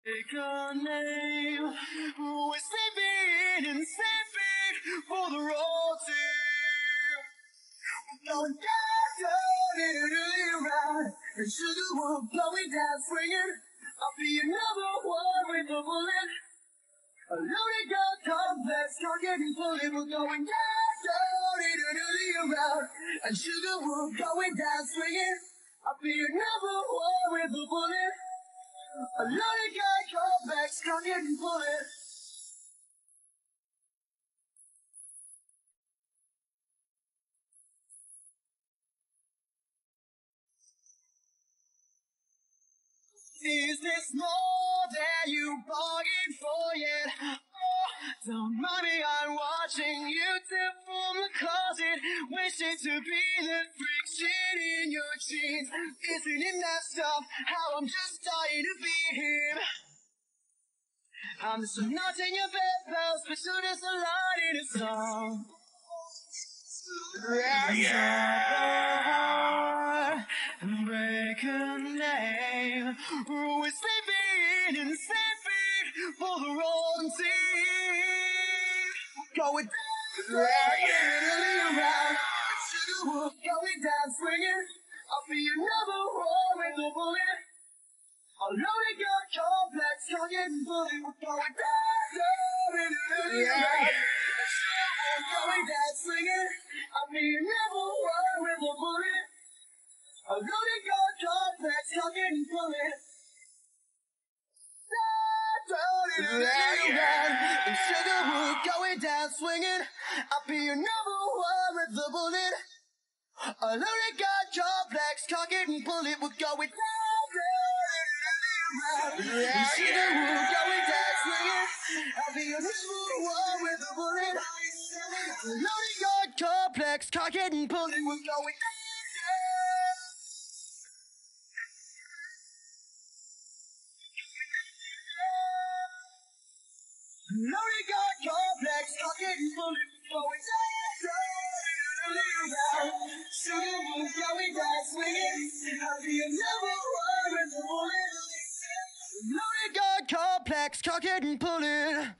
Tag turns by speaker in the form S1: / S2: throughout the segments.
S1: Take a name, we're sleeping and sleeping for the road team. Going down, around, and sugar will going down swinging. I'll be another one with a bullet. A loaded gun complex, target and bullet. We're going down, around, and sugar will going down swinging. I'll be another one with a bullet. A loaded gun complex, target and bullet. Is this more than you bargained for yet? Oh, don't mind me, I'm watching you tip from the closet, wishing to be the freak shit in your jeans. Isn't it messed up how I'm just dying to be him? I'm just a nut in your bedpost, but soon as a line in a song. Yeah. Break a name. We're sleeping and sleeping for the wrong team. Going down, around. Going down swinging. I'll be another one with a bullet. A loaded gun complex, target and bullet. We're going down, around. Going down swinging. I'll be another one with a bullet. A loaded gun complex, target and bullet. And sugarwood going down swinging. I'll be another one with a bullet. A loaded gun complex, target and bullet. We're going down. And sugarwood going down swinging. I'll be another one with a bullet. A loaded gun complex, target and bullet. We're going down. Loaded gun complex, target and bullet. Going down. Sugar will going down swinging. I'll be another one with a bullet. Loaded gun complex, target and bullet.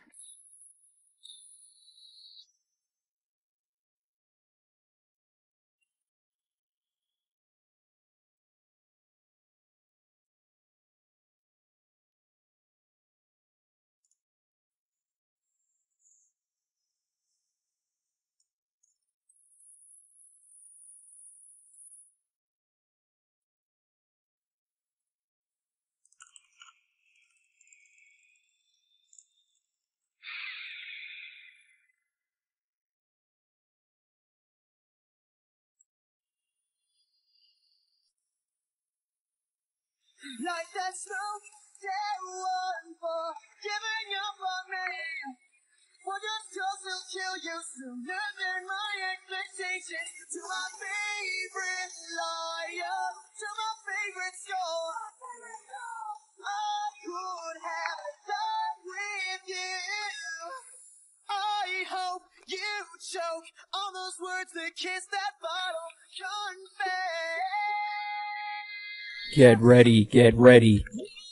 S1: Like that smoke that one for giving up on me. Well, just cause will kill you sooner than my expectations. To my favorite liar, to my favorite score. I could have done with you. I hope you choke on those words that kiss that bottle. Confess.
S2: Get ready, get ready.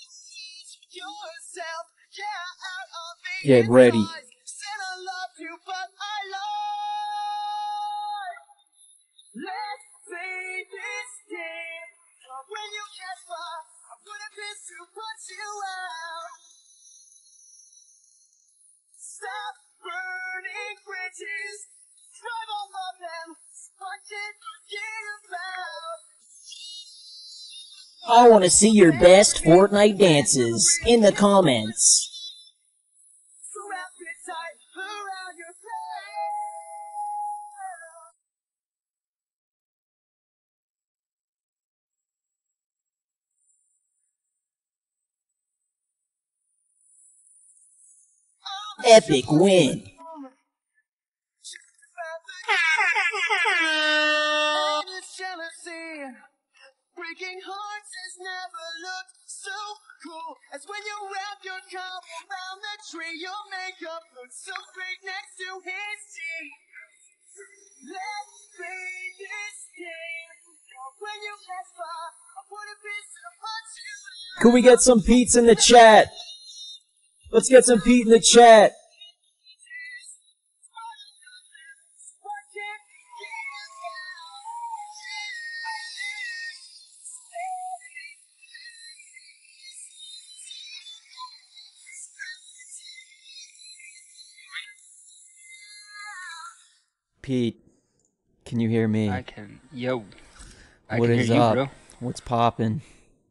S2: Get ready.
S1: Stop burning bridges. Drive all of them. Forget about.
S3: I want to see your best Fortnite dances in the comments. Epic win.
S1: Breaking hearts has never looked so cool as when you wrap your cup around the tree. Your makeup looks so great next to his teeth. Let's play this game. When you catch fire, I put a piece of punch you.
S2: Could we get some Pete's in the chat?
S3: Let's get some Pete in the chat.
S2: Pete, can you hear me?
S4: I can. Yo. I
S2: What
S4: can
S2: is
S4: hear you,
S2: up?
S4: bro.
S2: What's poppin'?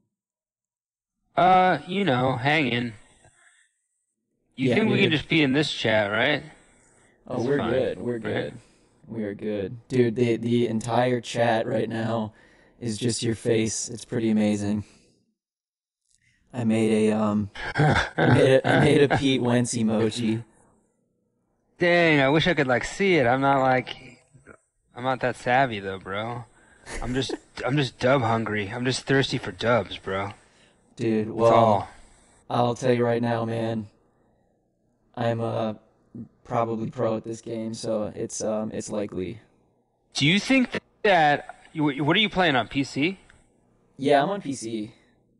S4: Hanging. You
S2: Yeah,
S4: think we can
S2: dude.
S4: just be in this chat, right?
S2: Oh,
S4: It's
S2: we're
S4: fine,
S2: good. We're
S4: right?
S2: good. We are good. Dude, the entire chat right now is just your face. It's pretty amazing. I made a Pete Wentz emoji.
S4: Dang, I wish I could see it. I'm not that savvy though, bro. I'm just dub hungry. I'm just thirsty for dubs, bro.
S2: Dude,
S4: That's
S2: well,
S4: all.
S2: I'll tell you right now, man. I'm probably pro at this game, so it's likely.
S4: Do you think that what are you playing on PC?
S2: Yeah, I'm on PC.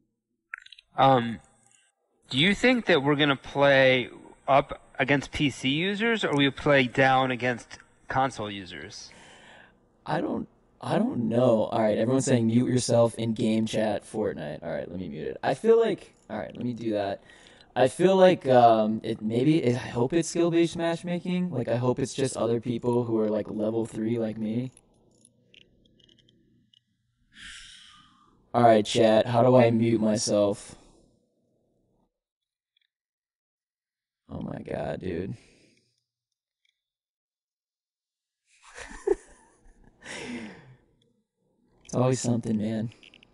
S4: Do you think that we're gonna play up against PC users, or we play down against console users?
S2: I don't know. All right, everyone's saying mute yourself in game chat Fortnite. All right, let me mute it. I feel like all right, let me do that. I feel like I hope it's skill-based matchmaking. Like I hope it's just other people who are like level 3 like me. All right, chat, how do I mute myself? Oh my god, dude. It's always something, man.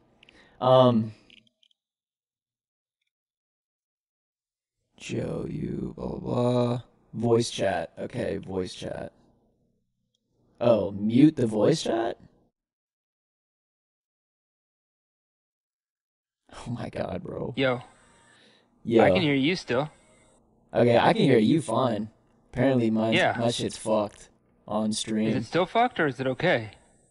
S2: Joe, you blah blah blah. Voice chat. Okay, voice chat. Oh, mute the voice chat? Oh my god, bro.
S4: Yo, I can
S2: Yo.
S4: hear you still.
S2: Okay, I can hear you fine. Apparently
S4: Yeah.
S2: my shit's fucked on
S4: Is
S2: stream.
S4: it still fucked or is it okay?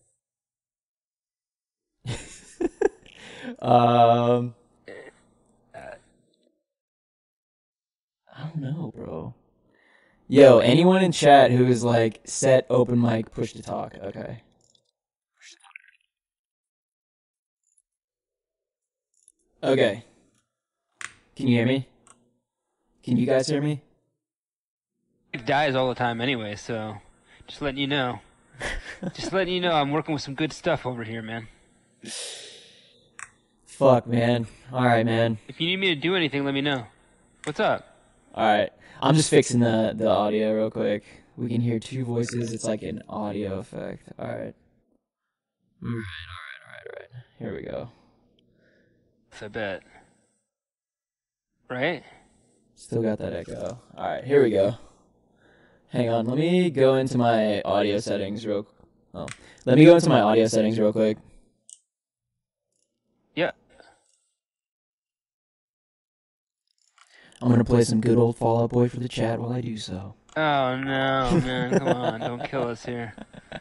S2: I don't know, bro. Yo, anyone in chat who is like set open mic push to talk. Okay. Okay. Can you hear me? Can you guys hear me?
S4: It dies all the time anyway, so just letting you know. Just letting you know I'm working with some good stuff over here, man.
S2: Fuck, man. All right, man.
S4: If you need me to do anything, let me know. What's up?
S2: All right. I'm just fixing the audio real quick. We can hear two voices. It's like an audio effect. All right. All right. Here we go.
S4: I bet. Right?
S2: Still got that echo. All right, here we go. Hang on, let me go into my audio settings real. Oh, let me go into my audio settings real quick.
S4: Yeah.
S2: I'm gonna play some good old Fall Out Boy for the chat while I do so.
S4: Oh no, man, come on, don't kill us here.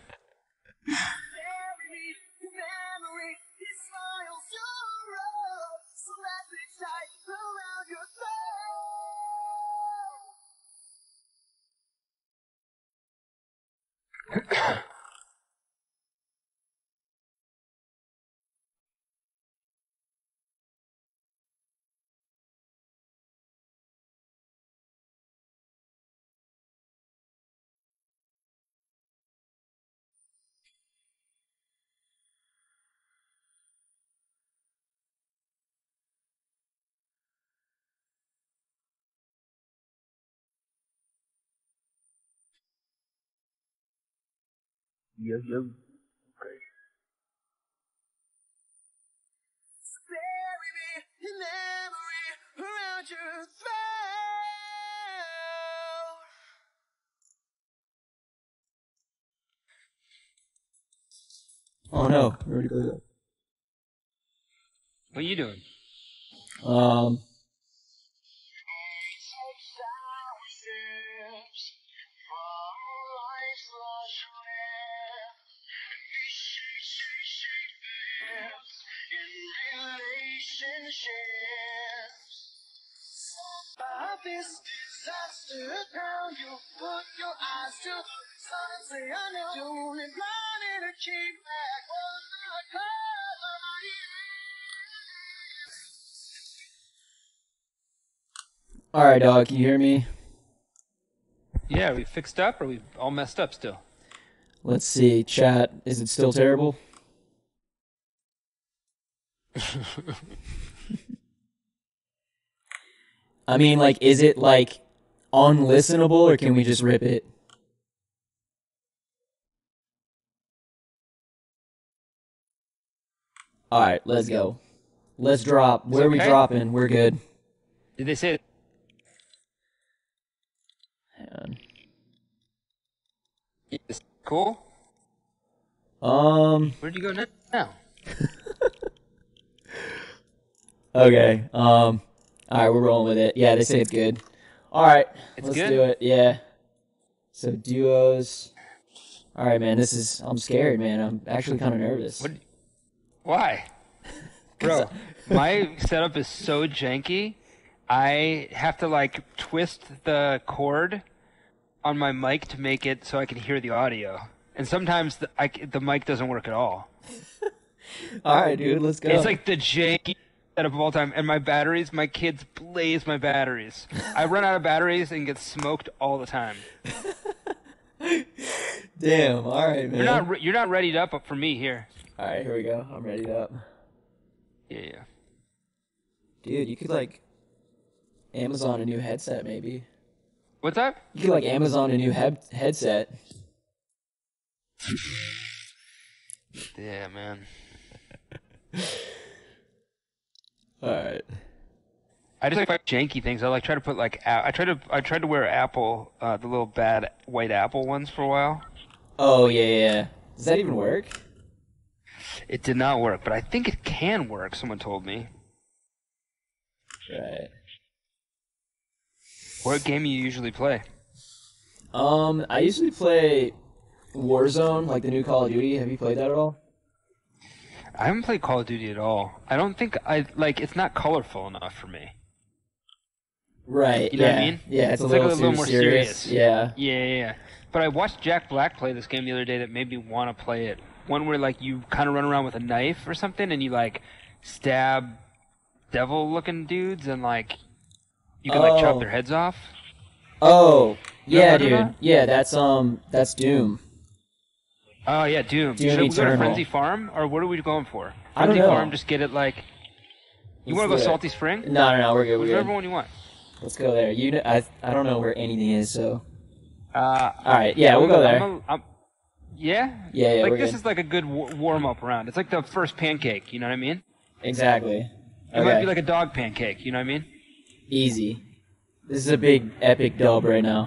S4: Yo.
S2: Oh no, we already played it.
S4: What are you doing?
S1: this disaster down. You put your eyes to the sun and say, I know. You're only blinded to keep back what I call you.
S2: All right, dog. Can you hear me?
S4: Yeah, are we fixed up or are we all messed up still?
S2: Let's see. Chat. Is it still terrible? I mean, like, is it like unlistenable, or can we just rip it? All right, let's go. Let's drop. Where are we
S4: okay?
S2: dropping? We're good.
S4: Did they say
S2: Hang on.
S4: it's cool? Where'd you go now?
S2: Okay. All right, we're rolling with it. Yeah, they say it's good. All right,
S4: It's
S2: let's
S4: good?
S2: do it. Yeah. So duos. All right, man. I'm scared, man. I'm actually kind of nervous.
S4: What? Why? Bro, my setup is so janky. I have to like twist the cord on my mic to make it so I can hear the audio. And sometimes the mic doesn't work at all.
S2: All right, dude. Let's go.
S4: It's like the janky setup of all time. And my batteries, my kids blaze my batteries. I run out of batteries and get smoked all the time.
S2: Damn. All right, man.
S4: You're not readied up for me here.
S2: All right, here we go. I'm ready up.
S4: Yeah.
S2: Dude, you could like Amazon a new headset, maybe.
S4: What's up?
S2: You could like Amazon a new headset.
S4: Yeah, man.
S2: All right.
S4: I just like janky things. I like try to put like I tried to wear Apple the little bad white Apple ones for a while.
S2: Oh yeah. Does that even work?
S4: It did not work, but I think it can work. Someone told me.
S2: Right.
S4: What game you usually play?
S2: I usually play Warzone, like the new Call of Duty. Have you played that at all?
S4: I haven't played Call of Duty at all. I don't think I like. It's not colorful enough for me.
S2: Right.
S4: You know what I mean?
S2: Yeah, it's a
S4: like
S2: little
S4: more
S2: serious. Yeah.
S4: Yeah. But I watched Jack Black play this game the other day that made me want to play it. One where like you kind of run around with a knife or something and you like stab devil-looking dudes and like you can like chop their heads off.
S2: Oh, yeah,
S4: You know what I'm talking
S2: dude. Yeah, that's Doom.
S4: Oh yeah, Doom.
S2: Doom
S4: Should we go to
S2: Eternal.
S4: Frenzy Farm or what are we going for?
S2: I don't
S4: Frenzy
S2: know.
S4: Farm, just get it like. You want to go
S2: do it.
S4: Salty Spring?
S2: No, we're good. We're
S4: Whichever
S2: good.
S4: one you want.
S2: Let's go there. I don't know where anything is, so.
S4: All
S2: right, yeah, we'll go there.
S4: Yeah?
S2: Yeah,
S4: Like
S2: we're
S4: this
S2: good.
S4: is like a good warm-up round. It's like the first pancake, you know what I mean?
S2: Exactly.
S4: It might be like a dog pancake, you know what I mean?
S2: Easy. This is a big epic dub right now.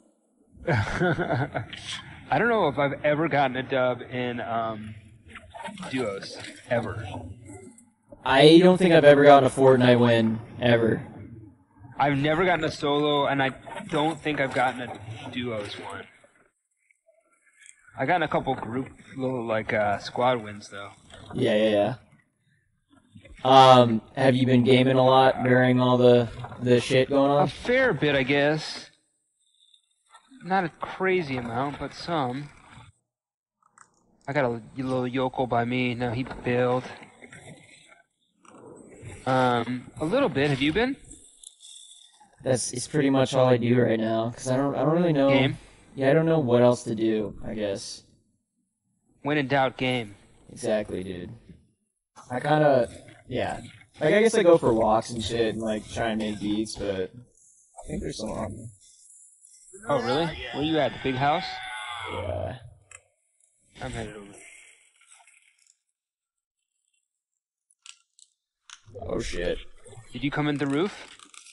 S4: I don't know if I've ever gotten a dub in duos. Ever.
S2: I don't think I've ever gotten a Fortnite win, ever.
S4: I've never gotten a solo, and I don't think I've gotten a duos one. I gotten a couple group, little like squad wins though.
S2: Yeah. Have you been gaming a lot during all the shit going
S4: A
S2: on?
S4: fair bit, I guess. Not a crazy amount, but some. I got a little yokel by me. No, he bailed. A little bit. Have you been?
S2: It's pretty much all I do right now, cause I don't really know.
S4: Game?
S2: Yeah, I don't know what else to do. I guess.
S4: When in doubt, game.
S2: Exactly, dude. I kind of, yeah. Like, I guess I go for walks and shit and, like, try and make beats, but I think there's some wrong.
S4: Oh, really? Where you at? The big house?
S2: Yeah.
S4: I'm headed over.
S2: Oh, shit.
S4: Did you come in the roof?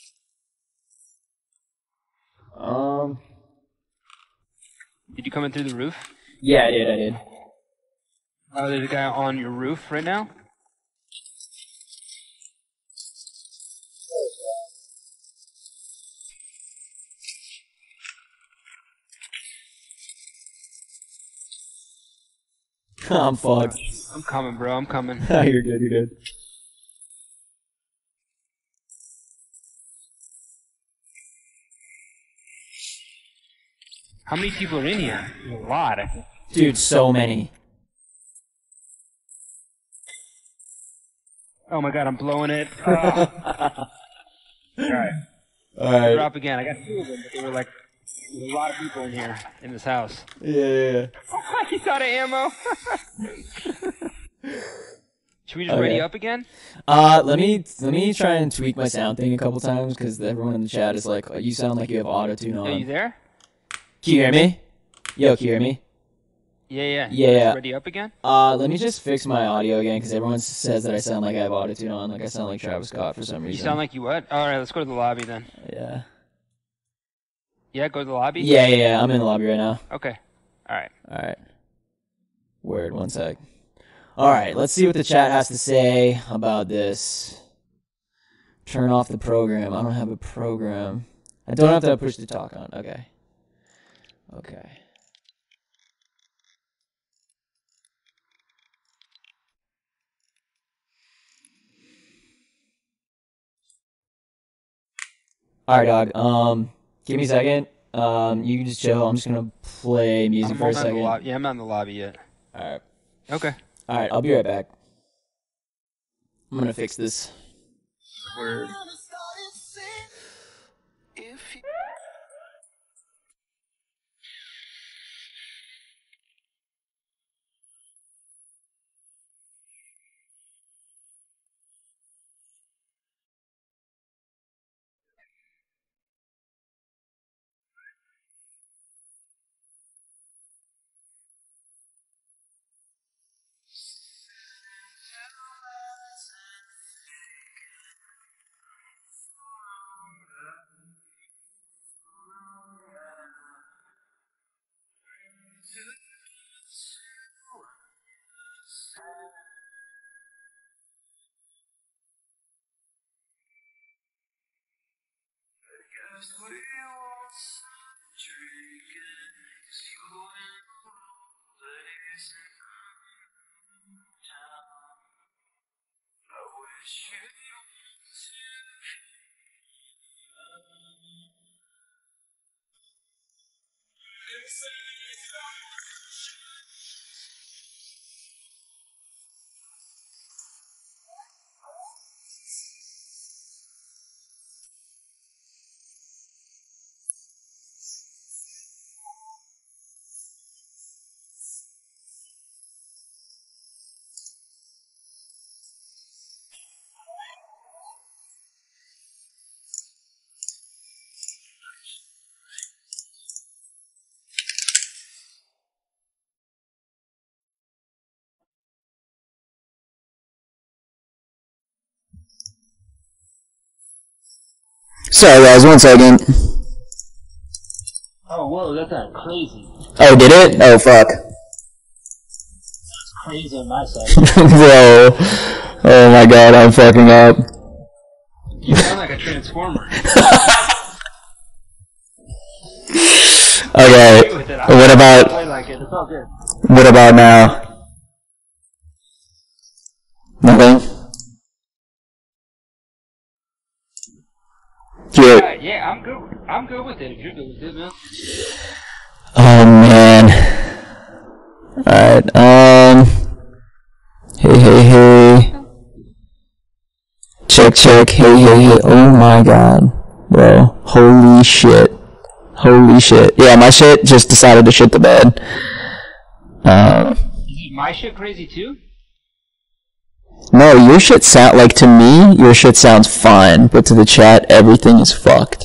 S4: Did you come in through the roof?
S2: Yeah, I did.
S4: Oh, there's a guy on your roof right now?
S2: I'm fucked.
S4: I'm coming, bro. I'm coming.
S2: You're good.
S4: How many people are in here? A lot.
S2: Dude, so many.
S4: Oh my god, I'm blowing it. Alright.
S2: Alright.
S4: Drop again. I got 2 of them, but they were like, there's a lot of people in here, in this house.
S2: Yeah.
S4: He's out of ammo. Should we just ready up again?
S2: Let me try and tweak my sound thing a couple times, because everyone in the chat is like, you sound like you have auto-tune on.
S4: Are you there?
S2: Can you hear me? Yo, can you hear me?
S4: Yeah.
S2: Yeah.
S4: Ready up again?
S2: Let me just fix my audio again, because everyone says that I sound like I have auto-tune on, like I sound like Travis Scott for some reason.
S4: You sound like you what? Alright, let's go to the lobby then.
S2: Yeah.
S4: Yeah, go to the lobby?
S2: Yeah, I'm in the lobby right now.
S4: Okay. Alright.
S2: Word, one sec. Alright, let's see what the chat has to say about this. Turn off the program. I don't have a program. I don't have to push to talk on. Okay. Alright, dog. Give me a second. You can just chill. I'm just gonna play music for a second.
S4: Yeah, I'm not in the lobby yet.
S2: Alright.
S4: Okay.
S2: Alright, I'll be right back. I'm gonna fix this.
S4: Word.
S3: Sorry guys, 1 second.
S4: Oh, whoa, that got crazy.
S3: Oh, did it? Oh, fuck.
S4: That's crazy on my side.
S3: Bro. Oh my god, I'm fucking up.
S4: You sound like a transformer.
S3: Okay, what about...
S4: I like it. It's all good.
S3: What about now? Nothing?
S4: Yeah, I'm good. I'm good with it. If you're good with it, man.
S3: Oh man. Alright, hey. Check, hey. Oh my god. Bro, holy shit. Yeah, my shit just decided to shit the bed.
S4: Is my shit crazy too?
S3: No, your shit sound like, to me, your shit sounds fine, but to the chat, everything is fucked.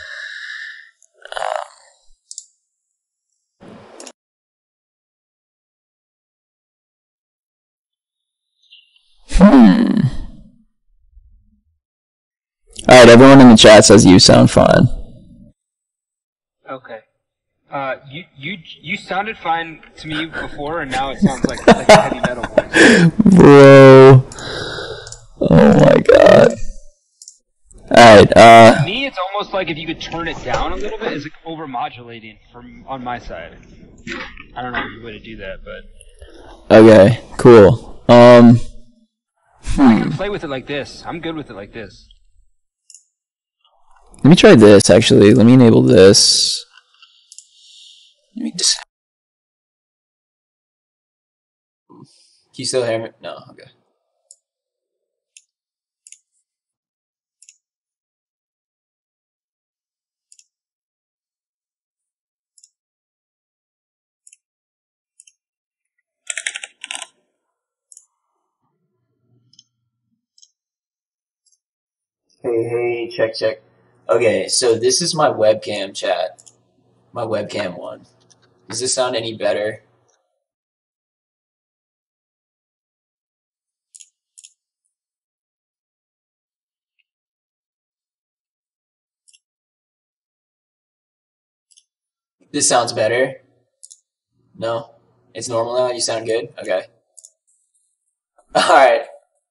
S3: Alright, everyone in the chat says you sound fine.
S4: Okay. You sounded fine to me before, and now it sounds like a heavy metal voice.
S3: Bro. Oh my god. Alright,
S4: To me, it's almost like if you could turn it down a little bit, it's like over-modulating from on my side. I don't know a way to do that, but...
S3: okay, cool.
S4: I can play with it like this. I'm good with it like this.
S3: Let me try this, actually. Let me enable this.
S2: Let me just. Can you still hear me? No. Okay. Hey, check. Okay, so this is my webcam chat. My webcam one. Does this sound any better? This sounds better? No? It's normal now? You sound good? Okay. Alright.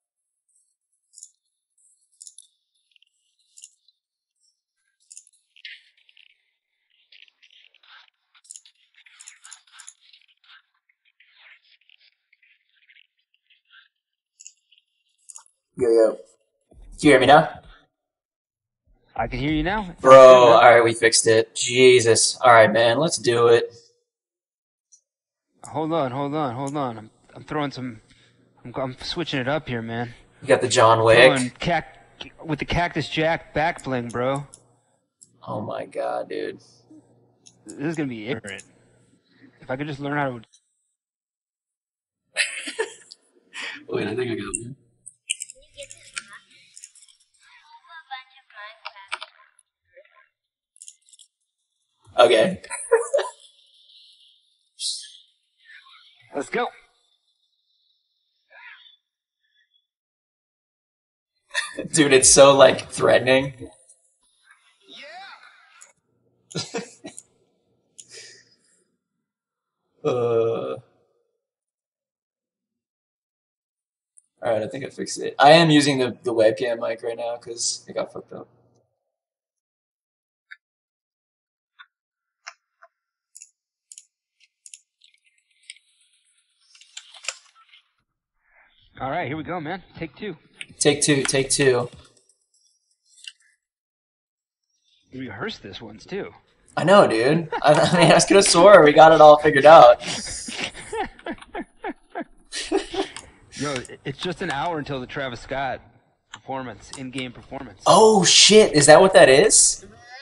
S2: Yo. Can you hear me now?
S4: I can hear you now.
S2: Bro, alright, we fixed it. Jesus. Alright, man, let's do it.
S4: Hold on. I'm throwing some. I'm switching it up here, man.
S2: You got the John
S4: Throwing
S2: Wick.
S4: with the Cactus Jack back bling, bro.
S2: Oh my god, dude.
S4: This is gonna be ignorant. If I could just learn how to.
S2: Wait, I think I got one. Okay.
S4: Let's go.
S2: Dude, it's so, like, threatening. Alright, I think I fixed it. I am using the webcam mic right now because it got fucked up.
S4: All right, here we go, man. Take two.
S2: Take two.
S4: We rehearsed this once too.
S2: I know, dude. I mean, I was gonna swear we got it all figured out.
S4: Yo, it's just an hour until the Travis Scott performance, in-game performance.
S2: Oh shit! Is that what that is?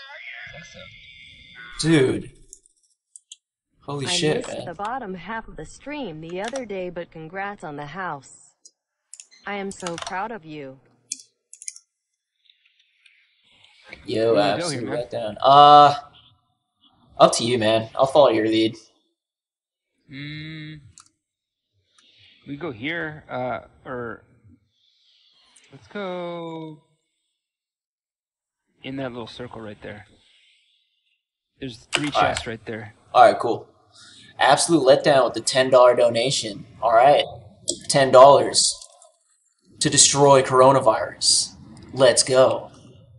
S2: Dude. Holy shit,
S5: I missed
S2: man.
S5: the bottom half of the stream the other day, but congrats on the house. I am so proud of you.
S2: Yo,
S4: Where you
S2: absolute
S4: go here,
S2: letdown. Up to you, man. I'll follow your lead.
S4: We go here, or let's go in that little circle right there. There's 3 chests right there.
S2: Alright, cool. Absolute letdown with the $10 donation. Alright. $10 to destroy coronavirus. Let's go.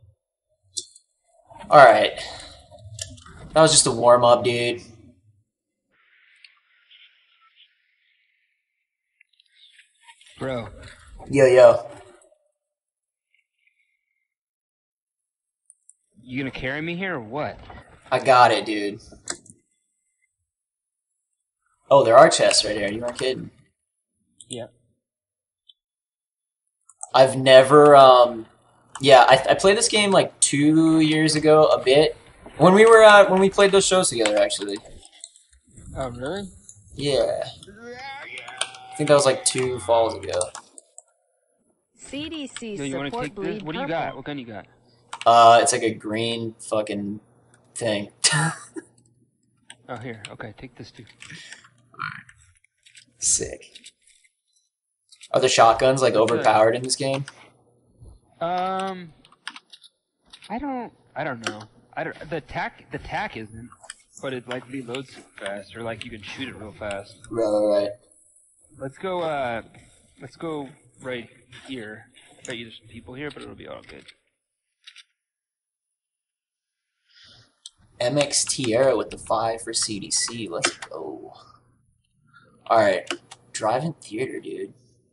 S2: Alright. That was just a warm-up, dude.
S4: Bro,
S2: Yo.
S4: you gonna carry me here or what?
S2: I got it, dude. Oh, there are chests right here. You weren't kidding.
S4: Yep.
S2: I've never, yeah, I played this game like 2 years ago, a bit. When we played those shows together, actually.
S4: Oh, really?
S2: Yeah. I think that was like 2 falls ago.
S5: CDC
S4: Yo, you wanna
S5: support
S4: take this?
S5: bleed
S4: What do you
S5: purple.
S4: got? What gun you got?
S2: It's like a green fucking thing.
S4: Oh, here. Okay, take this too.
S2: Sick. Are the shotguns like overpowered in this game?
S4: I don't know. The tack isn't, but it like reloads fast, or like you can shoot it real fast.
S2: Right.
S4: Let's go right here. I bet you there's some people here, but it'll be all good.
S2: MX Tierra with the 5 for CDC. Let's go. Alright. Drive-in theater, dude.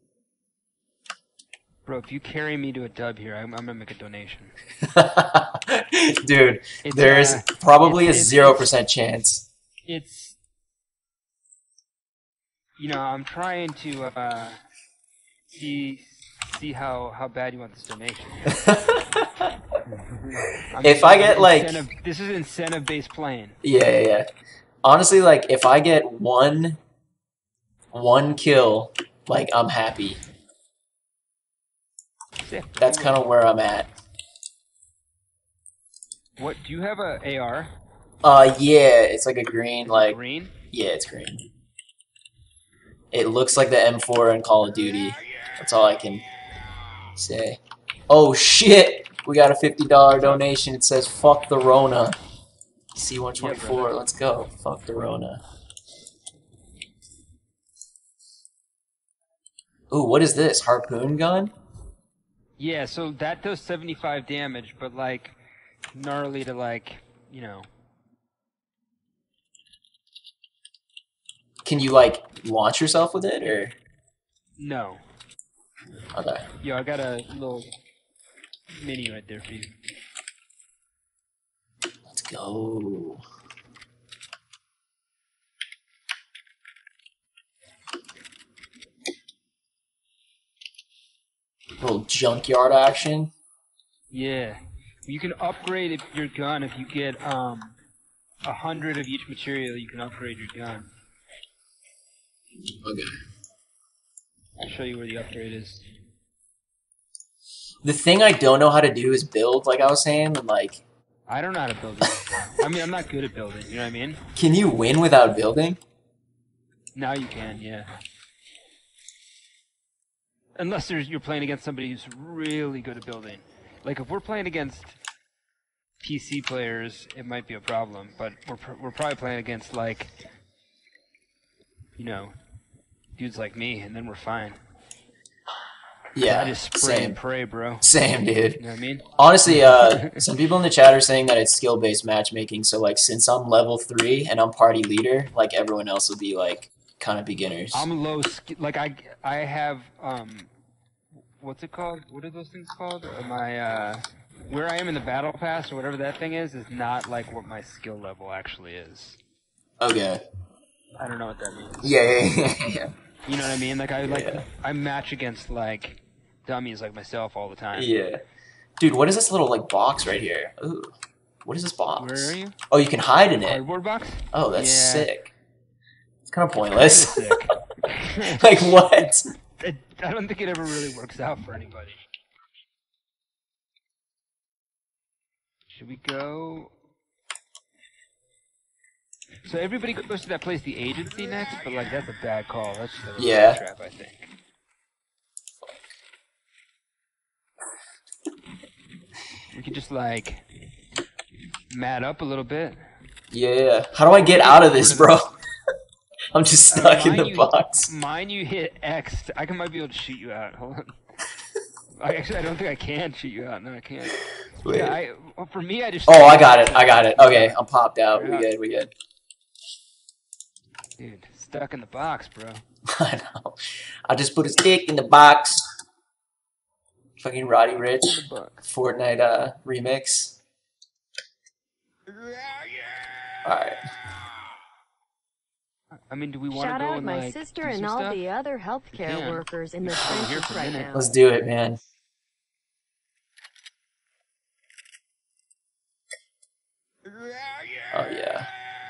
S4: Bro, if you carry me to a dub here, I'm gonna make a donation.
S2: Dude,
S4: It's,
S2: there's probably
S4: it's-
S2: a 0% chance.
S4: It's You know, I'm trying to see how bad you want this donation.
S2: If I get like,
S4: this is incentive-based playing.
S2: yeah. Honestly, like if I get one kill, like I'm happy.
S4: Sick.
S2: That's kind of where I'm at.
S4: What do you have a AR?
S2: Yeah, it's like a green, like
S4: Green?
S2: yeah, it's green. It looks like the M4 in Call of Duty. That's all I can say. Oh shit! We got a $50 donation. It says "Fuck the Rona." C124.
S4: Yeah,
S2: let's go. Fuck the Rona. Ooh, what is this? Harpoon gun?
S4: Yeah, so that does 75 damage, but like gnarly to like, you know.
S2: Can you like launch yourself with it or?
S4: No.
S2: Okay.
S4: Yo, I got a little mini right there for you.
S2: Let's go. Little junkyard action.
S4: Yeah. You can upgrade your gun if you get 100 of each material. You can upgrade your gun.
S2: Okay.
S4: I'll show you where the upgrade is.
S2: The thing I don't know how to do is build, like I was saying, and like.
S4: I don't know how to build it. I mean, I'm not good at building. You know what I mean?
S2: Can you win without building?
S4: Now you can, yeah. Unless you're playing against somebody who's really good at building. Like if we're playing against PC players, it might be a problem. But we're probably playing against like, you know, dudes like me, and then we're fine.
S2: Yeah,
S4: I just spray and pray, bro.
S2: Same, dude.
S4: You know what I mean?
S2: Honestly, some people in the chat are saying that it's skill-based matchmaking. So, like, since I'm level 3 and I'm party leader, like, everyone else will be, like, kind of beginners.
S4: I'm low skill. Like, I have, what's it called? What are those things called? My, where I am in the battle pass or whatever that thing is not, like, what my skill level actually is.
S2: Okay.
S4: I don't know what that means.
S2: Yeah.
S4: You know what I mean? Like, I match against, like, dummies like myself all the time.
S2: Yeah. Dude, what is this little, like, box right here? Ooh. What is this box?
S4: Where are you?
S2: Oh, you can hide in it.
S4: Cardboard box?
S2: Oh, that's
S4: Yeah.
S2: sick. It's kind of pointless.
S4: Sick.
S2: Like, what?
S4: I don't think it ever really works out for anybody. Should we go? So everybody goes to that place, the agency, next, but like that's a bad call. That's just a
S2: Yeah.
S4: trap, I think. We could just like mat up a little bit.
S2: Yeah. How do I get out of this, bro? I'm just stuck in the
S4: you,
S2: box.
S4: Mine, you hit X. I might be able to shoot you out. Hold on. I don't think I can shoot you out. No, I can't.
S2: Wait.
S4: Yeah, for me, I just.
S2: Oh, I got it. Okay, I'm popped out. We good.
S4: Dude, stuck in the box, bro.
S2: I know. I just put a stick in the box. Fucking Roddy Rich. Fortnite remix. Alright.
S4: I mean, do we want to
S5: Shout
S4: go
S5: out
S4: and
S5: my
S4: like
S5: sister
S4: do
S5: and
S4: some
S5: all
S4: stuff?
S5: the other healthcare
S4: can.
S5: workers in the
S4: We're here
S5: trenches
S4: for a
S5: right
S4: minute.
S5: now.
S2: Let's do it, man. Oh yeah.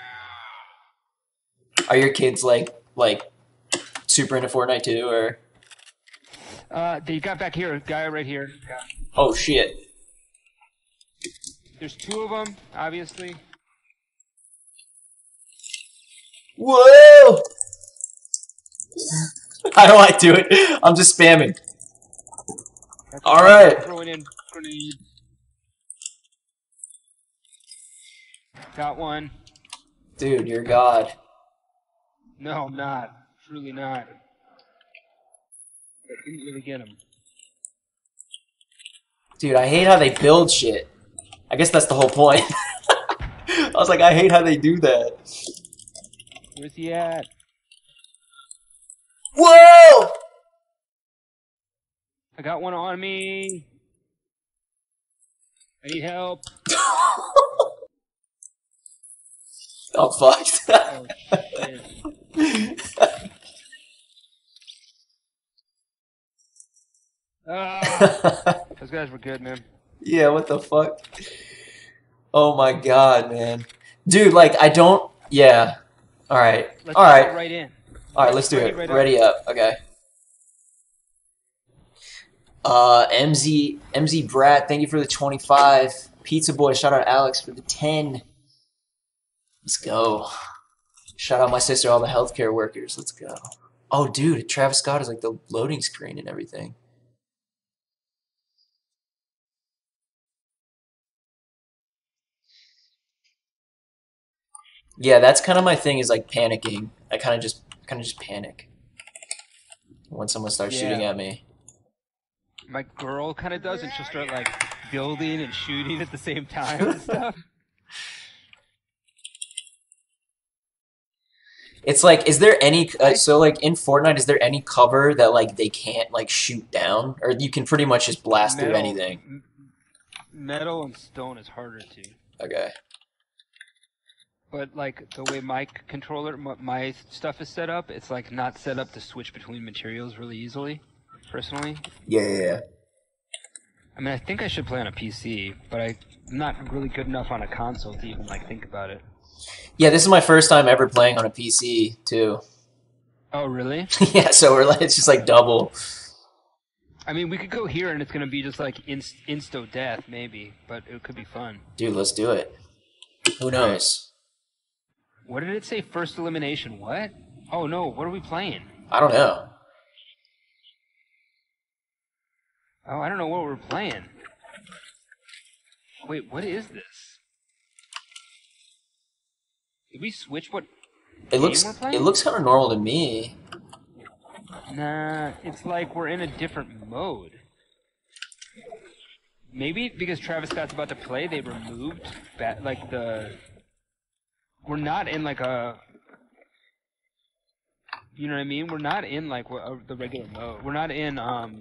S2: Are your kids like super into Fortnite too, or?
S4: They got back here, a guy right here.
S2: Oh shit.
S4: There's two of them, obviously.
S2: Whoa! How do I do it? I'm just spamming. All right.
S4: Throwing in grenade. Got one.
S2: Dude, you're God.
S4: No, I'm not. Truly not. I didn't really get him.
S2: Dude, I hate how they build shit. I guess that's the whole point. I was like, I hate how they do that.
S4: Where's he at?
S2: Whoa!
S4: I got one on me. I need help.
S2: I'm fucked.
S4: Oh, shit. Those guys were good, man.
S2: Yeah, what the fuck? Oh my god, man. Dude, like, I don't... Yeah. Alright.
S4: Let's
S2: Alright.
S4: go right in.
S2: Alright, let's do
S4: Ready,
S2: it.
S4: right up.
S2: Ready up. Okay. MZ Brat, thank you for the 25. Pizza Boy, shout out Alex for the 10. Let's go. Shout out my sister, all the healthcare workers. Let's go. Oh, dude, Travis Scott is like the loading screen and everything. Yeah, that's kind of my thing is like panicking. I kind of just panic when someone starts shooting
S4: Yeah.
S2: at me.
S4: My girl kind of does, and she'll start like building and shooting at the same time and stuff.
S2: It's like, is there any so like in Fortnite, is there any cover that like they can't like shoot down, or you can pretty much just blast through anything?
S4: Metal and stone is harder to.
S2: Okay.
S4: But like the way my controller, my stuff is set up, it's like not set up to switch between materials really easily. Personally,
S2: Yeah.
S4: I mean, I think I should play on a PC, but I'm not really good enough on a console to even like think about it.
S2: Yeah, this is my first time ever playing on a PC too.
S4: Oh, really?
S2: Yeah, so we're like, it's just like double.
S4: I mean, we could go here and it's gonna be just like insto death maybe, but it could be fun.
S2: Dude, let's do it. Who knows?
S4: What did it say? First elimination? What? Oh no, what are we playing?
S2: I don't know.
S4: Oh, I don't know what we're playing. Wait, what is this? Did we switch what
S2: It looks
S4: game we're playing?
S2: kind of normal to me.
S4: Nah, it's like we're in a different mode. Maybe because Travis Scott's about to play, they removed like the. We're not in like a. You know what I mean? We're not in like the regular mode. We're not in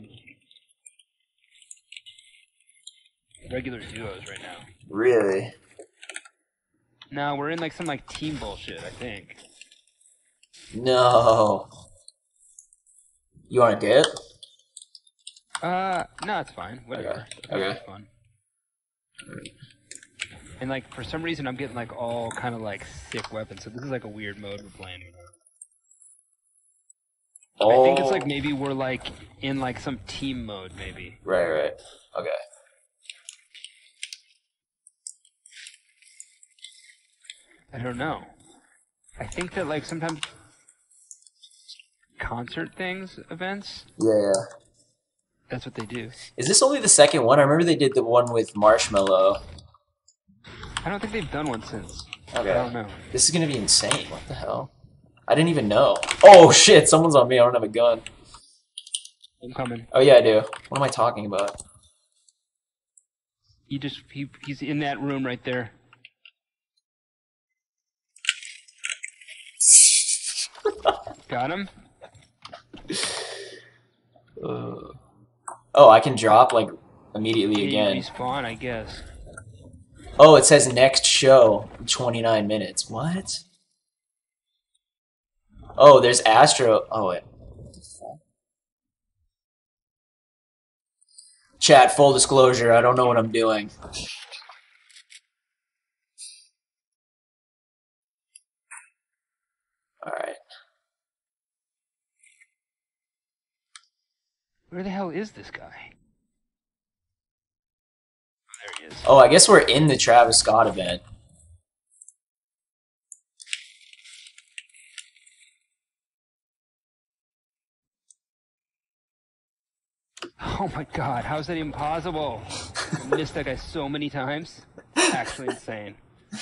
S4: regular duos right now.
S2: Really?
S4: No, we're in like some like team bullshit, I think.
S2: No. You want to dip?
S4: No, it's fine. Whatever.
S2: Okay.
S4: It's fun. And like for some reason I'm getting like all kind of like sick weapons, so this is like a weird mode we're playing. I think it's like maybe we're like in like some team mode maybe.
S2: Right. Okay.
S4: I don't know. I think that like sometimes concert events,
S2: Yeah.
S4: that's what they do.
S2: Is this only the second one? I remember they did the one with Marshmello.
S4: I don't think they've done one since.
S2: Okay.
S4: I don't know.
S2: This is gonna be insane. What the hell? I didn't even know. Oh shit! Someone's on me. I don't have a gun.
S4: I'm coming.
S2: Oh yeah, I do. What am I talking about?
S4: He's in that room right there. Got him?
S2: Oh, I can drop like immediately
S4: Yeah,
S2: again.
S4: you respawn, I guess.
S2: Oh, it says next show, 29 minutes. What? Oh, there's Astro. Oh wait. Chat, full disclosure, I don't know what I'm doing. Alright.
S4: Where the hell is this guy? Oh, there he is.
S2: Oh, I guess we're in the Travis Scott event.
S4: Oh my god, how is that even possible? I missed that guy so many times. Actually insane.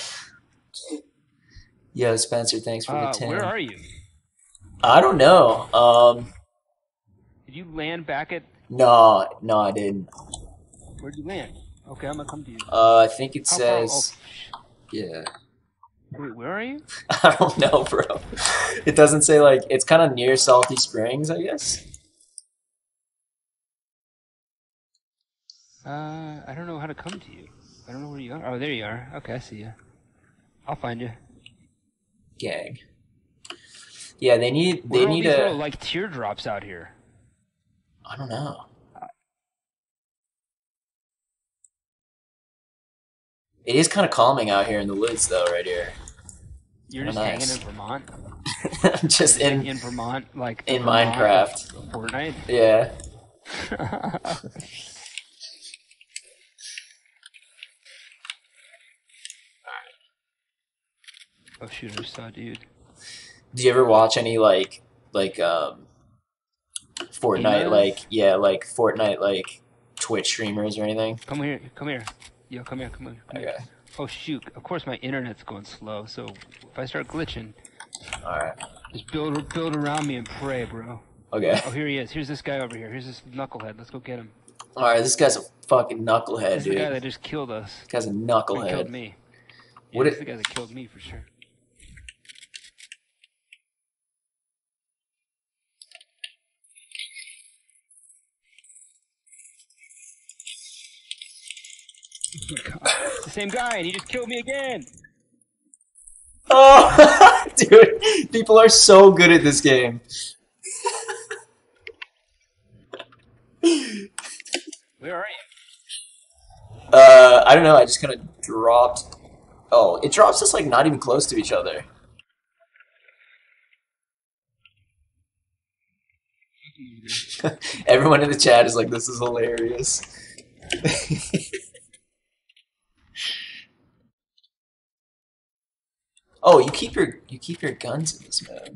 S2: Yo, Spencer, thanks for the 10.
S4: Where are you?
S2: I don't know.
S4: Did you land back at...
S2: No, I didn't.
S4: Where'd you land? Okay, I'm gonna come to you.
S2: I think it
S4: How far?
S2: says... Yeah.
S4: Wait, where are you?
S2: I don't know, bro. It doesn't say, like, it's kind of near Salty Springs, I guess.
S4: I don't know how to come to you. I don't know where you are. Oh, there you are. Okay, I see you. I'll find you.
S2: Gang. Yeah, they need
S4: What are all these
S2: a...
S4: little, like, teardrops out here?
S2: I don't know. It is kind of calming out here in the woods, though, right here.
S4: You're
S2: Oh,
S4: just
S2: nice.
S4: hanging in Vermont.
S2: I'm just
S4: In Vermont, like the
S2: in
S4: Vermont
S2: Minecraft.
S4: of Fortnite.
S2: Yeah.
S4: Oh shoot! I just saw a dude.
S2: Do you ever watch any like Fortnite
S4: Gamers?
S2: like Fortnite like Twitch streamers or anything?
S4: Come here, come here. Yo, come here, come here. Come here.
S2: Okay.
S4: Oh shoot! Of course, my internet's going slow. So if I start glitching,
S2: All right.
S4: just build around me and pray, bro.
S2: Okay.
S4: Oh, here he is. Here's this guy over here. Here's this knucklehead. Let's go get him.
S2: All right. This guy's a fucking knucklehead,
S4: This is the
S2: dude.
S4: guy that just killed us.
S2: This guy's a
S4: Or
S2: knucklehead.
S4: killed me. Yeah,
S2: What
S4: this
S2: it-
S4: is the guy that killed me for sure. Oh my God. It's the same guy, and he just killed me again.
S2: Oh, dude, people are so good at this game.
S4: Where are you?
S2: I don't know. I just kind of dropped. Oh, it drops us like not even close to each other. Everyone in the chat is like, "This is hilarious." Oh, you keep your guns in this mode.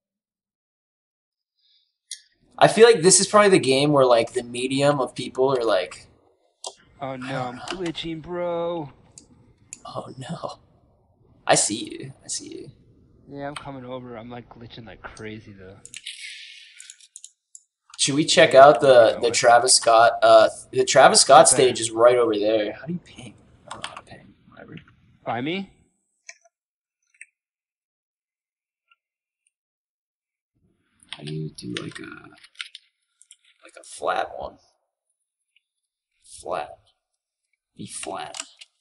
S2: I feel like this is probably the game where like the medium of people are like,
S4: Oh no, I'm glitching, bro.
S2: "Oh no, I see you. I see you."
S4: Yeah, I'm coming over. I'm like glitching like crazy though.
S2: Should we check out the Travis Scott? The Travis Scott stage is right over there. How do you ping? I don't know how to ping. Whatever.
S4: By me?
S2: How do you do like a flat one? Flat. Be flat.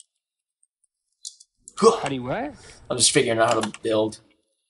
S4: How do you what?
S2: I'm just figuring out how to build.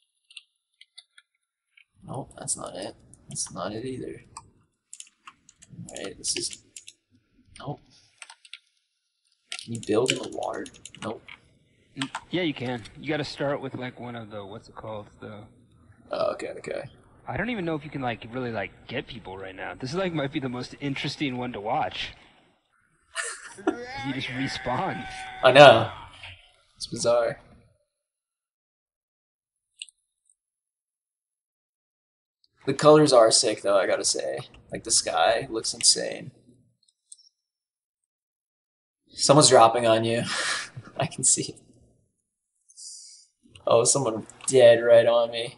S2: Nope, that's not it. That's not it either. Alright, this is... Nope. Can you build in the water? Nope.
S4: Yeah, you can. You got to start with like one of the what's it called? The
S2: Oh, okay, okay.
S4: I don't even know if you can like really like get people right now. This is like might be the most interesting one to watch. You just respawn.
S2: I know. It's bizarre. The colors are sick, though, I gotta say. Like, the sky looks insane. Someone's dropping on you. I can see it. Oh, someone dead right on me.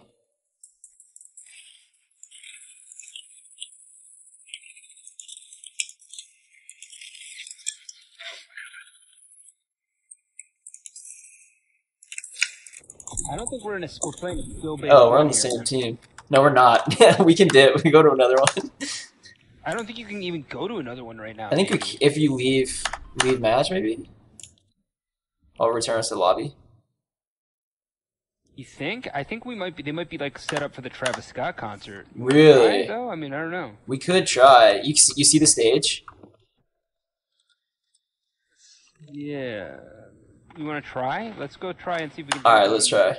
S4: I don't think we're playing a skill based.
S2: Oh, we're on the same team. No, we're not. We can dip. We can go to another one.
S4: I don't think you can even go to another one right now.
S2: I think we, if you leave match, maybe? I'll return us to the lobby.
S4: You think? I think we might be. They might be like set up for the Travis Scott concert.
S2: Really?
S4: Right, though? I mean, I don't know.
S2: We could try. You see the stage?
S4: Yeah. You want to try? Let's go try and see if we can.
S2: Alright, let's try.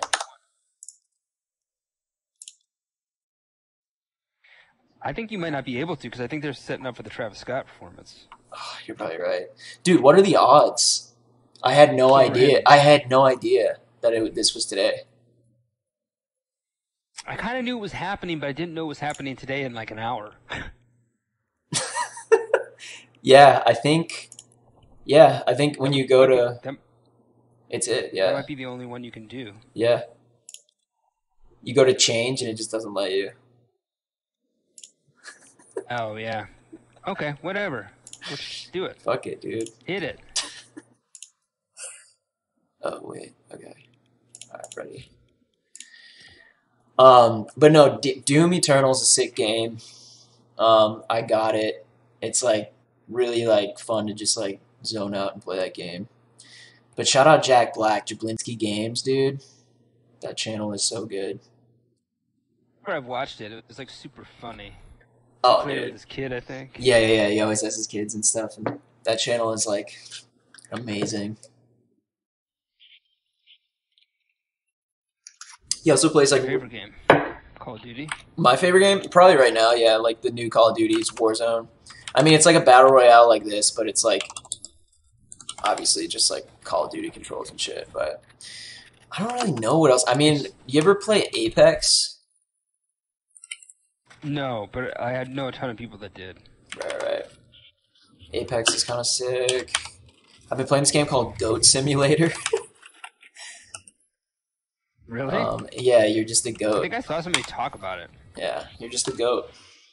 S4: I think you might not be able to because I think they're setting up for the Travis Scott performance.
S2: Oh, you're probably right. Dude, what are the odds? I had no
S4: So
S2: idea.
S4: random.
S2: I had no idea that this was today.
S4: I kind of knew it was happening, but I didn't know it was happening today in like an hour.
S2: Yeah, I think when you go to...
S4: That
S2: It's it,
S4: that
S2: yeah.
S4: might be the only one you can do.
S2: Yeah. You go to change and it just doesn't let you.
S4: Oh yeah. Okay, whatever. Let's do it.
S2: Fuck it, dude.
S4: Hit it.
S2: Oh, wait. Okay. Alright, ready. But no, Doom Eternal's a sick game. I got it. It's like really like fun to just like zone out and play that game. But shout out Jack Black, Jablinski Games, dude. That channel is so good.
S4: I've watched it. It was like super funny.
S2: Oh,
S4: Played it with
S2: dude.
S4: this kid, I think.
S2: Yeah, yeah, yeah. He always has his kids and stuff, and that channel is like amazing. He also plays like
S4: Favorite game? Call of Duty.
S2: my favorite game, probably right now. Yeah, like the new Call of Duty is Warzone. I mean, it's like a battle royale like this, but it's like obviously just like Call of Duty controls and shit. But I don't really know what else. I mean, you ever play Apex?
S4: No, but I know a ton of people that did.
S2: Right. Apex is kind of sick. I've been playing this game called Goat Simulator.
S4: Really?
S2: Yeah, you're just a
S4: I
S2: goat.
S4: think I saw somebody talk about it.
S2: Yeah, you're just a goat.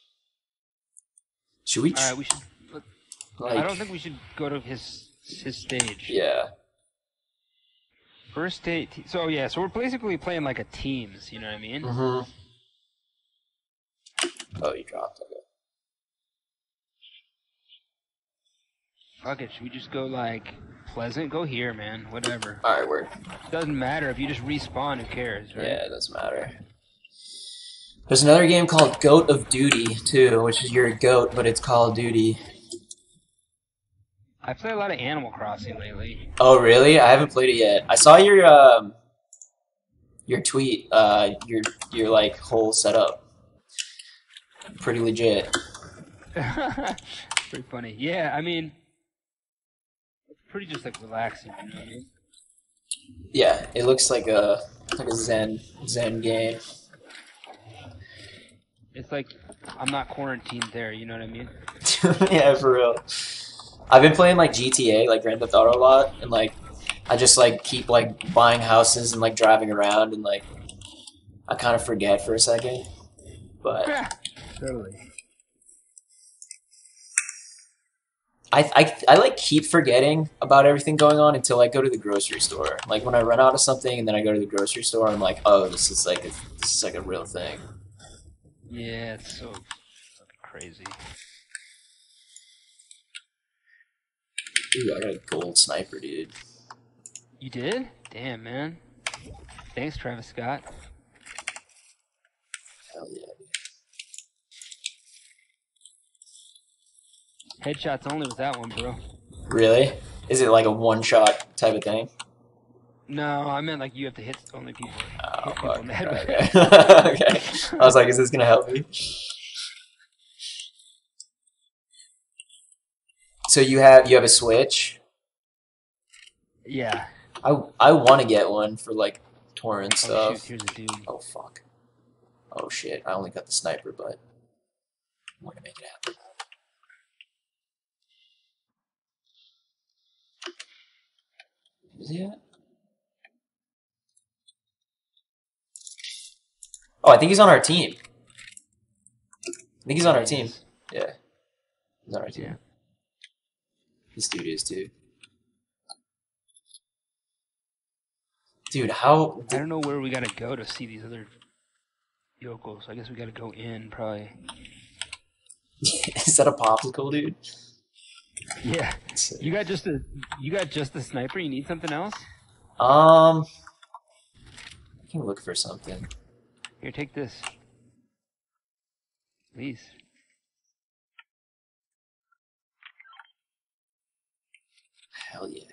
S2: Should we?
S4: All right, we should.
S2: Like,
S4: I don't think we should go to his stage.
S2: Yeah.
S4: First stage. So yeah, so we're basically playing like a teams. You know what I mean?
S2: Mm-hmm. Oh, you dropped. Okay.
S4: Fuck it. Should we just go like Pleasant? Go here, man. Whatever.
S2: All right, word.
S4: Doesn't matter if you just respawn. Who cares, right?
S2: Yeah, it doesn't matter. There's another game called Goat of Duty too, which is you're a goat, but it's Call of Duty.
S4: I play a lot of Animal Crossing lately.
S2: Oh, really? I haven't played it yet. I saw your tweet, your like whole setup. Pretty legit.
S4: Pretty funny. Yeah, I mean, it's pretty just like relaxing. You know what I mean?
S2: Yeah, it looks like a Zen game.
S4: It's like I'm not quarantined there. You know what I mean?
S2: Yeah, for real. I've been playing like GTA, like Grand Theft Auto a lot, and like I just like keep like buying houses and like driving around, and like I kind of forget for a second, but
S4: Totally.
S2: I like keep forgetting about everything going on until I go to the grocery store. Like when I run out of something and then I go to the grocery store, I'm like, oh, this is like a real thing.
S4: Yeah, it's so fucking crazy.
S2: Ooh, I got a gold sniper, dude.
S4: You did? Damn, man. Thanks, Travis Scott.
S2: Hell yeah.
S4: Headshots only with that one, bro.
S2: Really? Is it like a one-shot type of thing?
S4: No, I meant like you have to hit only people.
S2: Oh,
S4: Hit people
S2: fuck.
S4: in the head with
S2: Okay.
S4: it.
S2: Okay. I was like, is this gonna help me? So you have a Switch?
S4: Yeah.
S2: I want to get one for like torrent
S4: Oh
S2: stuff.
S4: shoot, here's a dude.
S2: Oh fuck. Oh shit. I only got the sniper, but I'm gonna make it happen. Is he at? Oh, I think he's on our team. I think he's on our team. Yeah. He's on our team.
S4: Yeah.
S2: This dude is too. Dude, how...
S4: I don't know where we gotta go to see these other yokels. I guess we gotta go in, probably.
S2: Is that a popsicle, dude?
S4: Yeah. You got just the sniper? You need something else?
S2: I can look for something.
S4: Here, take this. Please.
S2: Hell yeah.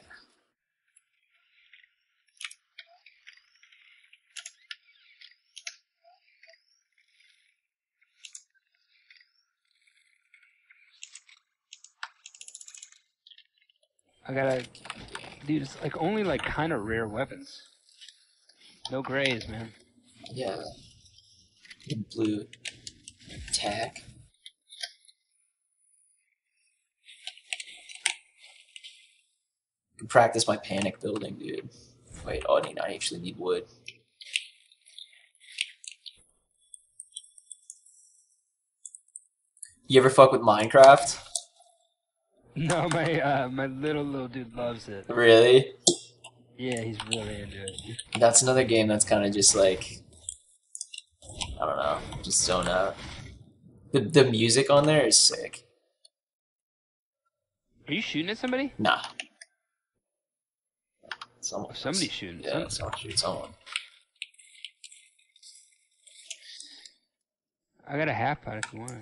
S4: I gotta... Dude, it's like only like kind of rare weapons. No grays, man.
S2: Yeah. Blue tack. I can practice my panic building, dude. Wait, oh, I actually need wood. You ever fuck with Minecraft?
S4: No, my little dude loves it.
S2: Really?
S4: Yeah, he's really into it.
S2: That's another game that's kind of just like, I don't know, just zone out. The music on there is sick.
S4: Are you shooting at somebody?
S2: Nah. Someone.
S4: Somebody's shooting.
S2: Yeah, someone shoot someone.
S4: I got a half pot if you want.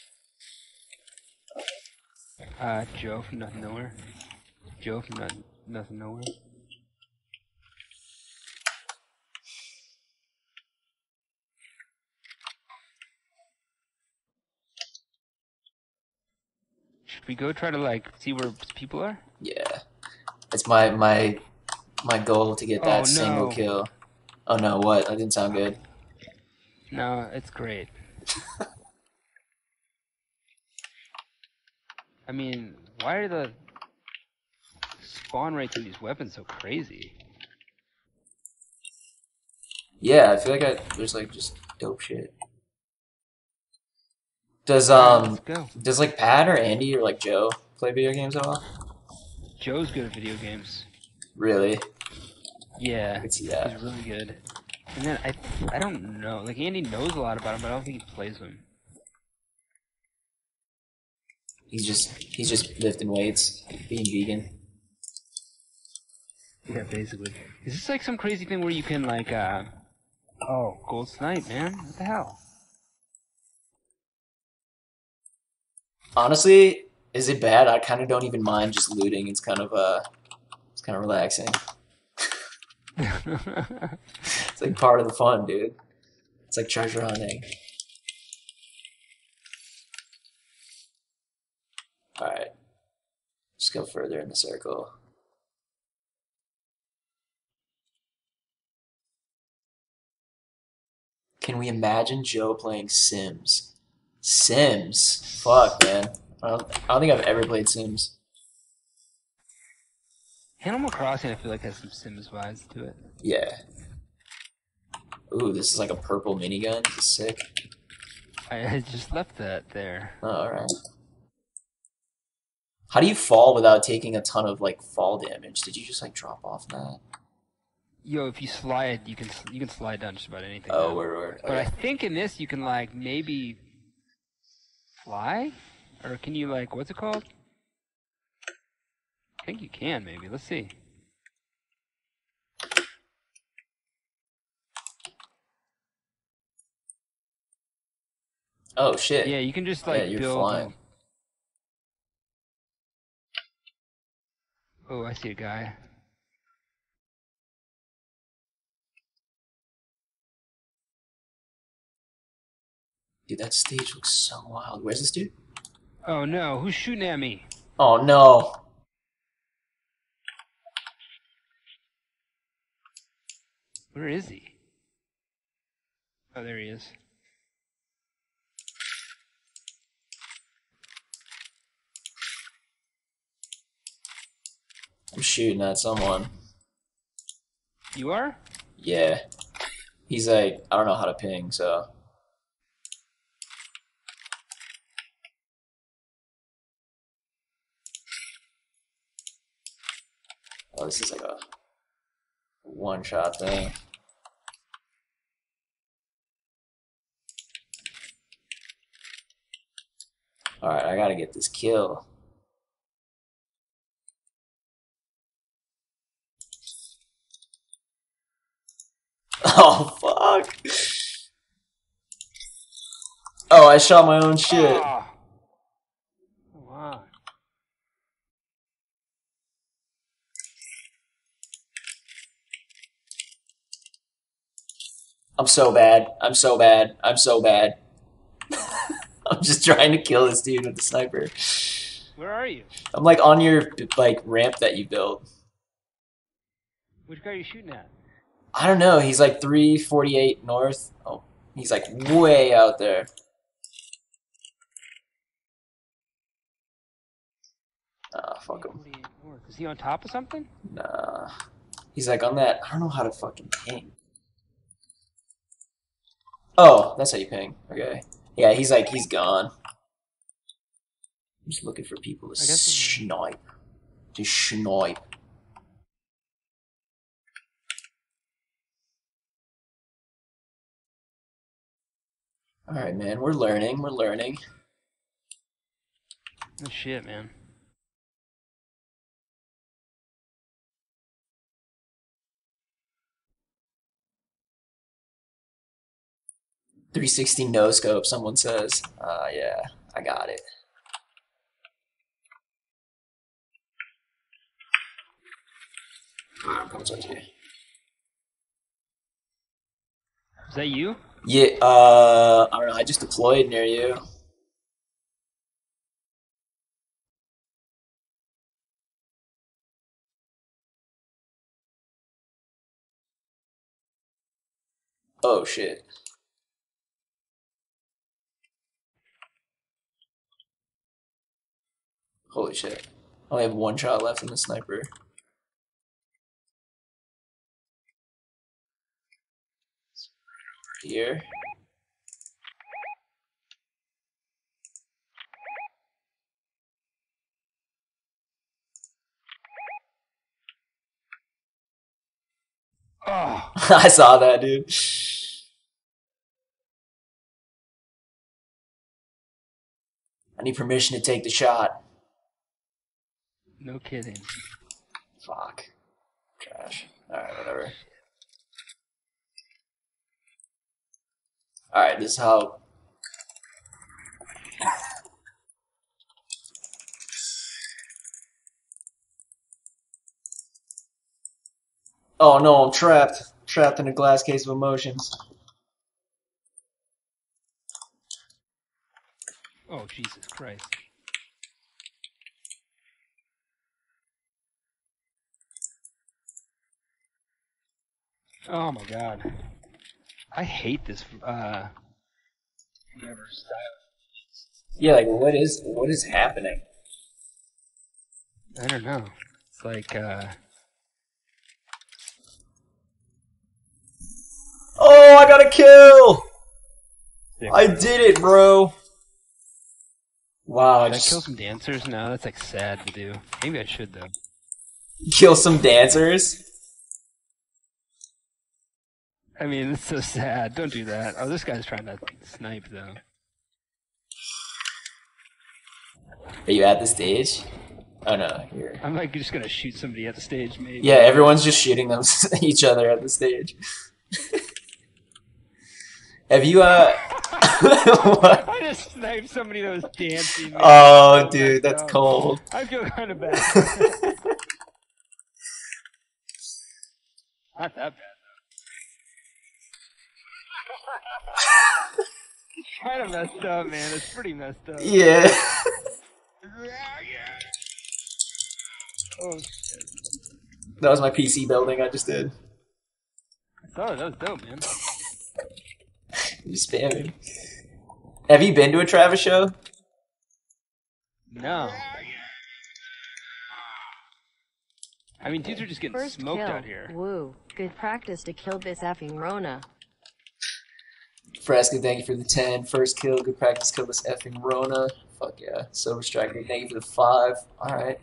S4: Joe from nothing nowhere. Joe from nothing nowhere. Should we go try to like see where people are?
S2: Yeah. It's my goal to get
S4: Oh,
S2: that single
S4: no.
S2: kill. Oh no, what? That didn't sound good.
S4: No, it's great. I mean, why are the spawn rates of these weapons so crazy?
S2: Yeah, I feel like there's like just dope shit. Does
S4: Let's go.
S2: does like Pat or Andy or like Joe play video games at all?
S4: Joe's good at video games.
S2: Really?
S4: Yeah,
S2: I can see that.
S4: he's really good. And then I don't know, like Andy knows a lot about him, but I don't think he plays them.
S2: He's just lifting weights, being vegan.
S4: Yeah, basically. Is this like some crazy thing where you can like oh, gold snipe, man? What the hell?
S2: Honestly, is it bad? I kind of don't even mind just looting. It's kind of relaxing. It's like part of the fun, dude. It's like treasure hunting. Alright. Just go further in the circle. Can we imagine Joe playing Sims? Sims? Fuck, man. I don't think I've ever played Sims.
S4: Animal Crossing, I feel like has some Sims vibes to it.
S2: Yeah. Ooh, this is like a purple minigun. This is sick.
S4: I just left that there.
S2: Oh, alright. How do you fall without taking a ton of like fall damage? Did you just like drop off that?
S4: Yo, if you slide, you can slide down just about anything.
S2: Oh,
S4: now.
S2: word.
S4: But I
S2: Okay.
S4: think in this you can like maybe fly, or can you like what's it called? I think you can maybe. Let's see.
S2: Oh shit.
S4: Yeah, you can just
S2: Yeah,
S4: like
S2: you're
S4: build.
S2: flying.
S4: Oh, I see a guy.
S2: Dude, that stage looks so wild. Where's this dude?
S4: Oh no, who's shooting at me?
S2: Oh no.
S4: Where is he? Oh, there he is.
S2: I'm shooting at someone.
S4: You are?
S2: Yeah. He's like, I don't know how to ping, so. Oh, this is like a one-shot thing. Alright, I gotta get this kill. Oh, fuck. Oh, I shot my own shit.
S4: Oh. Wow.
S2: I'm so bad. I'm so bad. I'm so bad. I'm just trying to kill this dude with the sniper.
S4: Where are you?
S2: I'm like on your like ramp that you built.
S4: Which guy are you shooting at?
S2: I don't know. He's like 348 north. Oh, he's like way out there. Ah, fuck him.
S4: 48 north. Is he on top of something?
S2: Nah. He's like on that. I don't know how to fucking ping. Oh, that's how you ping. Okay. Yeah, he's like, he's gone. I'm just looking for people to
S4: I guess it's-
S2: snipe. To snipe. Alright, man. We're learning. We're learning.
S4: Oh shit, man.
S2: .360 no scope, someone says. Yeah, I got it. I'm coming towards you.
S4: Is that you?
S2: Yeah, I don't know, I just deployed near you. Oh shit. Holy shit. I only have one shot left in the sniper. Here.
S4: Oh,
S2: I saw that, dude. I need permission to take the shot.
S4: no kidding.
S2: Fuck. Trash. Alright, whatever. Alright, this is how... Oh no, I'm trapped. Trapped in a glass case of emotions.
S4: Oh, Jesus Christ. Oh my God. I hate this, whatever style.
S2: Yeah, like what is happening?
S4: I don't know. It's like,
S2: Oh, I got a kill! I did it, bro. Wow, I
S4: should I
S2: just
S4: kill some dancers? No, that's like sad to do. Maybe I should though.
S2: kill some dancers.
S4: I mean, it's so sad. Don't do that. Oh, this guy's trying to snipe though.
S2: Are you at the stage? Oh no, here.
S4: I'm like just gonna shoot somebody at the stage, maybe.
S2: Yeah, everyone's just shooting them each other at the stage. Have you what?
S4: I just sniped somebody that was dancing. Man.
S2: Oh,
S4: So
S2: dude,
S4: messed
S2: that's
S4: up.
S2: cold.
S4: I feel kind of bad. Not that bad though. Kind of messed up, man. It's pretty messed up.
S2: Yeah.
S4: Oh shit.
S2: That was my PC building I just did.
S4: I saw it. That was dope, man.
S2: You spamming. Have you been to a Travis show?
S4: No. I mean, dudes are just getting
S5: First
S4: smoked
S5: kill.
S4: out here.
S5: Woo. Good practice to kill this effing Rona.
S2: Frasco, thank you for the 10. First kill, good practice, kill this effing Rona. Fuck yeah. Silver Striker, thank you for the 5. Alright.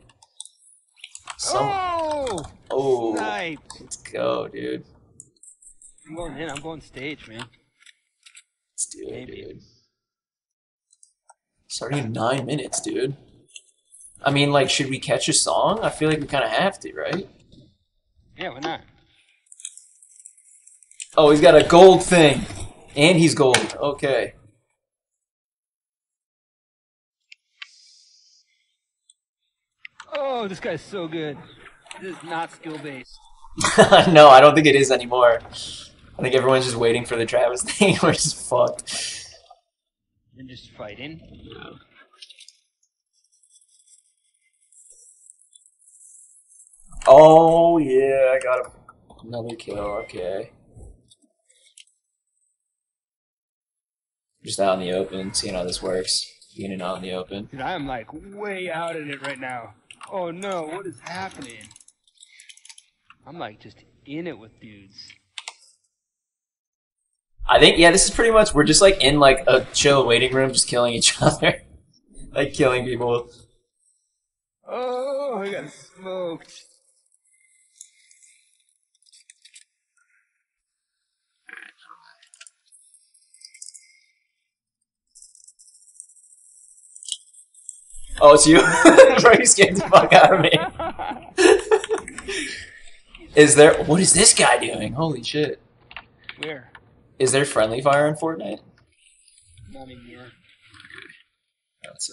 S4: Oh!
S2: Oh.
S4: Sniped.
S2: Let's go, dude.
S4: I'm going in. I'm going stage, man.
S2: Let's do it,
S4: Maybe.
S2: dude. Starting in 9 minutes, dude. I mean, like, should we catch a song? I feel like we kind of have to, right?
S4: Yeah, why not?
S2: Oh, he's got a gold thing. And he's gold. Okay.
S4: Oh, this guy's so good. This is not skill-based.
S2: No, I don't think it is anymore. I think everyone's just waiting for the Travis thing. We're just fucked.
S4: And just fighting.
S2: Oh, yeah, I got another kill. Okay. Just out in the open, seeing how this works. Being out in the open.
S4: Dude, I am like way out in it right now. Oh no, what is happening? I'm like just in it with dudes.
S2: I think, yeah, this is pretty much, we're just like in like a chill waiting room, just killing each other. Like killing people.
S4: Oh, I got smoked.
S2: Oh, it's you? Bro, you scared the fuck out of me. Is there, what is this guy doing? Holy shit.
S4: Where?
S2: Is there friendly fire in Fortnite?
S4: Not anymore.
S2: That's it.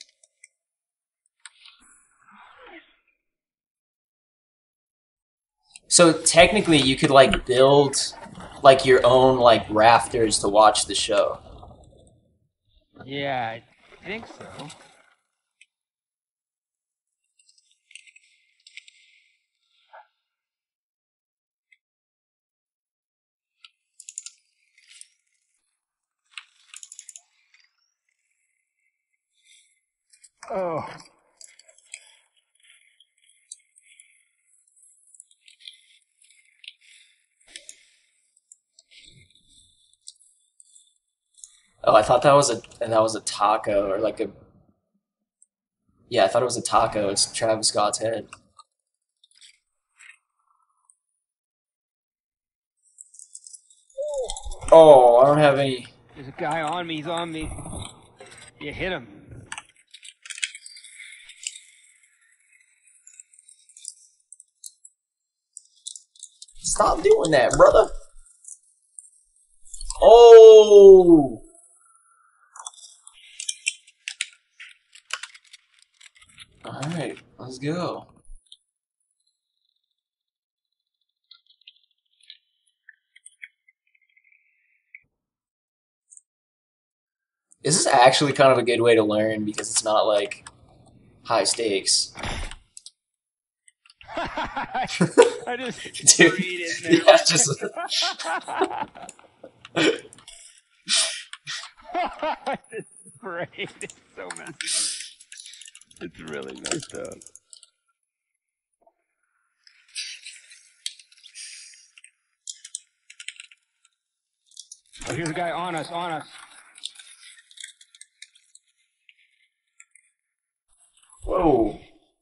S2: So technically you could like build like your own like rafters to watch the show.
S4: Yeah, I think so. Oh.
S2: Oh, I thought that was a taco or like a yeah, I thought it was a taco. It's Travis Scott's head. Oh, I don't have any.
S4: There's a guy on me. He's on me. You hit him.
S2: Stop doing that, brother. Oh. All right, let's go. This is actually kind of a good way to learn because it's not like high stakes.
S4: I just
S2: Dude,
S4: sprayed in there.
S2: yeah, just
S4: I just sprayed. It's so messed up. It's really messed up. Oh, here's a guy on us, on us.
S2: whoa.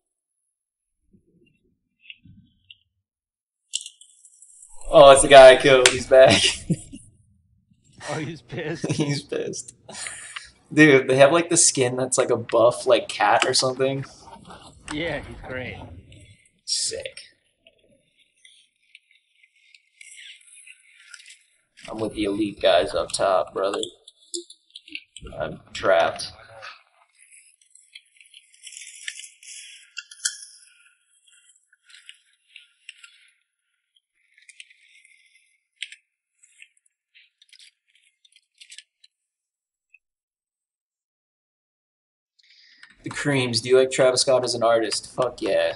S2: Oh, it's the guy I killed. He's back.
S4: Oh, he's pissed.
S2: He's pissed. Dude, they have like the skin that's like a buff like cat or something.
S4: Yeah, he's great.
S2: Sick. I'm with the elite guys up top, brother. I'm trapped. The Creams, do you like Travis Scott as an artist? Fuck yeah.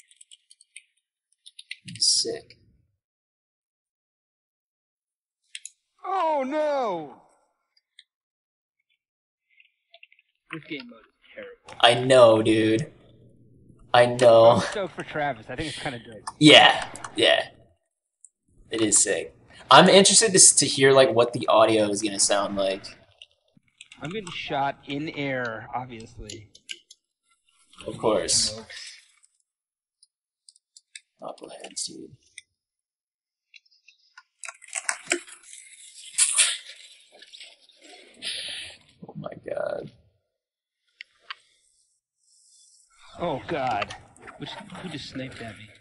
S2: Sick.
S4: Oh no! This game mode is terrible.
S2: I know, dude. I
S4: I'm
S2: know.
S4: stoked for Travis. I think it's kind of good.
S2: Yeah, yeah. It is sick. I'm interested to hear like what the audio is gonna sound like.
S4: I'm getting shot in air, obviously.
S2: Of course. Knuckleheads, dude. Oh my god.
S4: Oh god. Who just sniped at me?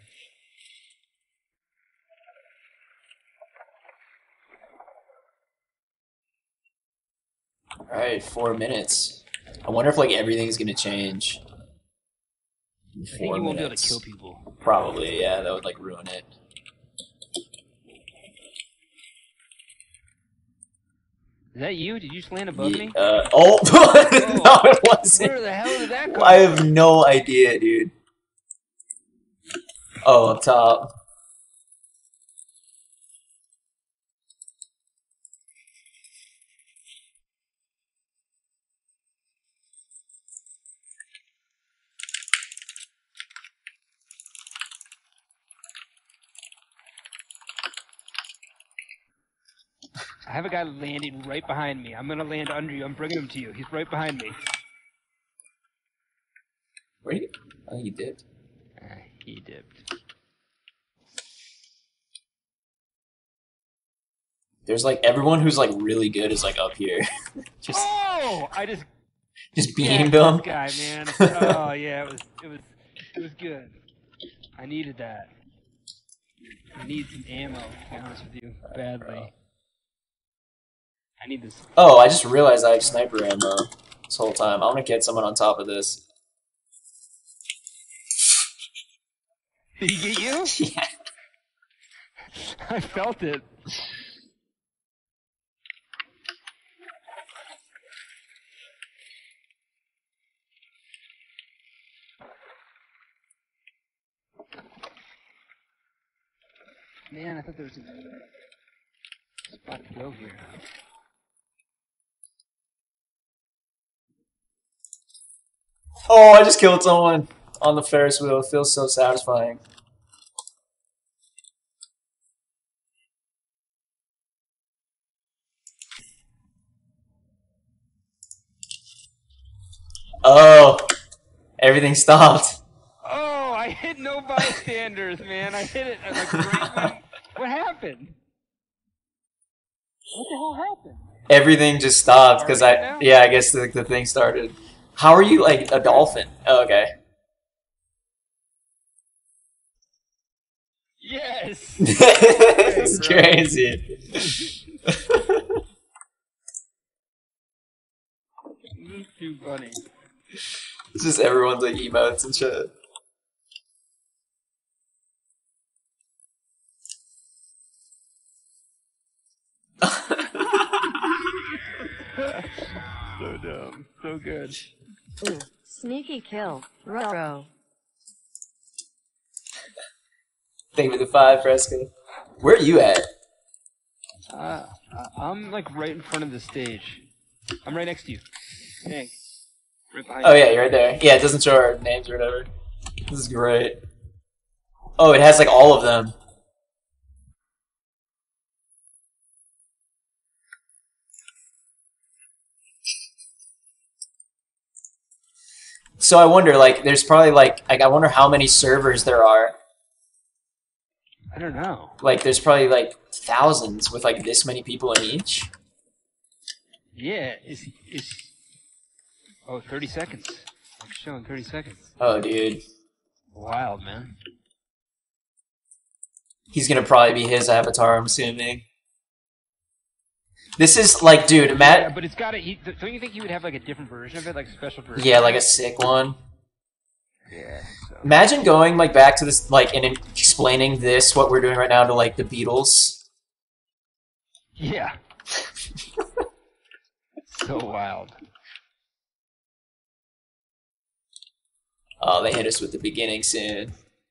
S2: Alright, 4 minutes. I wonder if like everything's gonna change. In
S4: I think
S2: 4
S4: you won't be able to
S2: minutes.
S4: kill people.
S2: Probably, yeah, that would like ruin it.
S4: Is that you? Did you just land above me?
S2: Oh, no, it wasn't.
S4: Where the hell did that come
S2: I have
S4: from?
S2: no idea, dude. Oh, up top.
S4: I have a guy landing right behind me. I'm gonna land under you. I'm bringing him to you. He's right behind me.
S2: Where you? Oh, you did.
S4: He dipped.
S2: There's like everyone who's like really good is like up here. just
S4: Oh! I just
S2: beamed
S4: gassed
S2: them.
S4: this guy, man. Oh yeah, it was good. I needed that. I need some ammo, to be honest with you. Badly. I need this.
S2: Oh, I just realized I have sniper ammo this whole time. I want to get someone on top of this.
S4: Did he get you?
S2: Yeah.
S4: I felt it. Man, I thought there was a spot to go here.
S2: Oh, I just killed someone on the Ferris wheel. It feels so satisfying. Oh, everything stopped.
S4: Oh, I hit no bystanders, man. I hit it like right when. What happened? What the hell happened?
S2: Everything just stopped because
S4: Starting now?
S2: yeah, I guess the thing started. How are you like a dolphin? Oh, okay.
S4: Yes.
S2: This is
S4: bro.
S2: crazy.
S4: This is too funny.
S2: It's just everyone's like emotes and shit.
S4: So dumb. So good.
S5: Ooh, sneaky kill. Roro.
S2: Thank you for the 5, Fresca. Where are you at?
S4: I'm like right in front of the stage. I'm right next to you. Hey. Right behind
S2: Oh
S4: you.
S2: yeah, you're right there. Yeah, it doesn't show our names or whatever. This is great. Oh, it has like all of them. So I wonder, like, there's probably like I wonder how many servers there are.
S4: I don't know.
S2: Like, there's probably like thousands with like this many people in each.
S4: Yeah, oh, 30 seconds. It's showing 30 seconds.
S2: Oh, dude,
S4: Wild, man.
S2: he's gonna probably be his avatar. I'm assuming. This is like, dude,
S4: Yeah,
S2: Matt.
S4: but it's gotta. Don't you think he would have like a different version of it, like a special version?
S2: Yeah,
S4: of
S2: like a
S4: it?
S2: sick one.
S4: Yeah. So.
S2: Imagine going like back to this, like, and explaining this what we're doing right now to like the Beatles.
S4: Yeah. So wild.
S2: Oh, they hit us with the beginning soon.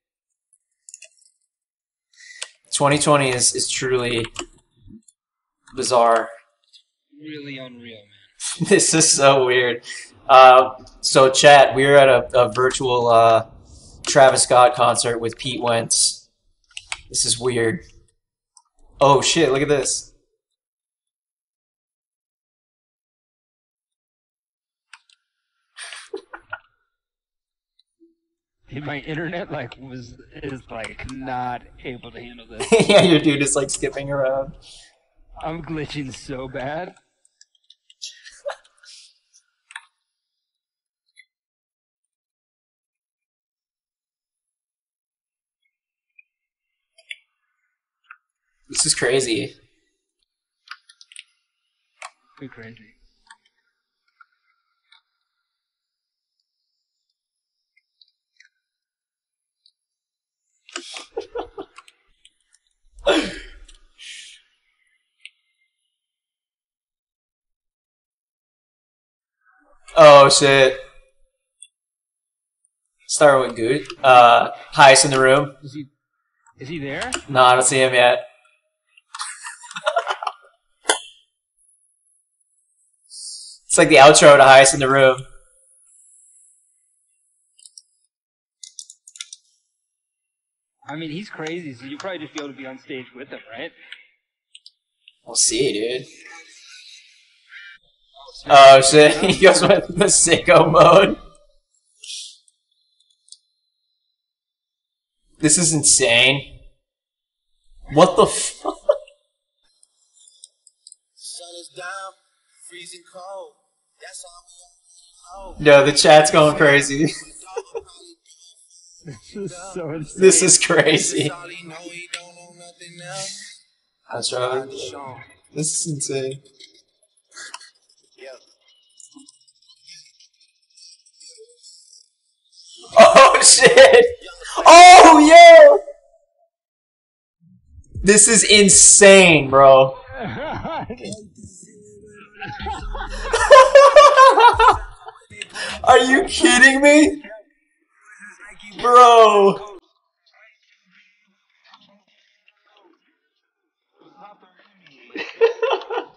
S2: 2020 is truly bizarre.
S4: Really unreal, man.
S2: This is so weird. So, chat, we were at a virtual Travis Scott concert with Pete Wentz. This is weird. Oh shit! Look at this.
S4: Dude, my internet is like not able to handle this.
S2: Yeah, your dude is like skipping around.
S4: I'm glitching so bad.
S2: This is crazy.
S4: Pretty crazy.
S2: Oh shit. Start with good. Highest in the room.
S4: Is he there?
S2: No, I don't see him yet. It's like the outro to Highest in the Room.
S4: I mean, he's crazy, so you'll probably just be able to be on stage with him, right?
S2: We'll see, dude. Oh shit, he goes with the sicko mode. This is insane. What the fuck?
S1: Sun is down, freezing cold. That's all we
S2: No, the chat's going crazy.
S4: This is so insane.
S2: This is crazy.
S1: all he know, he don't know nothing else.
S2: That's right. This is insane. Oh shit! Oh yeah! This is insane, bro. Are you kidding me? Bro.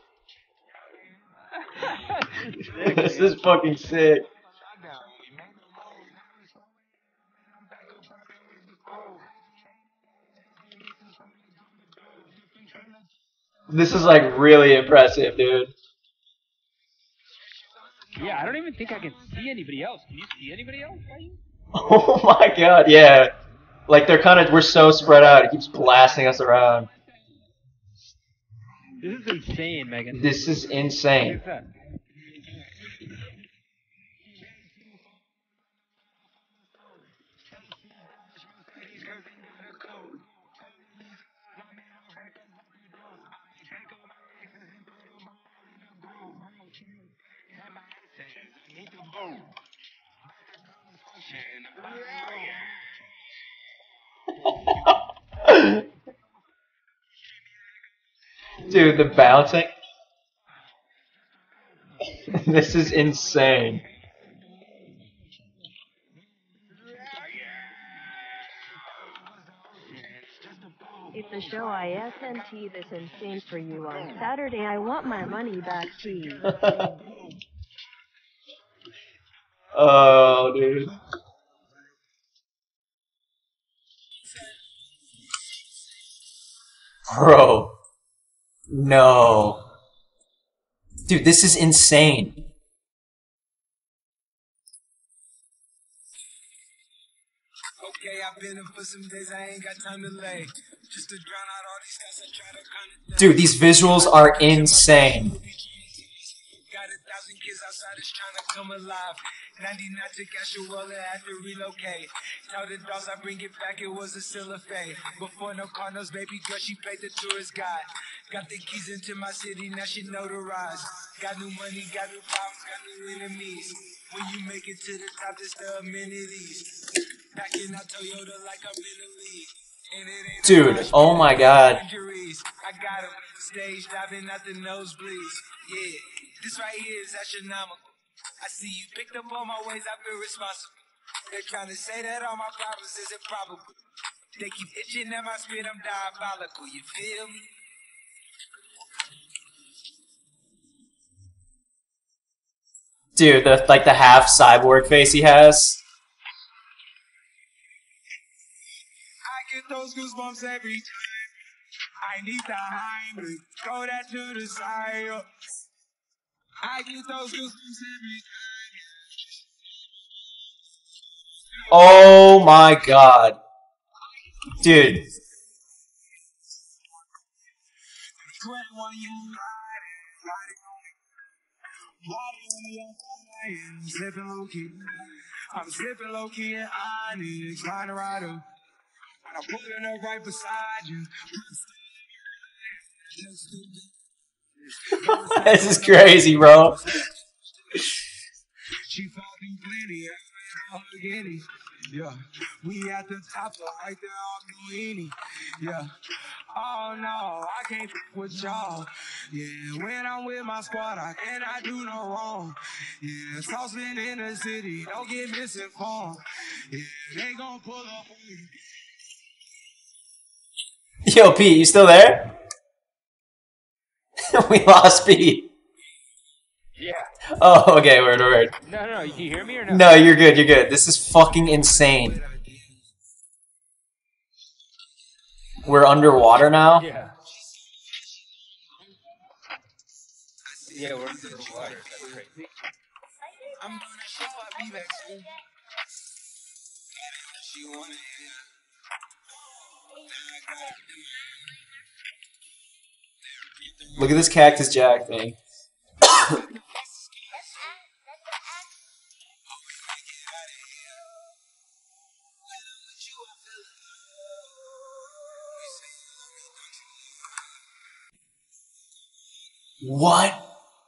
S2: This is fucking sick. This is like really impressive, dude.
S4: Yeah, I don't even think I can see anybody else. Can you see anybody else?
S2: Oh my god, yeah. Like we're so spread out. It keeps blasting us around.
S4: This is insane, Megan.
S2: This is insane.
S4: Look at that.
S2: Dude, the bouncing. This is insane.
S5: If the show ISNT this insane for you on Saturday, I want my money back, please.
S2: Oh, dude. Bro. No. Dude, this is insane.
S1: Okay, I've been in for some days, I ain't got time to lay. Just to drown out all these guys I try to kind of.
S2: Dude, these visuals are insane.
S1: Got 1,000 kids outside that's trying to come alive. 99 to Cashuela had to relocate. Tell the dogs I bring it back, it was a still a fate. Before no Cardinals, baby girl, she paid the tourist guide. Got the keys into my city, now she notarized. Got new money, got new problems, got new enemies. When you make it to the top, it's the amenities. Packing out Toyota like I'm in the league. And it ain't
S2: Dude, oh my god.
S1: injuries. I got 'em stage diving at the nosebleeds. Yeah, this right here is astronomical. I see you picked up on my ways, I feel responsible. They're trying to say that all my problems is improbable. They keep itching at my spirit, I'm diabolical, you feel me?
S2: Dude, the half cyborg face he has.
S1: I get those goosebumps every time. I need the Heimlich, throw that to the side. I get those goosebumps every time.
S2: Oh my god. Dude.
S1: 21 you I'm slipping low key. I'm slipping low key and Onyx, trying to ride up. I'm pulling up right beside you.
S2: This is crazy, bro.
S1: She fought me plenty, I'm getting. Yeah, we at the top, so right there on Bellini. Yeah. Oh no, I can't with y'all. Yeah, when I'm with my squad, I cannot do no wrong. Yeah, saucepan in the city, don't get misinformed. Yeah, they gon' pull up on me.
S2: Yo, Pete, you still there? We lost Pete.
S4: Yeah.
S2: Oh, okay, word.
S4: No, you can hear me or no?
S2: No, you're good. This is fucking insane. We're underwater now?
S4: Yeah. Yeah, we're under the water. That's crazy.
S1: I'm gonna show I'll be back soon. She wanna hear.
S2: Look at this Cactus Jack thing. What?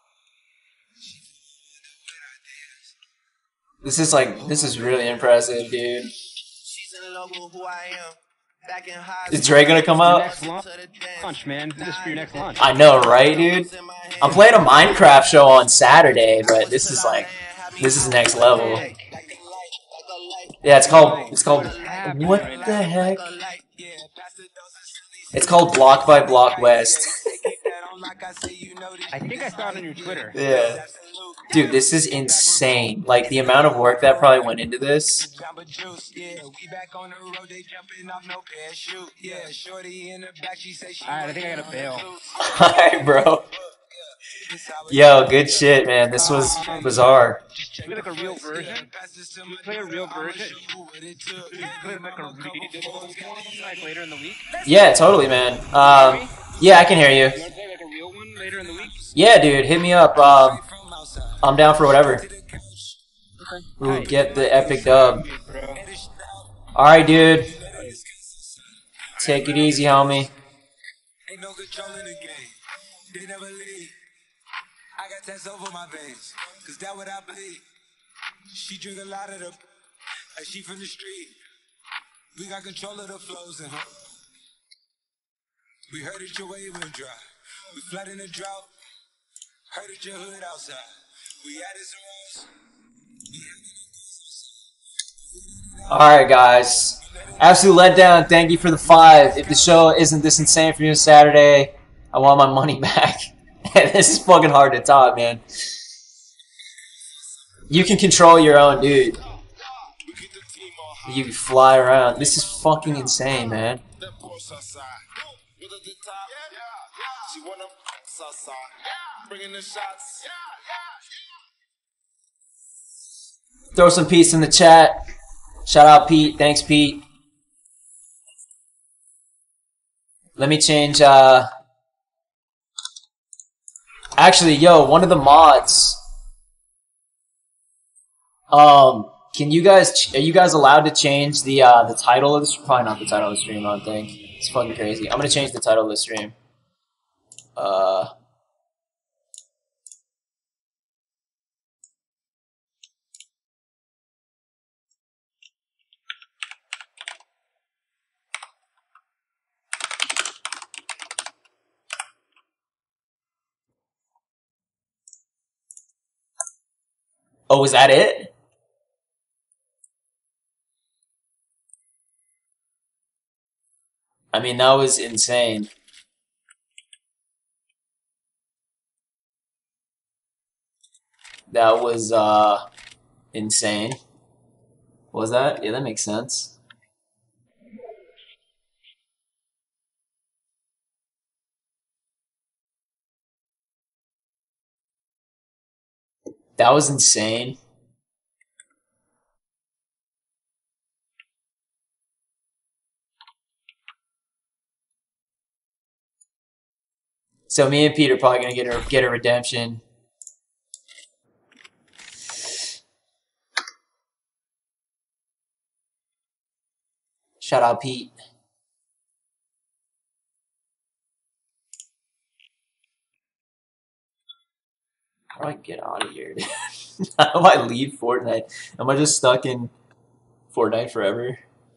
S2: This is really impressive, dude.
S1: She's in love with who I am. Back in high
S2: Is Dre gonna come out?
S4: Next launch, man. Do this for your next launch.
S2: I know, right, dude? I'm playing a Minecraft show on Saturday, but this is next level. Yeah, it's called what the heck? It's called Block by Block West.
S4: I think I saw it on your Twitter.
S2: Yeah. Dude, this is insane. Like, the amount of work that probably went into this.
S1: Jamba Juice, yeah, we back on the road, they jumping off no parachute. Yeah, shorty in the back, she say she
S4: Alright, I think I gotta bail.
S2: Alright, bro. Yo, good shit, man. This was bizarre.
S4: Should we like a real version? Should we play a real version? Should we play like a real like later in the week?
S2: Yeah, totally, man. Yeah, I can hear you.
S4: You wanna play like a real one later in the week?
S2: Yeah, dude, hit me up. I'm down for whatever.
S4: Okay.
S2: We'll get the epic dub.
S4: Bro.
S2: Alright, dude. Take it easy, homie.
S1: ain't no control in the game. They never leave. I got tests over my veins, cause that what I bleed. She drink a lot of the, like she from the street. We got control of the flows in her. We heard that your wave went dry. We flood in the drought. Heard that your hood outside. We added some rounds.
S2: Alright, guys. Absolute letdown. Thank you for the 5. If the show isn't this insane for you on Saturday, I want my money back. This is fucking hard to top, man. You can control your own dude. You can fly around. This is fucking insane, man. Throw some peace in the chat. Shout out Pete. Thanks, Pete. Let me change, actually, yo, one of the mods, can you guys, are you guys allowed to change the title of the stream? Probably not the title of the stream, I don't think. It's fucking crazy. I'm gonna change the title of the stream. Oh, was that it? I mean, that was insane. That was, insane. Was that? Yeah, that makes sense. That was insane. So me and Pete are probably gonna get a redemption. Shout out Pete. How do I get out of here, dude? How do I leave Fortnite? Am I just stuck in Fortnite forever?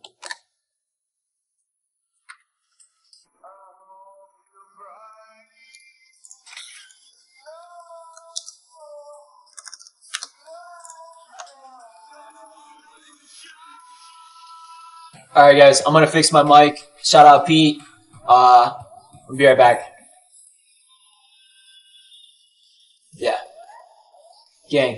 S2: Alright guys, I'm gonna fix my mic. Shout out Pete. I'll be right back. Yeah. Gang.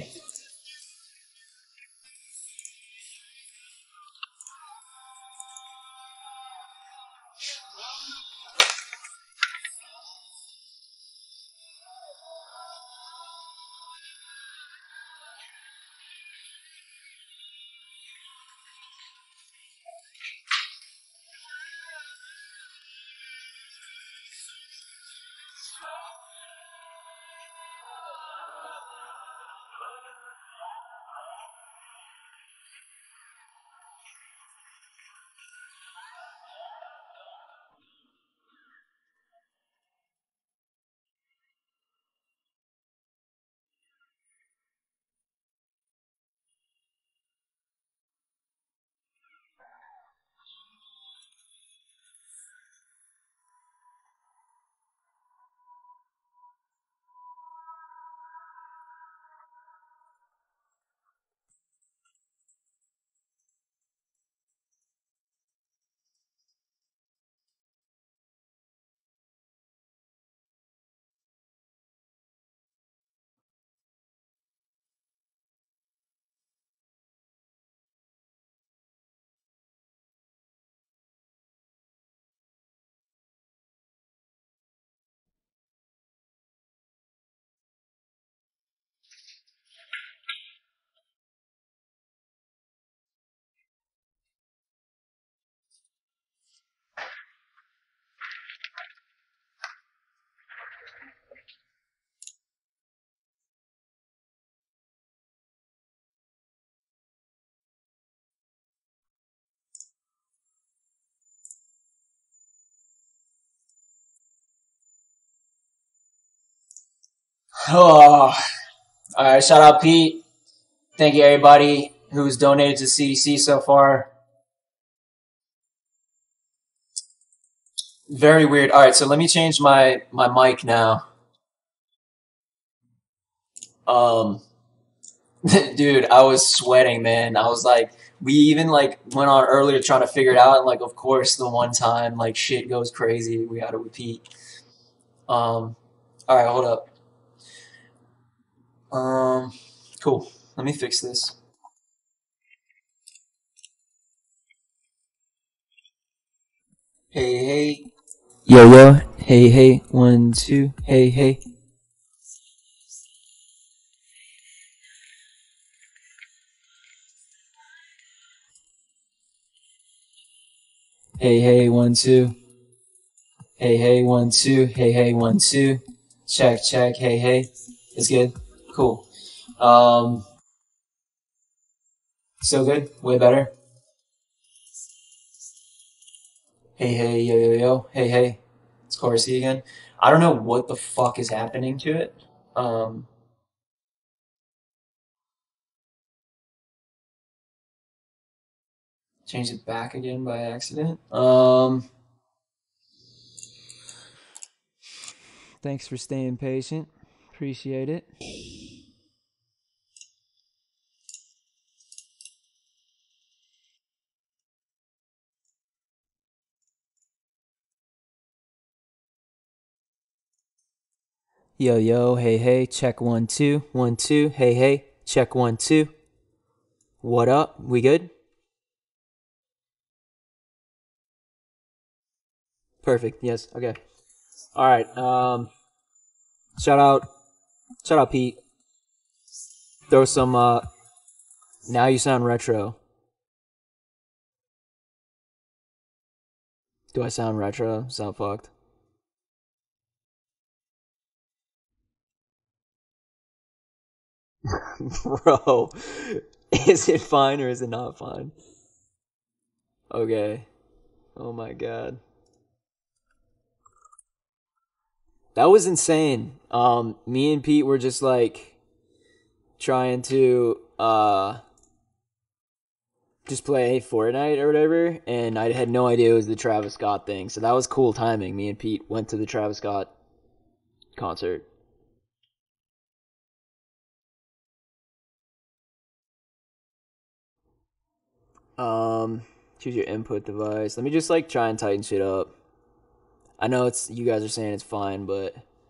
S3: Oh, all right. Shout out Pete. Thank you everybody who's donated to CDC so far. Very weird. All right, so let me change my mic now. Dude, I was sweating, man. I was like, we even like went on earlier trying to figure it out, and like, of course, the one time like shit goes crazy, we got to repeat. All right, hold up. Cool. Let me fix this. Hey, hey. Yo, yo. Hey, hey. 1, 2. Hey, hey. Hey, hey. 1, 2. Hey, hey. 1, 2. Hey, hey. 1, 2. Check, check. Hey, hey. It's good. Cool. So good. Way better. Hey, hey, yo, yo, yo. Hey, hey. It's Corsi again. I don't know what the fuck is happening to it. Changed it back again by accident. Thanks for staying patient. Appreciate it. Yo, yo, hey, hey, check 1, 2, 1, 2, hey, hey, check 1, 2. What up? We good? Perfect. Yes. Okay. All right. Shout out, Pete. Throw some. Now you sound retro. Do I sound retro? Sound fucked. Bro, is it fine or is it not fine? Okay. Oh my god. That was insane. Me and Pete were just like trying to just play Fortnite or whatever, and I had no idea it was the Travis Scott thing. So that was cool timing. Me and Pete went to the Travis Scott concert. Choose your input device. Let me just like try and tighten shit up. I know it's you guys are saying it's fine, but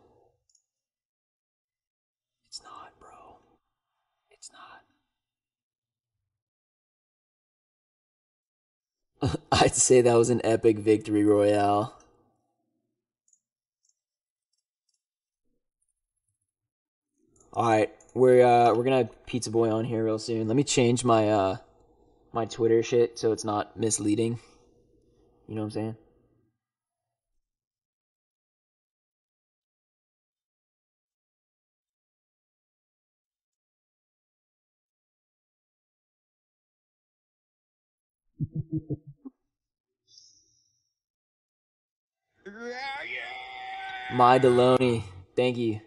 S3: it's not, bro. It's not. I'd say that was an epic victory royale. All right, we're gonna have Pizza Boy on here real soon. Let me change my my Twitter shit so it's not misleading. You know what I'm saying? My Deloney, thank you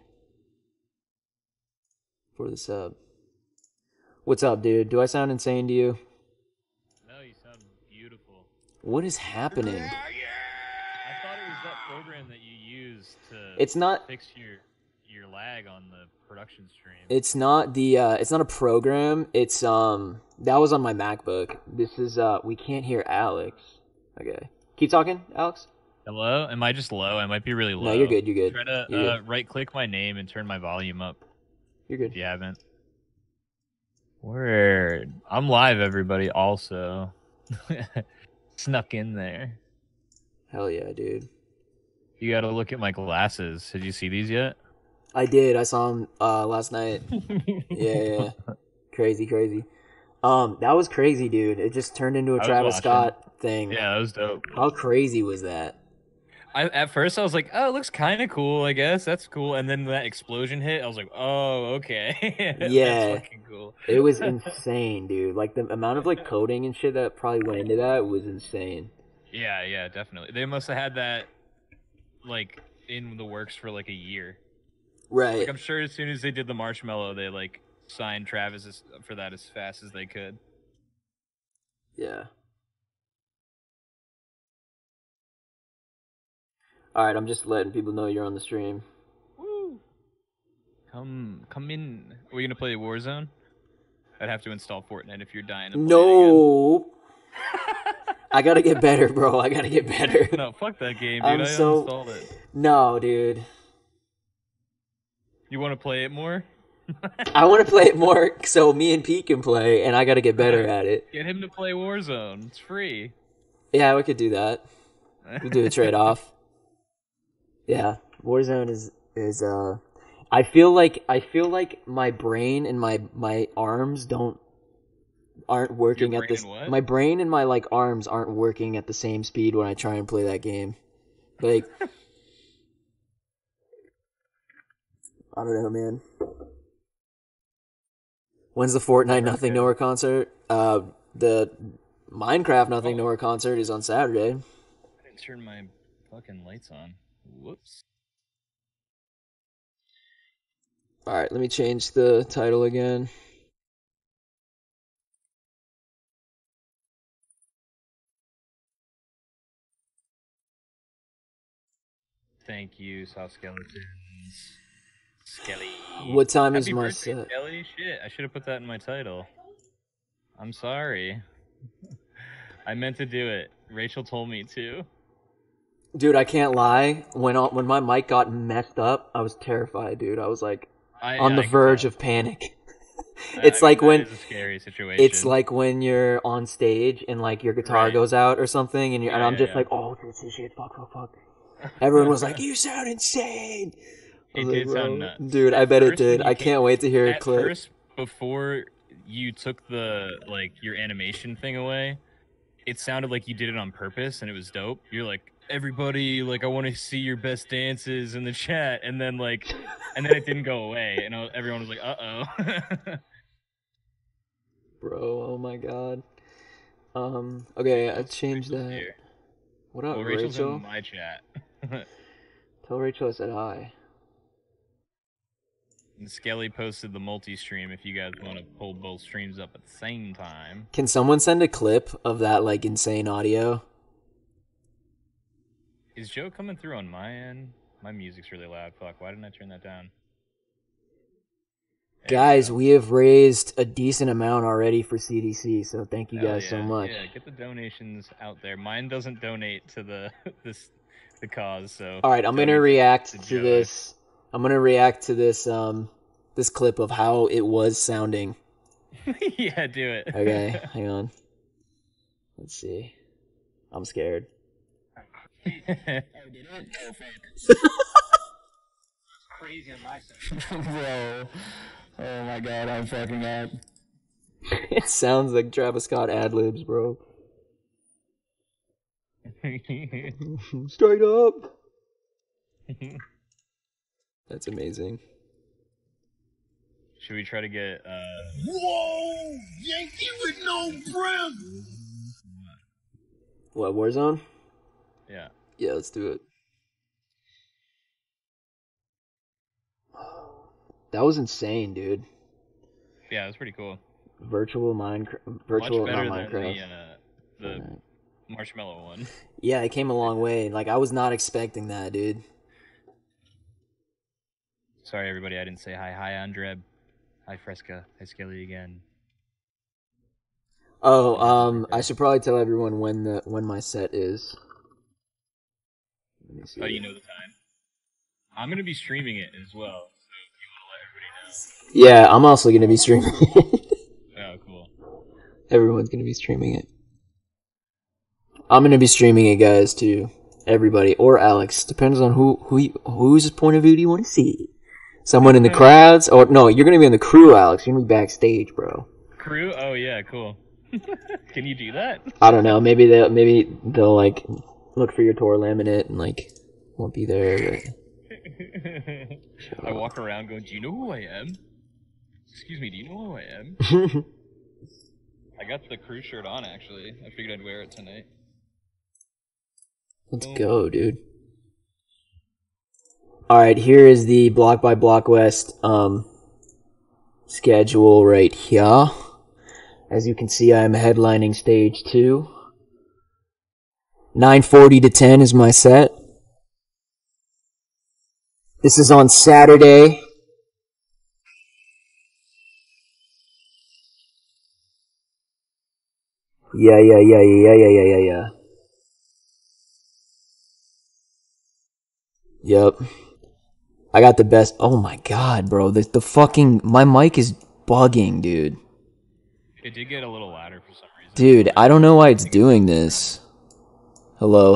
S3: for the sub. What's up, dude? Do I sound insane to you?
S6: No, you sound beautiful.
S3: What is happening?
S6: I thought it was that program that you use to
S3: It's not.
S6: fix your lag on the production stream.
S3: It's not the. It's not a program. It's That was on my MacBook. This is We can't hear Alex. Okay. Keep talking, Alex.
S6: Hello? Am I just low? I might be really low.
S3: No, you're good. You're good.
S6: Try to
S3: You're good.
S6: right-click my name and turn my volume up
S3: You're good.
S6: if you haven't. Word. I'm live, everybody, also. Snuck in there.
S3: Hell yeah, dude.
S6: You gotta look at my glasses. Did you see these yet?
S3: I did. I saw him last night. Yeah. Crazy. That was crazy, dude. It just turned into a
S6: I was
S3: Travis
S6: watching.
S3: Scott thing.
S6: Yeah, that was dope.
S3: How crazy was that?
S6: At first I was like, oh, it looks kind of cool, I guess. That's cool. And then that explosion hit. I was like, oh, okay.
S3: Yeah.
S6: That's fucking cool.
S3: It was insane, dude. Like the amount of like coding and shit that probably went into that was insane.
S6: Yeah, definitely. They must have had that like in the works for like a year.
S2: Right.
S6: Like I'm sure as soon as they did the marshmallow, they like signed Travis for that as fast as they could.
S2: Yeah. All right, I'm just letting people know you're on the stream.
S6: Woo! Come in. Are we gonna play Warzone? I'd have to install Fortnite if you're dying to play it
S2: No. I gotta get better, bro. I gotta get better.
S6: again. No, fuck that game, dude.
S2: I'm
S6: I
S2: so-
S6: uninstalled it.
S2: No, dude.
S6: You want to play it more?
S2: I want to play it more so me and Pete can play, and I gotta get better at it.
S6: Get him to play Warzone. It's free.
S2: Yeah, we could do that. We'll do a trade-off. Yeah, Warzone is I feel like my brain and my arms aren't working
S6: Your
S2: at
S6: brain
S2: this.
S6: and what?
S2: My brain and my like arms aren't working at the same speed when I try and play that game. Like, I don't know, man. When's the Fortnite Nothing Nowhere concert? The Minecraft Nothing Nowhere concert is on Saturday.
S6: I didn't turn my fucking lights on. Whoops.
S2: All right, let me change the title again.
S6: Thank you, Soft Skeletons. Skelly.
S2: What time is
S6: Happy
S2: my
S6: birthday,
S2: set?
S6: Skelly. Shit, I should have put that in my title. I'm sorry. I meant to do it. Rachel told me to.
S2: Dude, I can't lie. When my mic got messed up, I was terrified, dude. I was like on the verge of panic. It's like when
S6: it's a scary situation.
S2: it's like when you're on stage and like your guitar
S6: Right.
S2: goes out or something, and I'm just
S6: yeah.
S2: like, oh shit, fuck. Everyone was like, you sound insane. I
S6: It
S2: was
S6: did
S2: like,
S6: sound
S2: "Bro."
S6: nuts.
S2: Dude, I
S6: At
S2: bet it
S6: first, when
S2: did.
S6: you
S2: I
S6: came-
S2: can't wait to hear it
S6: At
S2: clip.
S6: first, before you took the your animation thing away, it sounded like you did it on purpose, and it was dope. You're like, everybody, like, I want to see your best dances in the chat, and then it didn't go away, and everyone was like, uh-oh.
S2: Bro, oh my god. Okay, I changed that.
S6: Here.
S2: What up,
S6: Well, Rachel's
S2: Rachel?
S6: in my chat.
S2: Tell Rachel I said hi.
S6: And Skelly posted the multi-stream if you guys want to pull both streams up at the same time.
S2: Can someone send a clip of that like insane audio?
S6: Is Joe coming through on my end? My music's really loud. Fuck, why didn't I turn that down? There
S2: Guys,
S6: go.
S2: we have raised a decent amount already for CDC, so thank you
S6: Hell
S2: guys so
S6: yeah.
S2: much.
S6: Yeah, get the donations out there. Mine doesn't donate to the cause, so.
S2: All right, I'm gonna
S6: donate
S2: react
S6: to
S2: to
S6: Joe.
S2: this. I'm gonna react to this this clip of how it was sounding.
S6: Yeah, do it.
S2: Okay, hang on. Let's see. I'm scared.
S4: Crazy on my side.
S2: Bro, oh my god, I'm fucking up. It sounds like Travis Scott ad libs, bro. Straight up. That's amazing.
S6: Should we try to get
S1: Whoa! Yankee with no breath!
S2: What, Warzone?
S6: yeah.
S2: Yeah, let's do it. That was insane, dude.
S6: Yeah, that's pretty cool.
S2: Virtual
S6: Much better
S2: not
S6: than
S2: Minecraft.
S6: the marshmallow one.
S2: Yeah, it came a long way. Like, I was not expecting that, dude.
S6: Sorry, everybody, I didn't say hi. Hi, Andreb. Hi, Fresca. Hi, Skelly again.
S2: Oh, I should probably tell everyone when my set is. Let me see.
S6: Oh, you know the time. I'm gonna be streaming it as well, so if you want to let everybody
S2: Yeah, I'm also gonna be streaming it.
S6: know. Oh, cool.
S2: Everyone's gonna be streaming it. I'm gonna be streaming it, guys, too. Everybody or Alex depends on whose point of view do you want to see. Someone in the crowds, or no? You're gonna be in the crew, Alex. You're gonna be backstage, bro.
S6: Crew? Oh yeah, cool. Can you do that?
S2: I don't know. Maybe they'll like look for your tour laminate and like won't be there. But...
S6: I walk around going, "Do you know who I am? Excuse me, do you know who I am?" I got the crew shirt on actually. I figured I'd wear it tonight.
S2: Let's go, dude. All right, here is the Block by Block West schedule right here. As you can see, I am headlining stage 2. 9:40 to 10 is my set. This is on Saturday. Yeah. Yep. I got the best. Oh my god, bro. The fucking. My mic is bugging, dude.
S6: It did get a little louder for some reason.
S2: Dude, I don't know why it's doing this. Hello.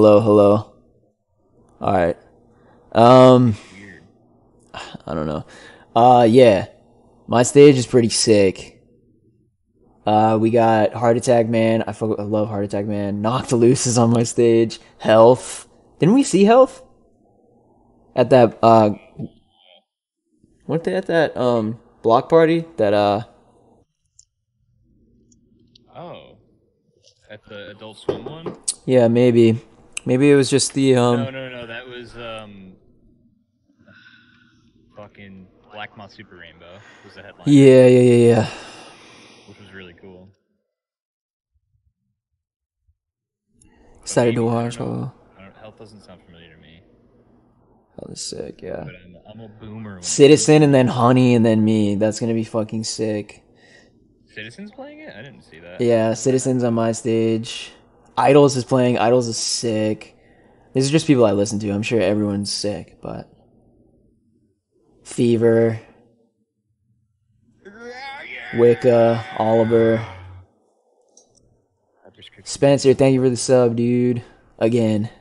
S2: Alright.
S6: Weird.
S2: I don't know. Yeah. My stage is pretty sick. We got Heart Attack Man. I love Heart Attack Man. Knocked Loose is on my stage. Health. Didn't we see Health? At that, weren't they at that, block party? That,
S6: Oh. At the Adult Swim one?
S2: yeah, maybe. Maybe it was just the,
S6: No, that was, fucking Black Moth Super Rainbow was the headline.
S2: Yeah.
S6: Which was really cool.
S2: Excited to
S6: Maybe, I
S2: watch.
S6: don't know.
S2: Oh,
S6: Health doesn't sound familiar to me.
S2: that was sick, yeah.
S6: But I'm a boomer. When
S2: Citizen and then Honey and then me. That's gonna be fucking sick.
S6: Citizen's playing it? I didn't see that.
S2: Yeah, Citizen's on my stage. Idols is playing. Idols is sick. These are just people I listen to. I'm sure everyone's sick, but Fever, Wicca, Oliver, Spencer. Thank you for the sub, dude. Again.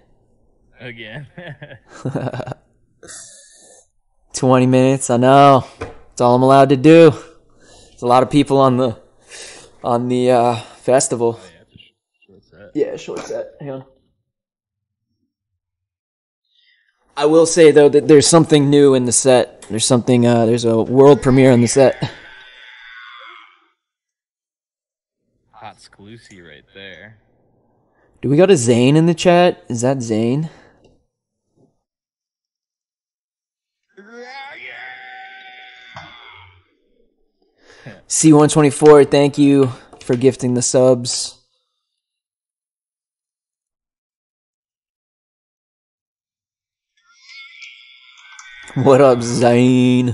S2: 20 minutes. I know. That's all I'm allowed to do. There's a lot of people on the festival.
S6: Short set.
S2: Yeah, short set. Hang on. I will say though that there's something new in the set. There's something. There's a world premiere on the set.
S6: Hot Sclusy right there.
S2: Do we got a Zane in the chat? Is that Zane? C124, thank you for gifting the subs. What up, Zane?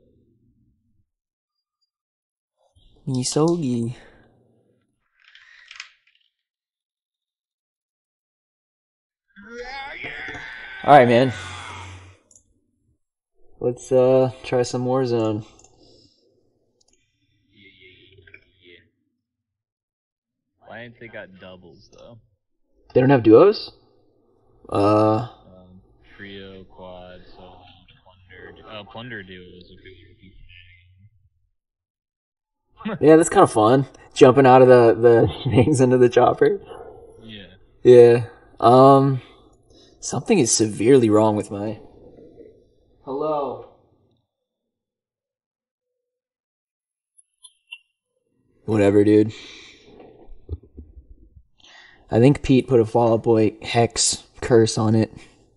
S2: Misogi. Alright, man. Let's try some Warzone.
S6: Yeah. Why ain't they got doubles though?
S2: They don't have duos?
S6: Trio, quad, solo, plunder. Plunder duos.
S2: Yeah, that's kind of fun. Jumping out of the things into the chopper.
S6: Yeah.
S2: Yeah. Something is severely wrong with my... Hello. Whatever, dude. I think Pete put a Fall Out Boy hex curse on it.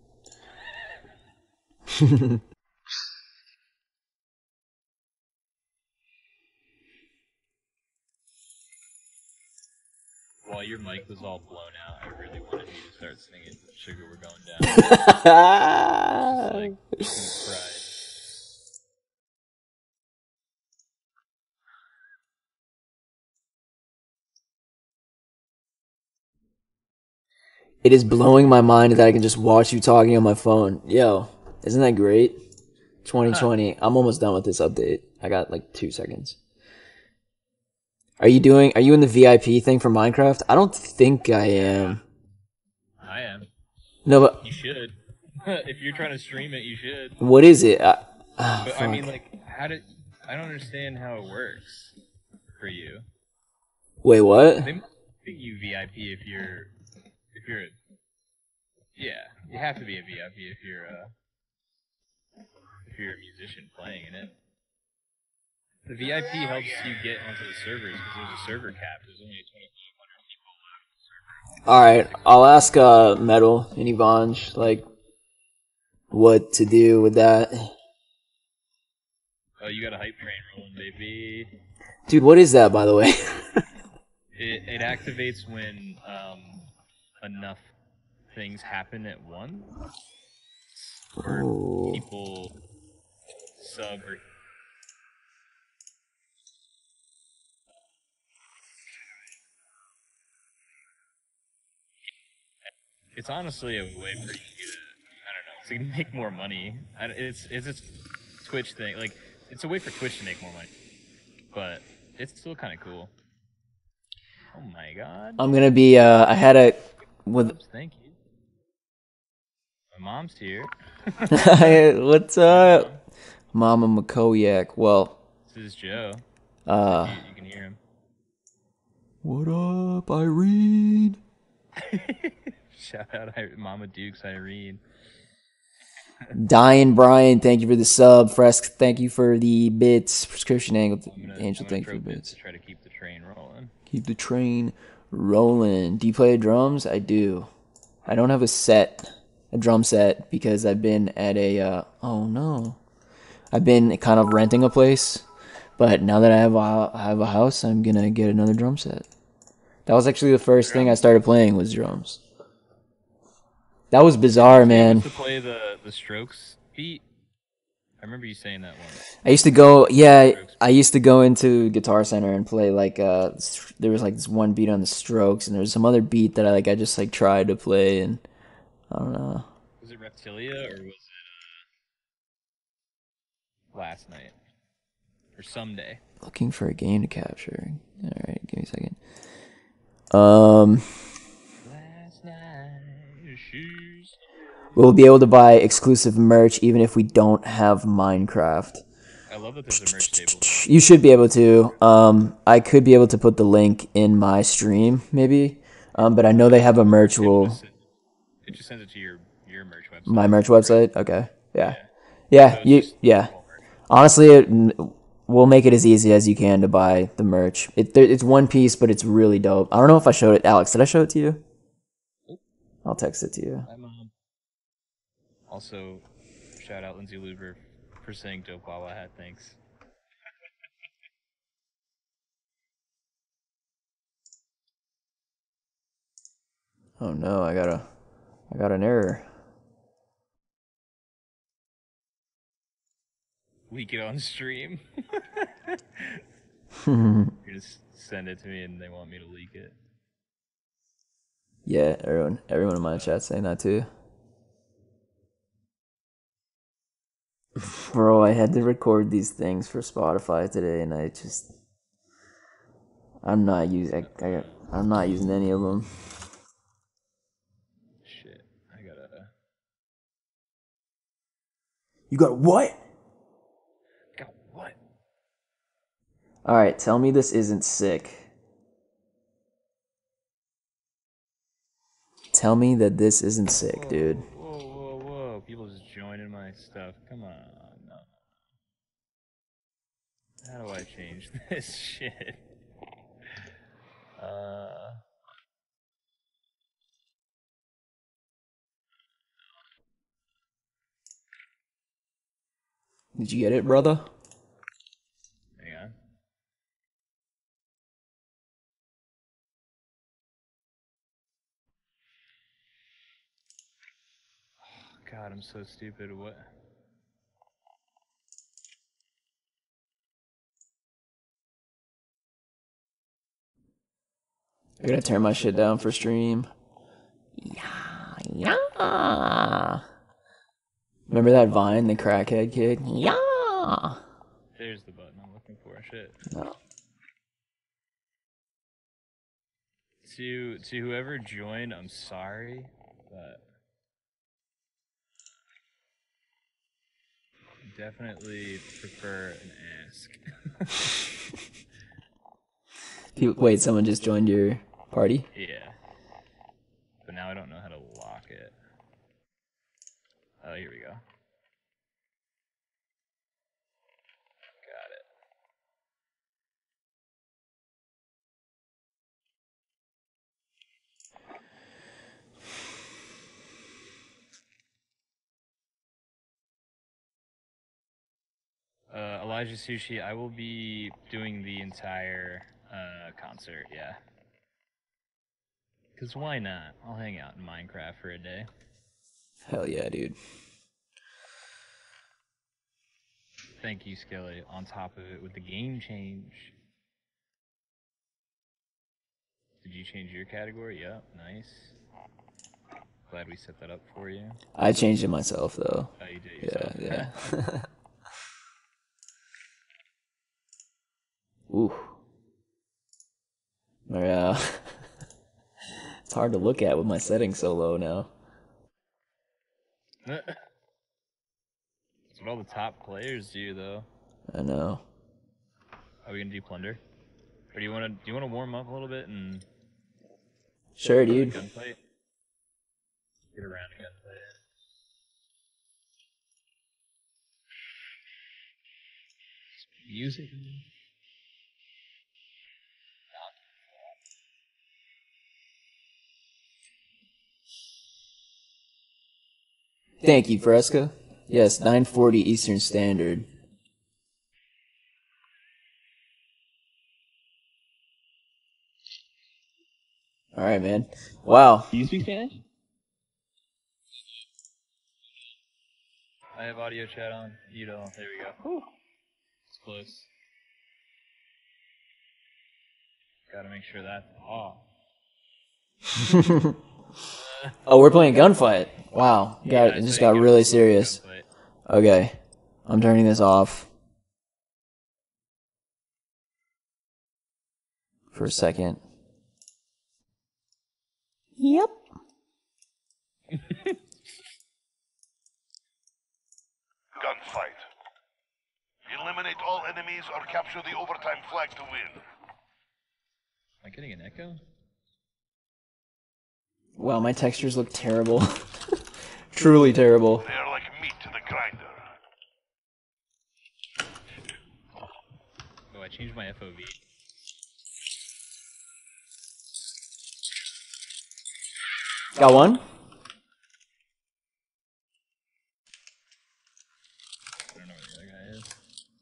S6: While your mic was all blown out, I really wanted you to start singing "Sugar We're Going Down." Just like, cried.
S2: It is blowing my mind that I can just watch you talking on my phone. Yo, isn't that great? 2020. I'm almost done with this update. I got like 2 seconds. Are you in the VIP thing for Minecraft? I don't think I am.
S6: I am.
S2: No, but
S6: You should. If you're trying to stream it, you should.
S2: what is it?
S6: But
S2: Fuck.
S6: I mean, like, I don't understand how it works for you.
S2: Wait, what?
S6: They must make you VIP if you're yeah, you have to be a VIP if you're a musician playing in it. The VIP helps you get onto the servers because there's a server cap. There's only 2,500 people left.
S2: Alright, I'll ask Metal and Evange, like, what to do with that.
S6: Oh, you got a hype train rolling, baby.
S2: Dude, what is that, by the way?
S6: It activates when enough things happen at once. Or
S2: Oh.
S6: people sub or it's honestly a way for you to, I don't know, to make more money. It's a Twitch thing. Like, it's a way for Twitch to make more money, but it's still kind of cool. Oh my god.
S2: I'm gonna be. I had a with.
S6: Oops, thank you. My mom's here.
S2: What's up, Mama McCoyak? Well,
S6: This is Joe.
S2: uh,
S6: You can hear him.
S2: what up, Irene?
S6: Shout out Mama Dukes Irene.
S2: Dying Brian, thank you for the sub. Fresk, thank you for the bits. Prescription Angel,
S6: I'm
S2: thank you for
S6: throw
S2: the
S6: bits
S2: bits.
S6: to try to keep the train rolling.
S2: Keep the train rolling. Do you play drums? I do. I don't have a drum set, because I've been at a, oh no. I've been kind of renting a place, but now that I have a house, I'm gonna get another drum set. That was actually the first thing I started playing was drums. That was bizarre, man.
S6: To play the Strokes beat. I remember you saying that once.
S2: I used to go, yeah, I used to go into Guitar Center and play like there was like this one beat on the Strokes, and there was some other beat that I just like tried to play, and I don't know.
S6: Was it Reptilia or was it last night or someday?
S2: Looking for a game to capture. All right, give me a second.
S6: Last night, shoes.
S2: We'll be able to buy exclusive merch even if we don't have Minecraft.
S6: I love that there's a merch table.
S2: You should be able to. I could be able to put the link in my stream, maybe. But I know they have a merch.
S6: It just sends it to your merch website.
S2: My merch website. Okay. Yeah. Yeah. Honestly, we'll make it as easy as you can to buy the merch. It's one piece, but it's really dope. I don't know if I showed it. Alex, did I show it to you? I'll text it to you.
S6: Hi, Mom. Also, shout out Lindsay Luber for saying dope Wawa hat. Thanks.
S2: Oh no, I got an error.
S6: Leak it on stream. You're just send it to me and they want me to leak it.
S2: Yeah, everyone in my chat's saying that too. Bro, I had to record these things for Spotify today, and I'm not using any of them.
S6: Shit, I gotta.
S2: You got what?
S6: Got what?
S2: All right, tell me this isn't sick. Tell me that this isn't sick, dude.
S6: Whoa. People just joining my stuff. Come on. No. How do I change this shit?
S2: Did you get it, brother?
S6: Hang on. Oh, God, I'm so stupid. What?
S2: I gotta turn my shit down for stream. Yeah. Remember that Vine, the crackhead kid? Yeah.
S6: There's the button I'm looking for. Shit.
S2: No.
S6: To whoever joined, I'm sorry, but definitely prefer an ask.
S2: Wait, someone just joined your party?
S6: Yeah. But now I don't know how to lock it. Oh, here we go. Elijah Sushi, I will be doing the entire concert, yeah. Because why not? I'll hang out in Minecraft for a day.
S2: Hell yeah, dude.
S6: Thank you, Skilly, on top of it with the game change. Did you change your category? Yep, nice. Glad we set that up for you.
S2: I changed it myself, though.
S6: Oh, you did yourself.
S2: Yeah. Ooh. Yeah. It's hard to look at with my settings so low now.
S6: That's what all the top players do, though.
S2: I know.
S6: Are we gonna do plunder, or do you want to warm up a little bit and
S2: Sure, dude.
S6: gunfight? Get around a gunfight. Music.
S2: Thank you, Fresca. Yes, 9:40 Eastern Standard. All right, man. Wow.
S7: Do you speak Spanish?
S6: I have audio chat on. You don't. There we go. It's close. Gotta make sure that's off.
S2: Oh, we're playing gunfight. Wow.
S6: Yeah,
S2: It just got really serious. Okay. I'm turning this off. For a second. Yep.
S8: Gunfight. Eliminate all enemies or capture the overtime flag to win.
S6: Am I getting an echo?
S2: Wow, my textures look terrible. Truly terrible.
S8: They are like meat to the grinder.
S6: Oh, I changed my FOV.
S2: Got one?
S6: I don't know where the other guy is.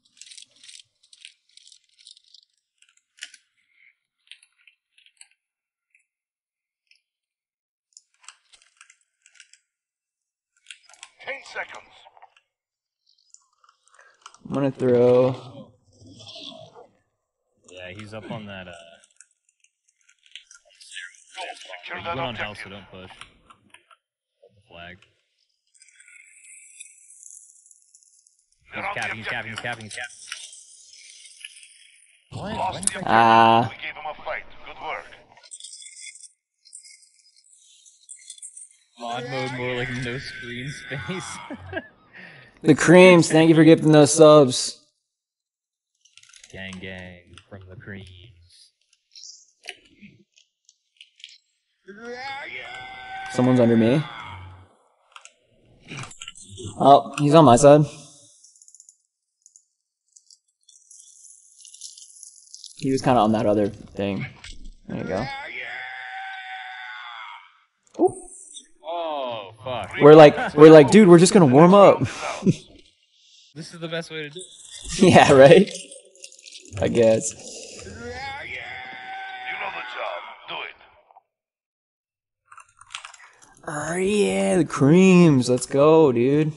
S8: Seconds.
S2: I'm gonna throw.
S6: Yeah, he's up on that.
S8: Secure
S6: He's
S8: that
S6: going on health,
S8: objective.
S6: so don't push. Hold the flag.
S8: They're on the
S6: He's capping. What?
S8: Lost
S6: What?
S8: the objective.
S2: Ah.
S8: We gave him a fight. Good work.
S6: Mod mode more like no screen space.
S2: The creams, thank you for gifting those subs.
S6: Gang from the creams.
S2: Someone's under me. Oh, he's on my side. He was kind of on that other thing. There you go. Ooh.
S6: Oh fuck!
S2: We're like, dude, we're just gonna warm up.
S6: This is the best way to do it.
S2: Yeah, right? I guess.
S8: You know the job. Do it.
S2: Oh yeah, the creams. Let's go, dude.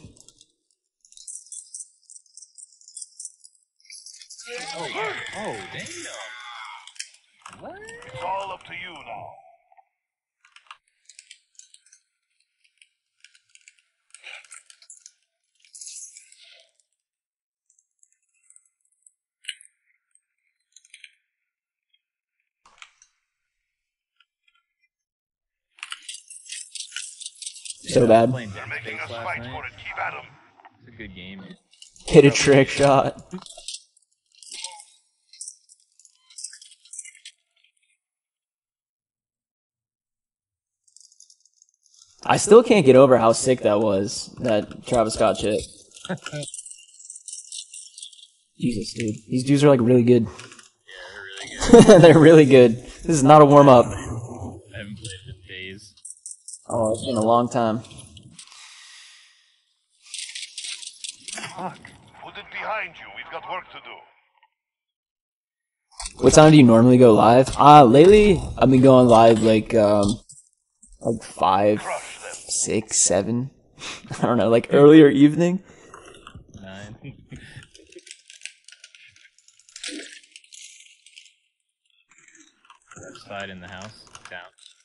S6: Oh damn! What?
S8: It's all up to you now.
S2: So bad.
S6: Playing
S8: They're
S6: Dead
S8: making
S6: Space
S8: us
S6: last
S8: fight
S6: night.
S8: for it. Keep at 'em.
S6: It's a good game.
S2: Hit a trick shot. I still can't get over how sick that was, that Travis Scott shit. Jesus, dude. These dudes are like really good. They're really good. This is not a warm up.
S6: I haven't played it in days.
S2: Oh, it's been a long time.
S6: Fuck.
S8: Put it behind you. We've got work to do.
S2: What time do you normally go live? Lately I've been going live like 5, 6, 7. I don't know, like earlier evening.
S6: 9. Left side in the house. Down.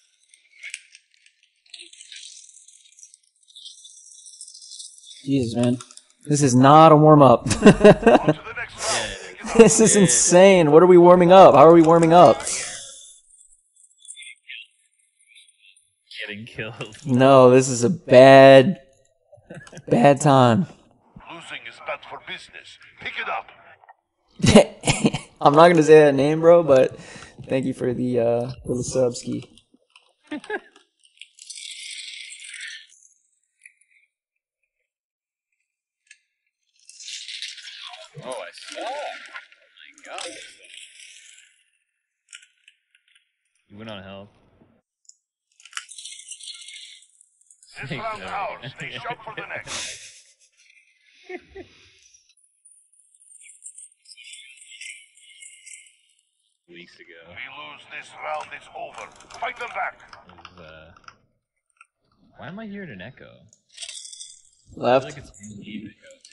S2: Jesus, man. This is not a warm-up.
S8: On to the next round.
S2: This is insane. What are we warming up? How are we warming up?
S6: Getting killed.
S2: No, this is a bad time.
S8: Losing is bad for business. Pick it up.
S2: I'm not gonna say that name, bro, but thank you for the sub ski.
S6: Oh, I saw. Oh my god. You went on help.
S8: This round's ours. Stay sharp for the next.
S6: Weeks ago.
S8: We lose this round, it's over. Fight them back.
S6: It was, why am I hearing an echo? I feel
S2: Left.
S6: like it's an echo too.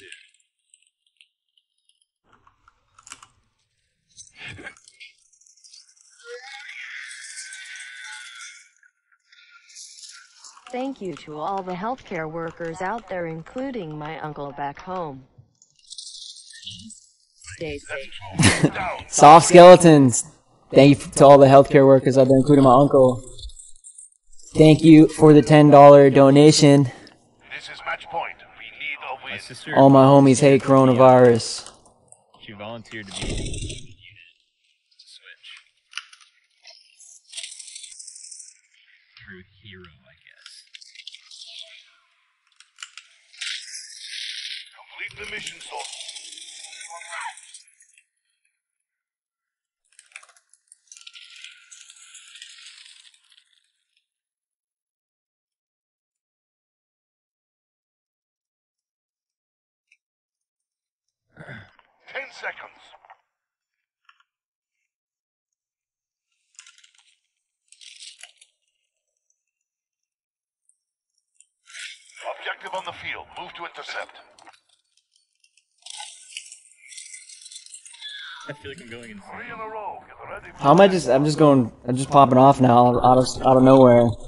S5: Thank you to all the healthcare workers out there, including my uncle back home. Stay safe.
S8: Down.
S2: Soft skeletons. Thank you to all the healthcare workers out there, including my uncle. Thank you for the $10 donation.
S8: This is match point. We need a
S6: My
S8: win.
S6: sister.
S2: All my homies hate coronavirus.
S6: She volunteered to be in the unit to switch. Through hero, I guess.
S8: Complete the mission, soldier. 10 seconds. Objective on the field. Move to intercept.
S6: I feel like I'm going insane.
S8: 3 in a row. Get ready for
S2: How am I just? I'm just popping off now out of nowhere.
S6: I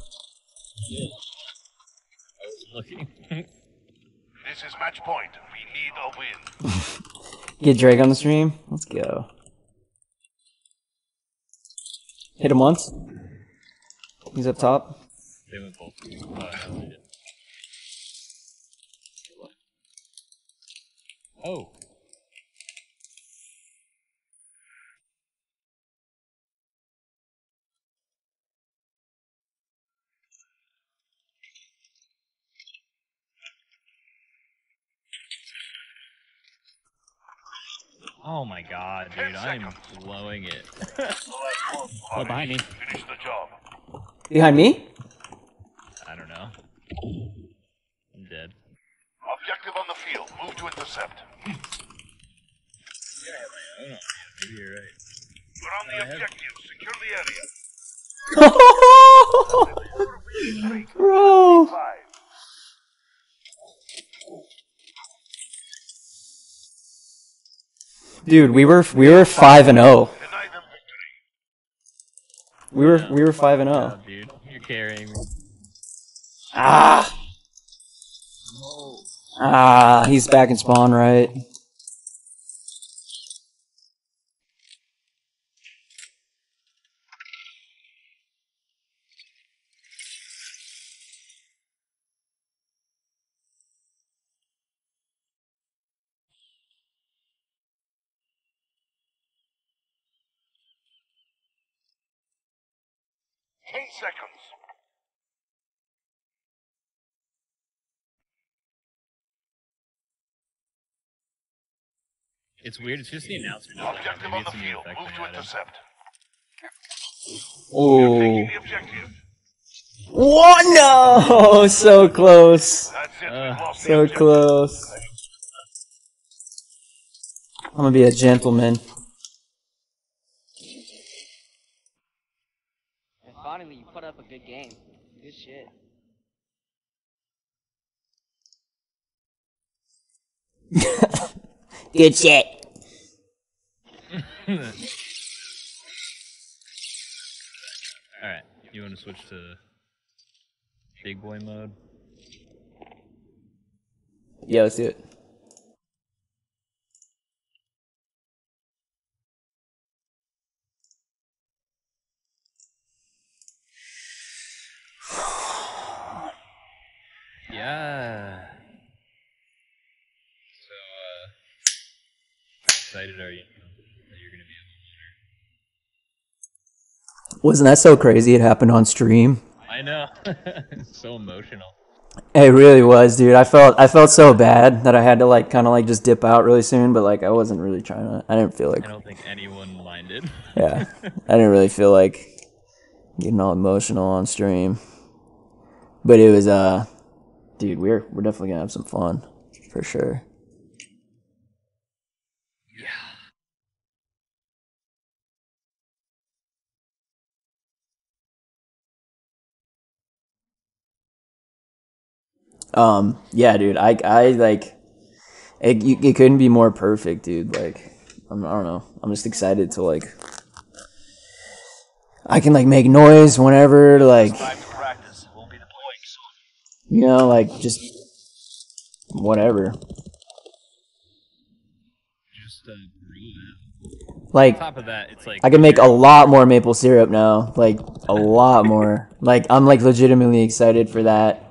S6: was looking.
S8: This is match point. We need a win.
S2: Get Drake on the stream. Let's go. Hit him once. He's up top.
S6: They went both. Oh, no, they didn't. Oh. Oh my god, dude, I am blowing it.
S8: Oh, behind me. Finish the job.
S2: Behind me?
S6: I don't know. I'm dead.
S8: Objective on the field. Move to intercept.
S6: Yeah, I don't know. Maybe you're right.
S8: You're on the objective. Secure the area.
S2: Bro.
S8: 5.
S2: Dude, we were 5-0.
S8: Deny them victory.
S2: We were 5-0.
S6: Oh, dude, you're carrying me.
S2: He's back in spawn, right?
S8: Seconds.
S6: It's weird, it's just the announcer.
S8: Objective on
S6: Maybe
S8: the
S6: it's a new
S8: field.
S6: effect
S8: Move
S6: they
S8: to
S6: added.
S8: intercept.
S2: Oh.
S8: Taking the objective.
S2: What? No! So close.
S8: That's it. We've lost the
S2: So
S8: objective.
S2: close. I'm gonna be a gentleman.
S7: And finally, you put up a good game. Good shit.
S2: Good shit.
S6: Alright, you want to switch to big boy mode?
S2: Yeah, let's do it.
S6: Yeah. So, how excited are you that you're gonna be able
S2: Wasn't that so crazy? It happened on stream.
S6: to? I know. It's so emotional.
S2: It really was, dude. I felt so bad that I had to like kind of like just dip out really soon, but like I wasn't really trying to. I didn't feel like.
S6: I don't think anyone minded.
S2: Yeah, I didn't really feel like getting all emotional on stream. But it was dude, we're definitely gonna have some fun for sure. Yeah, dude, I like it couldn't be more perfect, dude. Like, I don't know. I'm just excited to like, I can like make noise whenever, like,
S8: Time to practice. We'll be deploying soon.
S2: you know, like just whatever.
S6: Just breathe.
S2: Like,
S6: On top of that, it's like
S2: I can make a lot more maple syrup now, like a lot more. Like, I'm like legitimately excited for that.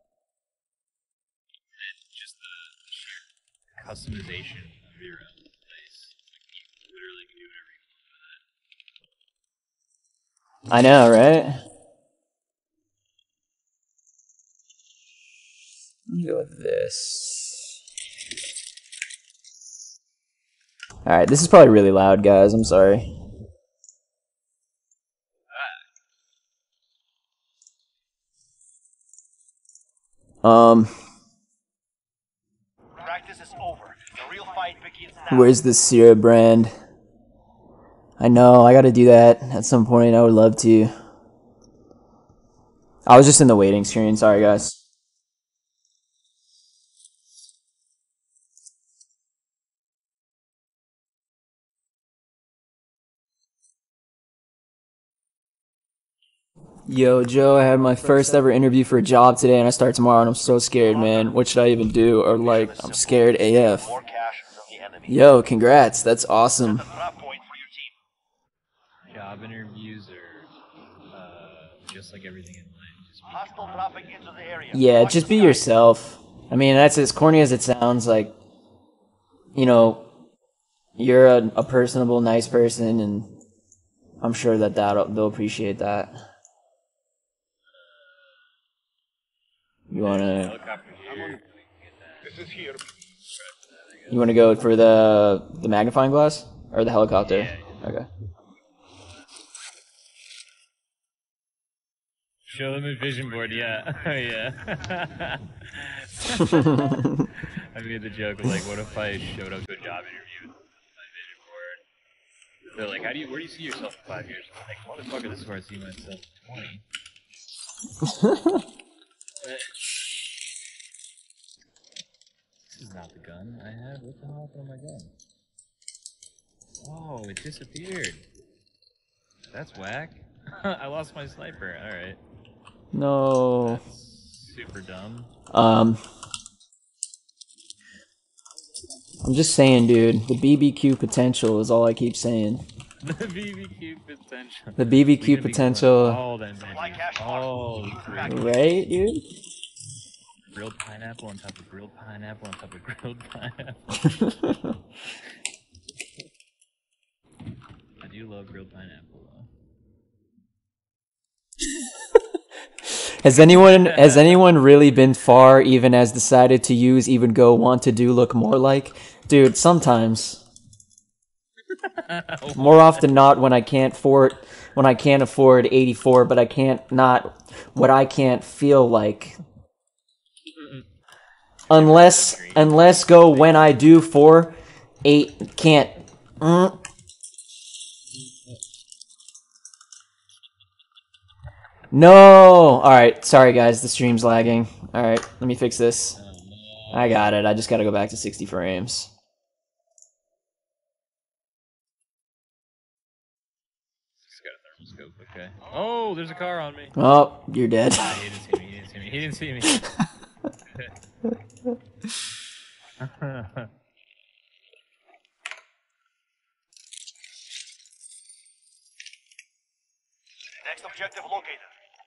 S6: just the sheer customization of your own place. Like, you literally can do whatever you want with it.
S2: I know, right? Let me go with this. Alright, this is probably really loud, guys. I'm sorry.
S8: Practice is over. The real fight begins now.
S2: Where's the syrup brand? I know, I gotta do that at some point. I would love to. I was just in the waiting screen. Sorry, guys. Yo, Joe, I had my first ever interview for a job today, and I start tomorrow, and I'm so scared, man. What should I even do? Or, like, I'm scared AF.
S8: More cash from the enemy.
S2: Yo, congrats. That's awesome.
S8: Drop point for your team.
S6: Job interviews are just like everything in life. Just be
S8: Hostile dropping into the area.
S2: Yeah,
S8: Watch
S2: just
S8: the
S2: be
S8: skies.
S2: yourself. I mean, that's as corny as it sounds. Like, you know, you're a personable, nice person, and I'm sure that they'll appreciate that. You wanna
S6: helicopter here.
S8: This is here.
S2: you wanna go for the magnifying glass or the helicopter?
S6: Yeah.
S2: Okay.
S6: Show them a vision board, yeah. Oh, yeah. I made the joke of like, what if I showed up to a job interview with my vision board? They're like, where do you see yourself in 5 years? I'm like, motherfucker, this is where I see myself in 20. This is not the gun I have. What the hell happened to my gun? Oh, it disappeared. That's whack. I lost my sniper. Alright.
S2: No.
S6: Super dumb.
S2: I'm just saying, dude. The BBQ potential is all I keep saying.
S6: The BBQ potential.
S2: The BBQ potential.
S6: All that magic. All great.
S2: Right, dude?
S6: Grilled pineapple on top of grilled pineapple on top of grilled pineapple. I do love grilled pineapple though.
S2: Has anyone really been far, even as decided to use, even go, want to do, look more like? Dude, sometimes. More often not when I can't afford 84, but I can't feel like. Unless go when I do for 8. Can't. No! Alright, sorry guys, the stream's lagging. Alright, let me fix this. I got it, I just gotta go back to 60 frames.
S6: Just got a thermoscope, okay. Oh, there's a car on me.
S2: Oh, you're dead.
S6: He didn't see me, he didn't see me, he didn't see me.
S8: Next objective located.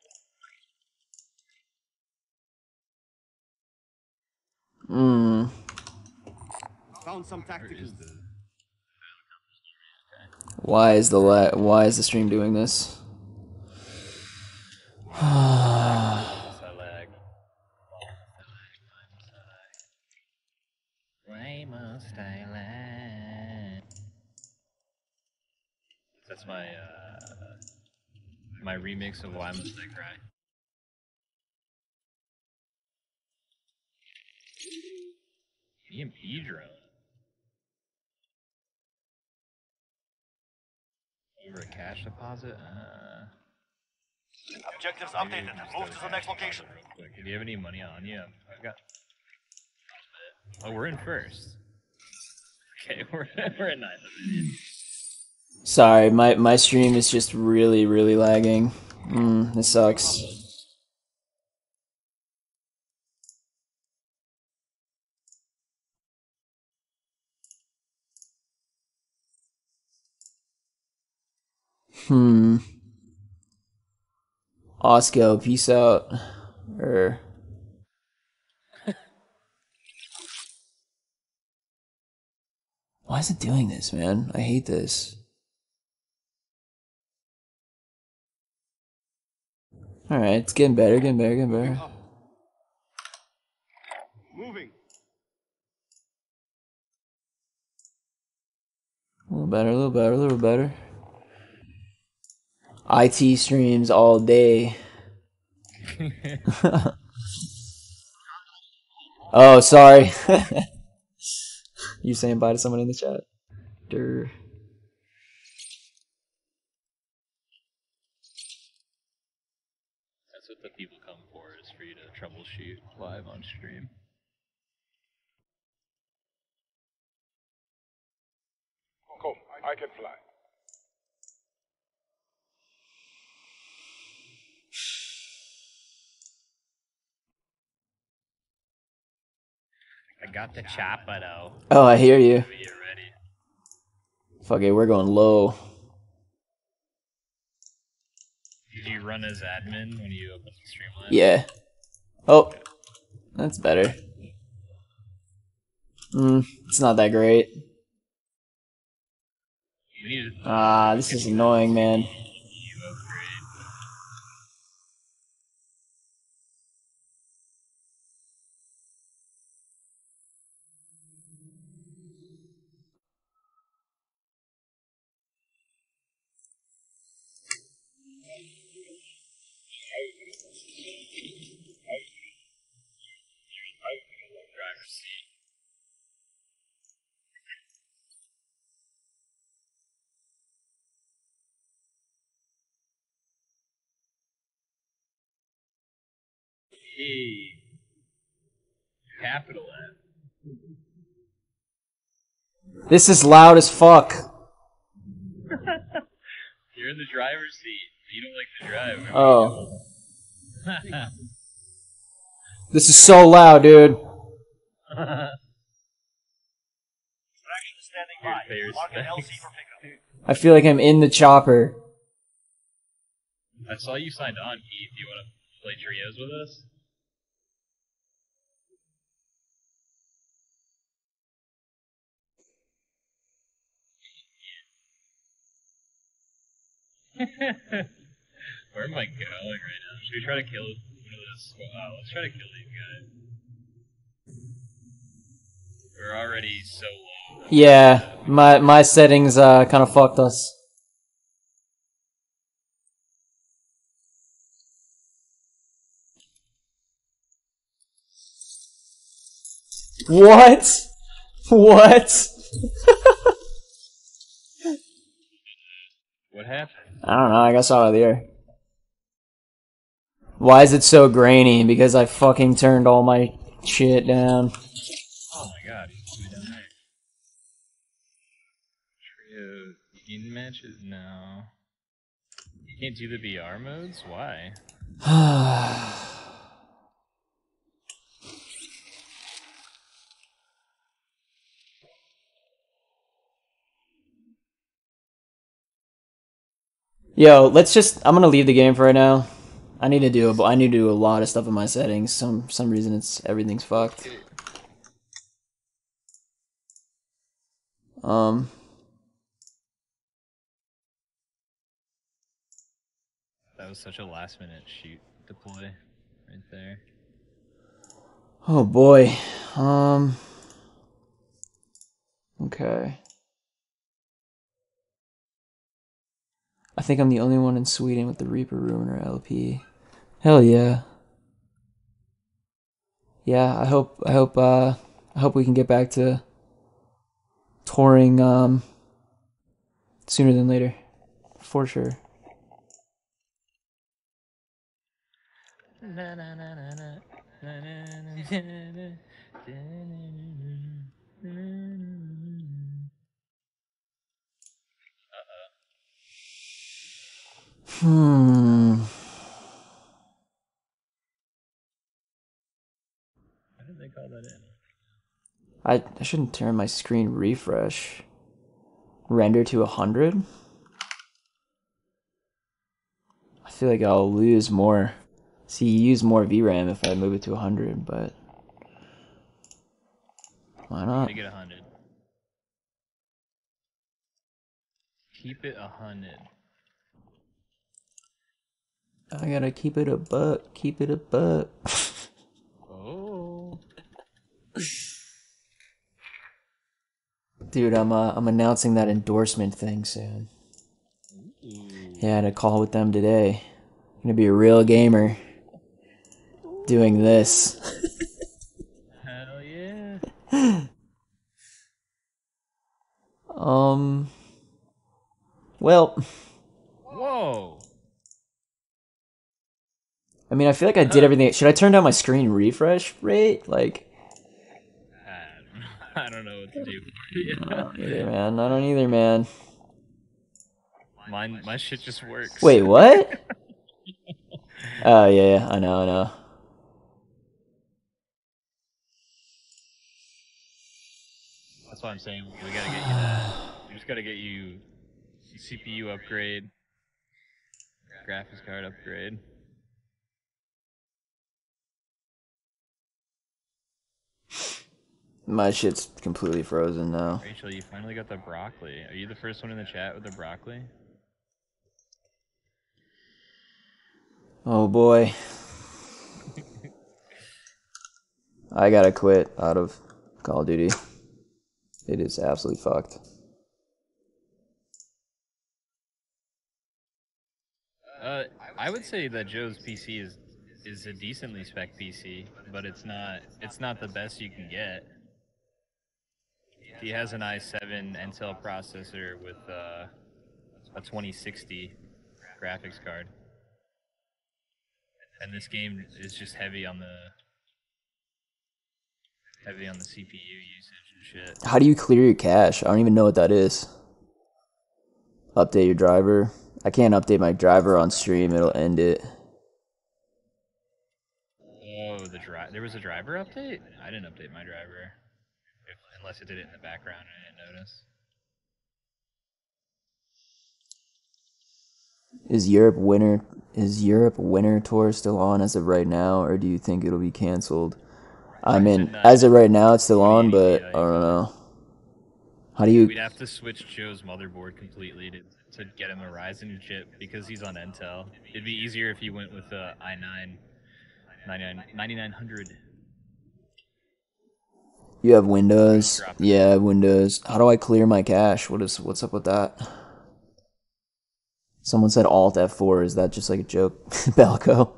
S1: Found some tactics.
S2: Why is the stream doing this?
S6: Why must I lag? That's my my remix of Why Must I Cry. EMP drone. Over a cash deposit?
S8: Objectives updated. Move to the next location.
S6: Real quick. Do you have any money on you? I've got. Oh, we're in first. Okay, we're at 9.
S2: Sorry, my stream is just really lagging. This sucks. Osco, peace out. Why is it doing this, man? I hate this. Alright, it's getting better.
S1: Moving.
S2: A little better. IT streams all day. Oh, sorry. You saying bye to someone in the chat? Durr.
S6: That's what the people come for, is for you to troubleshoot live on stream.
S8: Come, I can fly.
S6: I got the chopper though.
S2: Oh, I hear you.
S6: You ready?
S2: Fuck it, we're going low.
S6: Did you run as admin when you opened the Streamlabs?
S2: Yeah. Oh, that's better. It's not that great. This is annoying, man.
S6: Hey. Capital F.
S2: This is loud as fuck.
S6: You're in the driver's seat. You don't like to drive.
S2: Oh. This is so loud, dude. I feel like I'm in the chopper.
S6: I saw you signed on, Keith. Do you want to play trios with us? Where am I going right now? Should we try to kill one of those? Let's try to kill these guys. We're already so low.
S2: Yeah, my settings kind of fucked us. What? What?
S6: happened?
S2: I don't know. I got out of the air. Why is it so grainy? Because I fucking turned all my shit down.
S6: Oh my god, who's down there? Trio in matches? No. You can't do the VR modes? Why?
S2: Yo, let's just. I'm gonna leave the game for right now. I need to do a lot of stuff in my settings. Some reason everything's fucked.
S6: That was such a last minute shoot deploy right there.
S2: Oh boy. Okay. I think I'm the only one in Sweden with the Reaper Ruiner LP. Hell yeah. Yeah, I hope we can get back to touring sooner than later. For sure.
S6: How did they call that in?
S2: I shouldn't turn my screen refresh. Render to 100? I feel like I'll lose more. See, you use more VRAM if I move it to 100, but why not?
S6: Make it 100. Keep it 100.
S2: I gotta keep it a buck. Keep it a buck.
S6: Oh.
S2: Dude, I'm announcing that endorsement thing soon. Yeah, I had a call with them today. Gonna be a real gamer. Doing this.
S6: Hell yeah.
S2: Well.
S6: Whoa.
S2: I mean, I feel like I did everything. Should I turn down my screen refresh rate? Like,
S6: I don't know what to do.
S2: I don't either, man. I don't either, man.
S6: My shit just works.
S2: Wait, what? Oh, yeah, I know.
S6: That's why I'm saying we gotta get you that. We just gotta get you CPU upgrade, graphics card upgrade.
S2: My shit's completely frozen now.
S6: Rachel, you finally got the broccoli. Are you the first one in the chat with the broccoli?
S2: Oh boy. I gotta quit out of Call of Duty. It is absolutely fucked.
S6: I would say that Joe's PC is a decently spec PC, but it's not the best you can get. He has an i7 Intel processor with a 2060 graphics card. And this game is just heavy on the CPU usage and shit.
S2: How do you clear your cache? I don't even know what that is. Update your driver. I can't update my driver on stream, it'll end it.
S6: Oh, there was a driver update? I didn't update my driver. Unless it did it in the background and I didn't notice.
S2: Is Europe Winter Tour still on as of right now, or do you think it'll be canceled? I mean, as of right now, it's still on, but I don't know. How do you?
S6: We'd have to switch Joe's motherboard completely to get him a Ryzen chip because he's on Intel. It'd be easier if he went with the i9 9900.
S2: You have Windows? Yeah, I have Windows. How do I clear my cache? What's up with that? Someone said Alt F4. Is that just like a joke? Belco.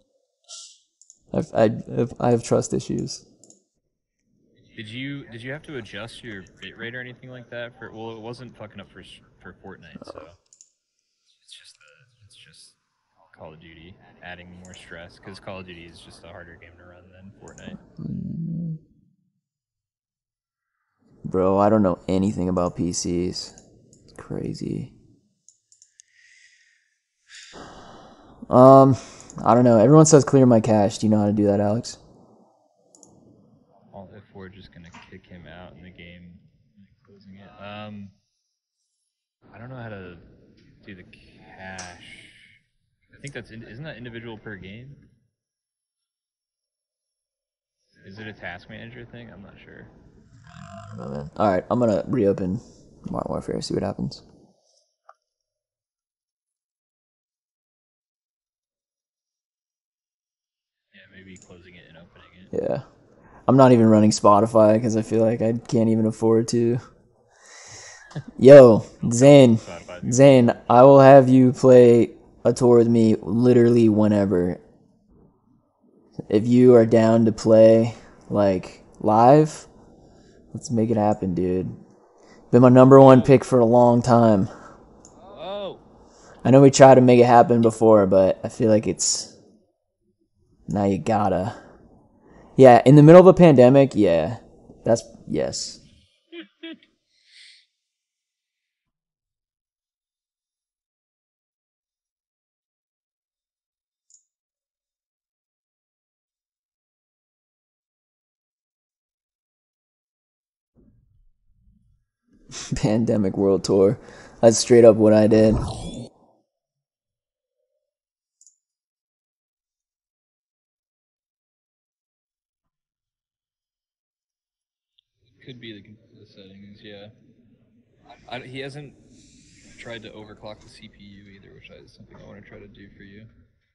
S2: I have trust issues.
S6: Did you have to adjust your bitrate or anything like that? Well, it wasn't fucking up for Fortnite, so. Call of Duty, adding more stress because Call of Duty is just a harder game to run than Fortnite.
S2: Bro, I don't know anything about PCs. It's crazy. I don't know. Everyone says clear my cache. Do you know how to do that, Alex?
S6: Alt F4 just gonna kick him out in the game, like closing it. I don't know how to do the cache. I think isn't that individual per game? Is it a task manager thing? I'm not sure.
S2: I don't know, man. Alright, I'm gonna reopen Modern Warfare, see what happens.
S6: Yeah, maybe closing it and opening it.
S2: Yeah. I'm not even running Spotify because I feel like I can't even afford to. Yo, Zane, I will have you play a tour with me literally whenever. If you are down to play, like, live, let's make it happen, dude. Been my number one pick for a long time.
S6: Oh.
S2: I know we tried to make it happen before, but I feel like it's... Now you gotta. Yeah, in the middle of a pandemic, yeah. That's... Yes. Pandemic World Tour. That's straight up what I did.
S6: Could be the settings, yeah. He hasn't tried to overclock the CPU either, which is something I want to try to do for you.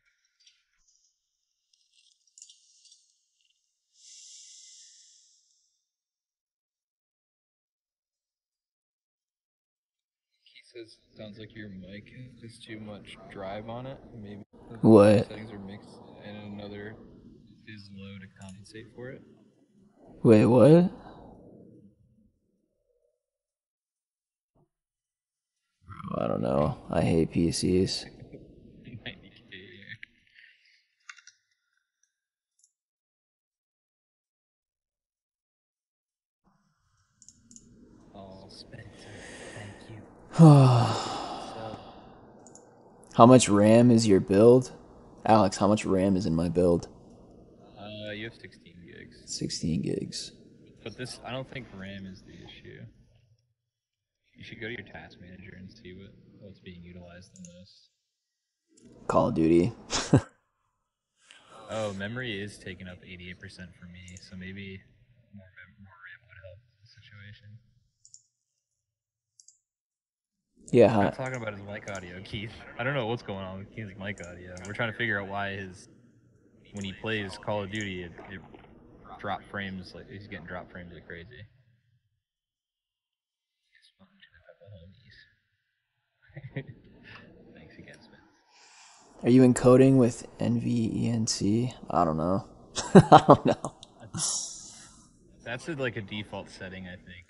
S6: He says sounds like your mic has too much drive on it. Maybe
S2: What?
S6: settings are mixed and another is low to compensate for it.
S2: Wait, what? I don't know. I hate PCs.
S6: Oh, Spencer, thank you.
S2: How much RAM is your build? Alex, how much RAM is in my build?
S6: You have 16 gigs.
S2: 16 gigs.
S6: But this, I don't think RAM is the issue. You should go to your task manager and see what's being utilized the most.
S2: Call of Duty.
S6: Oh, memory is taking up 88% for me, so maybe more RAM would help the situation.
S2: Yeah,
S6: I'm not talking about his mic audio, Keith. I don't know what's going on with Keith's mic audio. We're trying to figure out why when he plays Call of Duty, it drop frames, like he's getting drop frames like crazy. Thanks again, Spence.
S2: Are you encoding with NVENC? I don't know. I don't know.
S6: That's like a default setting, I think.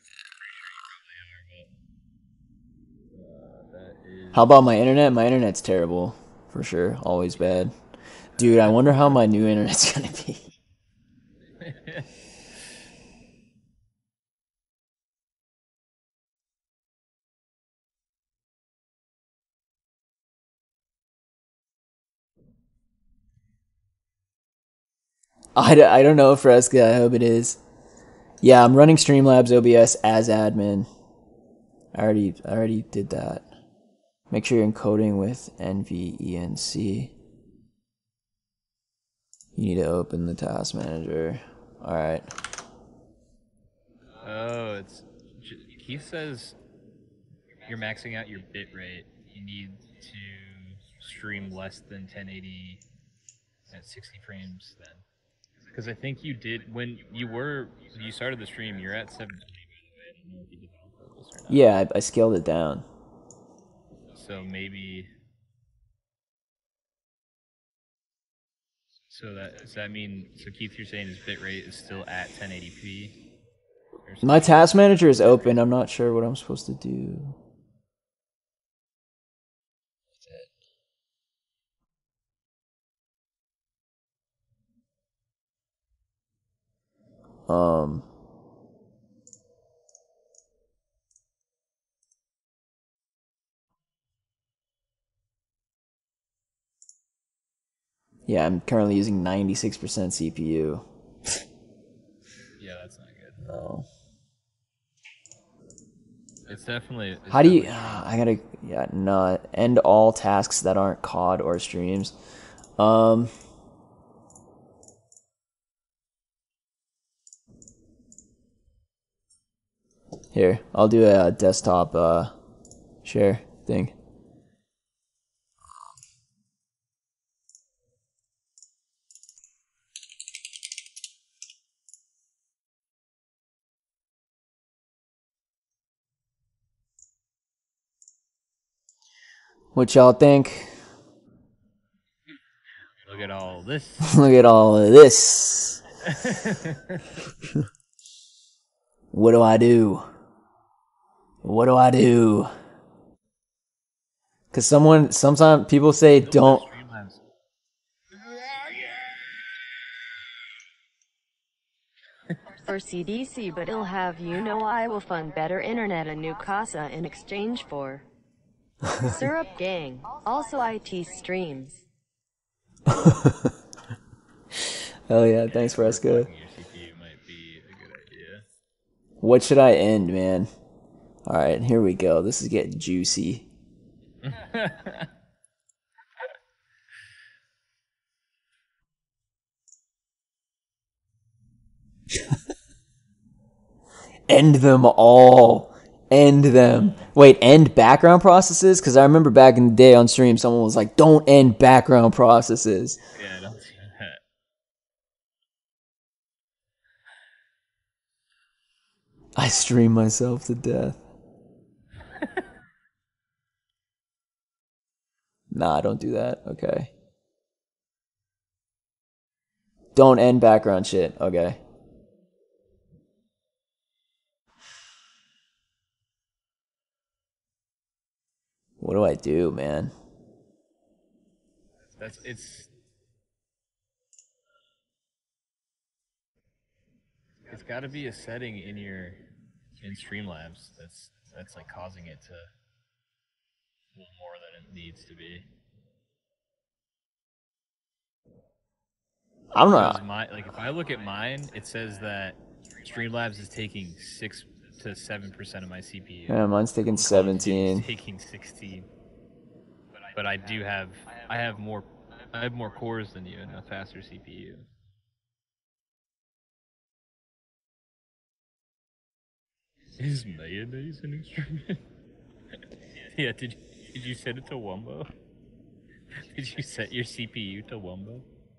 S2: How about my internet? My internet's terrible, for sure. Always bad. Dude, I wonder how my new internet's gonna be. I don't know, Fresca. I hope it is. Yeah, I'm running Streamlabs OBS as admin. I already did that. Make sure you're encoding with NVENC. You need to open the task manager. Alright.
S6: Oh, Keith says you're maxing out your bit rate. You need to stream less than 1080 at 60 frames then. Because I think you did, when you started the stream, you're at 720, by the way. I don't know if you did that on purpose or not.
S2: Yeah, I scaled it down.
S6: So maybe... Does that mean, so Keith, you're saying his bitrate is still at 1080p?
S2: My task manager is open. I'm not sure what I'm supposed to do. Um, yeah, I'm currently using 96% CPU.
S6: Yeah, that's not good.
S2: No.
S6: It's definitely.
S2: How do you? I gotta. Yeah, no. End all tasks that aren't COD or streams. Um. Here, I'll do a desktop share thing. What y'all think?
S6: Look at all this.
S2: Look at all of this. What do I do? What do I do? Because sometimes people say don't.
S6: Streamlabs.
S5: For CDC, but it'll have you know I will fund better internet and new casa in exchange for Syrup Gang. Also IT streams.
S2: Hell yeah, thanks, Fresco.
S6: Your CPU might be a good idea.
S2: What should I end, man? Alright, here we go. This is getting juicy. End them all. End them. Wait, end background processes? Because I remember back in the day on stream, someone was like, don't end background processes.
S6: Yeah, don't do that.
S2: I stream myself to death. Nah, don't do that. Okay. Don't end background shit. Okay. What do I do, man?
S6: It's got to be a setting in Streamlabs that's like causing it to a little more than it needs to be.
S2: I don't know.
S6: Like if I look at mine, it says that Streamlabs is taking 6 to 7% of my CPU.
S2: Yeah, mine's taking 17.
S6: It's taking 16. But I have more cores than you and a faster CPU. Is mayonnaise an instrument? Yeah, did you set it to Wumbo? Did you set your CPU to Wumbo?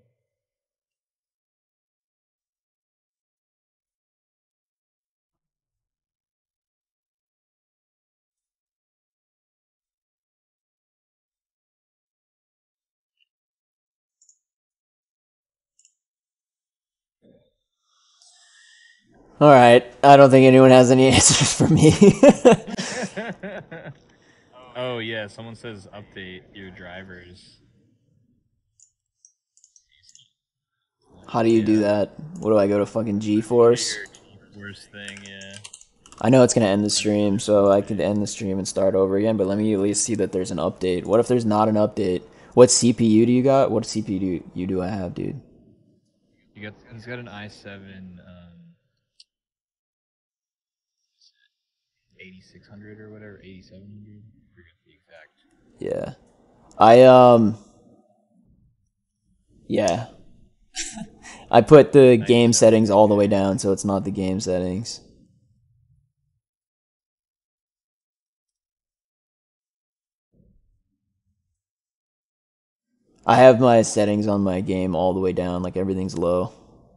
S2: All right. I don't think anyone has any answers for me.
S6: Oh yeah, someone says update your drivers.
S2: How do you do that? What do I go to fucking GeForce?
S6: Worst thing, yeah.
S2: I know it's gonna end the stream, so I could end the stream and start over again, but let me at least see that there's an update. What if there's not an update? What CPU do you got? What CPU do I have, dude?
S6: He's got an i7 8600 or whatever, 8700. Forget the exact.
S2: Yeah. Yeah. I put the game settings all the way down, so it's not the game settings. I have my settings on my game all the way down, like everything's low.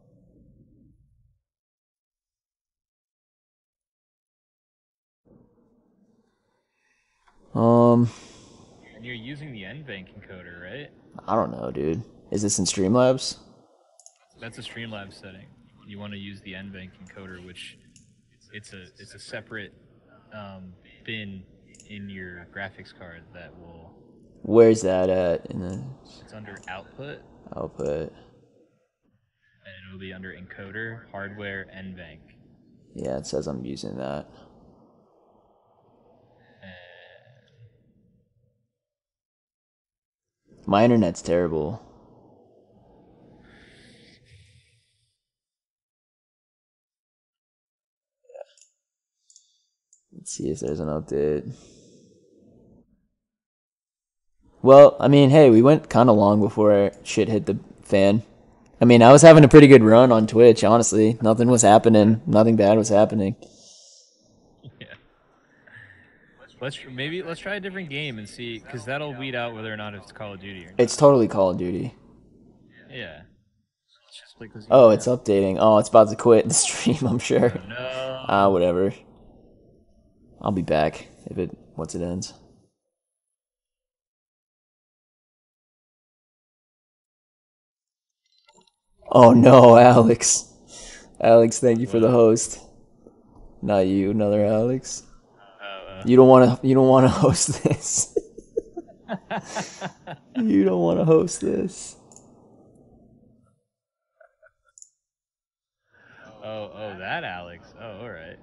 S6: And you're using the NVENC encoder, right?
S2: I don't know, dude. Is this in Streamlabs?
S6: That's a Streamlabs setting. You want to use the NVENC encoder, which it's a separate bin in your graphics card that will.
S2: Where's that at?
S6: It's under output.
S2: Output.
S6: And it'll be under encoder, hardware, NVENC.
S2: Yeah, it says I'm using that. My internet's terrible. Let's see if there's an update. Well, I mean, hey, we went kind of long before shit hit the fan. I mean, I was having a pretty good run on Twitch, honestly. Nothing was happening. Nothing bad was happening.
S6: Yeah. Let's try a different game and see, because that'll weed out whether or not it's Call of Duty or not.
S2: It's totally Call of Duty.
S6: Yeah. Let's just play Call of Duty
S2: Oh,
S6: now.
S2: it's updating. Oh, it's about to quit the stream, I'm sure.
S6: Oh, no.
S2: Whatever. I'll be back once it ends. Oh no, Alex. Alex, thank you for the host. Not you, another Alex. You don't want to host this. You don't want to host this.
S6: Oh, that Alex. Oh, all right.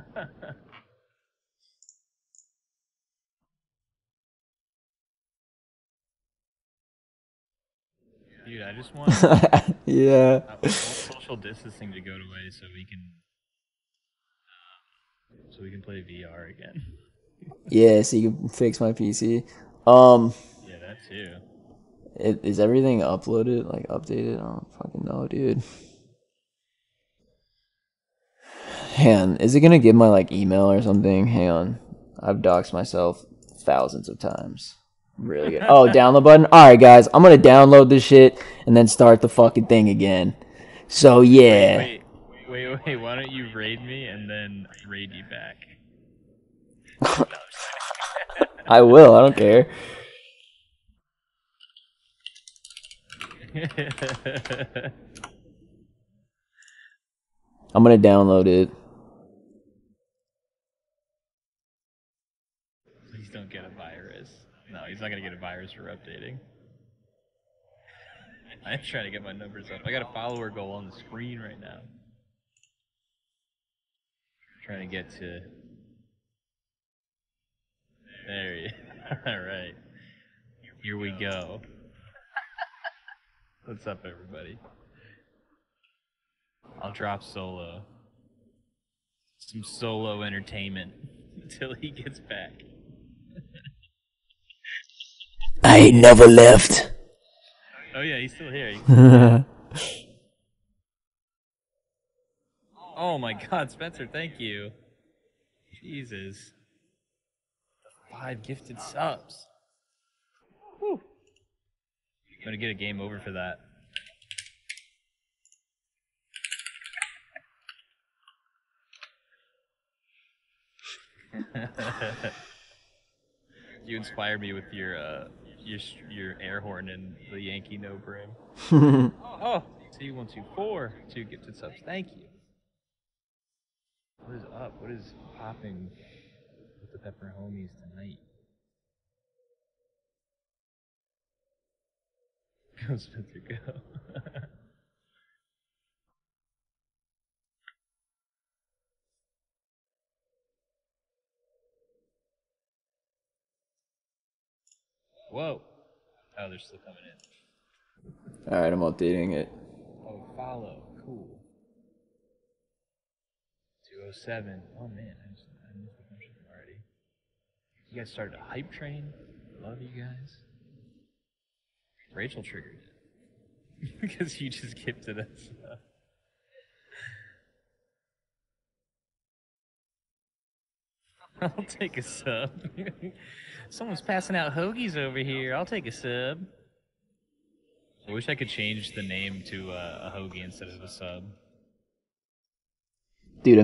S6: Dude, I just want
S2: Yeah.
S6: I want social distancing to go away so we can play VR again.
S2: Yeah, so you can fix my PC.
S6: Yeah, that too.
S2: Is everything uploaded, like updated? I don't fucking know, dude. Hang on, is it gonna give my like email or something? Hang on, I've doxed myself thousands of times. Really good. Oh, download button. All right, guys, I'm gonna download this shit and then start the fucking thing again. So yeah.
S6: Wait. Why don't you raid me and then raid you back?
S2: I will. I don't care. I'm gonna download it.
S6: Please don't get a virus. No, he's not gonna get a virus for updating. I'm trying to get my numbers up. I got a follower goal on the screen right now. Trying to get to. There you. All right. Here we go. What's up, everybody? I'll drop solo. Some solo entertainment until he gets back.
S2: I ain't never left.
S6: Oh yeah, he's still here. Oh my God, Spencer, thank you. Jesus. 5 gifted subs. Whew. I'm gonna get a game over for that. You inspired me with your air horn and the Yankee no brim. Oh, C124, 2 gifted subs. Thank you. What is up? What is popping with the Pepper Homies tonight? Go Spencer, go. Whoa. Oh, they're still coming in.
S2: All right, I'm updating it.
S6: Oh, follow. Cool. 207. Oh, man. I missed the function already. You guys started a hype train. Love you guys. Rachel triggered it. Because you just gifted us. I'll take a sub. Someone's passing out hoagies over here. I'll take a sub. I wish I could change the name to a hoagie instead of a sub.
S2: Dude,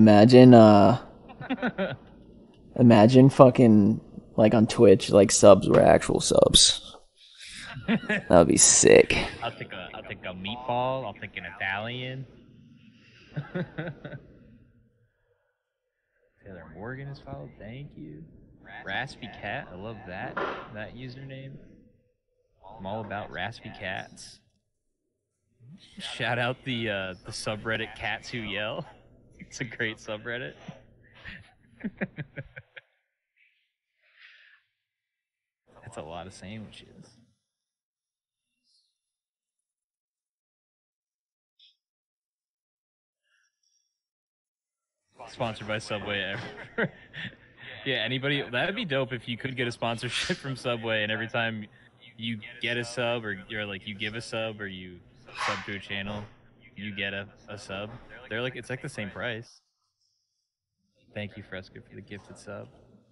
S2: imagine fucking like on Twitch, like subs were actual subs. That would be sick.
S6: I'll take a meatball. I'll take an Italian. Taylor Morgan is followed. Thank you. Raspy Cat. I love that username. I'm all about raspy cats. Shout out the subreddit Cats Who Yell. It's a great subreddit. That's a lot of sandwiches. Sponsored by Subway. Yeah, anybody? That'd be dope if you could get a sponsorship from Subway, and every time you get a sub, or you're like you give a sub, or you sub to a channel, you get a sub. They're like it's like the same price. Thank you, Fresca, for the gifted sub.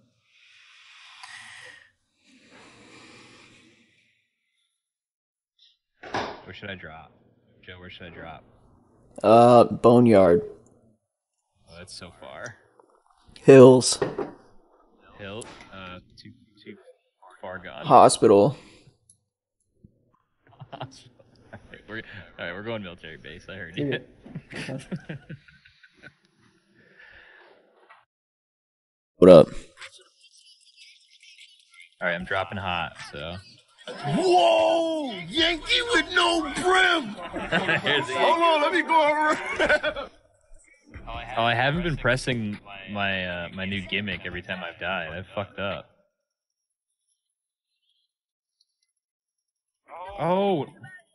S6: Where should I drop? Joe, where should I drop?
S2: Boneyard.
S6: Oh, that's so far.
S2: Hills.
S6: Hill, too far gone.
S2: Hospital.
S6: All right, we're going military base. I heard you.
S2: What up?
S6: All right, I'm dropping hot, so.
S8: Whoa! Yankee with no brim! Hold on, let me go around.
S6: Oh, I haven't been pressing my my new gimmick every time I've died. I've fucked up. Oh.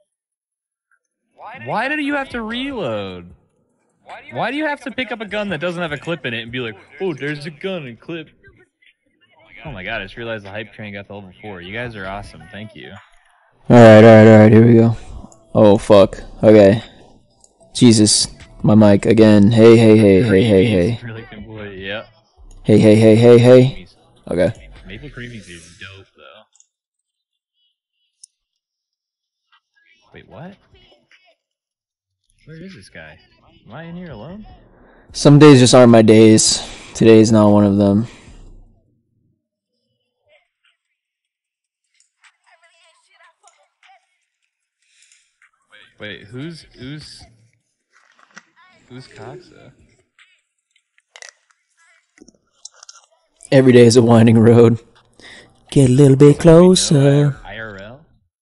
S6: Why did you have to reload? Why do you have to pick up a gun that doesn't have a clip in it and be like, oh, there's a gun and clip? Oh my god, I just realized the hype train got to level 4. You guys are awesome. Thank you.
S2: Alright, here we go. Oh, fuck. Okay. Jesus. My mic again. Hey.
S6: Really good boy, yeah.
S2: Hey. Okay.
S6: Maple creamies are dope, though. Wait, what? Where is this guy? Am I in here alone?
S2: Some days just aren't my days. Today's not one of them.
S6: Wait, who's Coxa?
S2: Every day is a winding road. Get a little bit closer.
S6: IRL?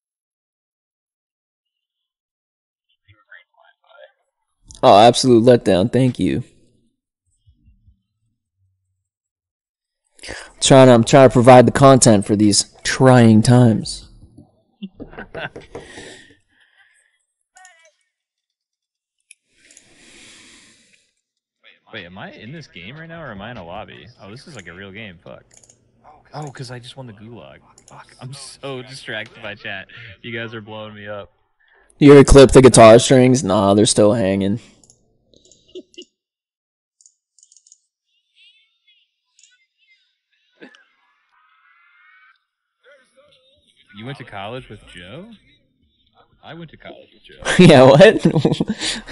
S2: Oh, absolute letdown. Thank you. I'm trying to provide the content for these trying times.
S6: Wait, am I in this game right now, or am I in a lobby? Oh, this is like a real game. Fuck. Oh, because I just won the gulag. Fuck, I'm so distracted by chat. You guys are blowing me up.
S2: You ever clip the guitar strings? Nah, they're still hanging.
S6: You went to college with Joe? I went to college with Joe.
S2: Yeah, what?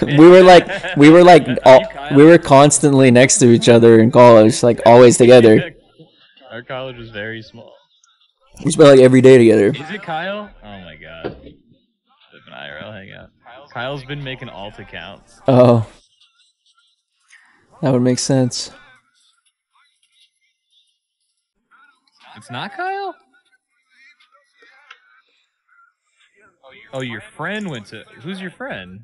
S2: we were constantly next to each other in college, like always together.
S6: Our college was very small.
S2: We spent like every day together.
S6: Is it Kyle? Oh my god. An IRL hangout. Kyle's been making alt accounts.
S2: Oh. That would make sense.
S6: It's not Kyle? Oh, your friend went to... Who's your friend?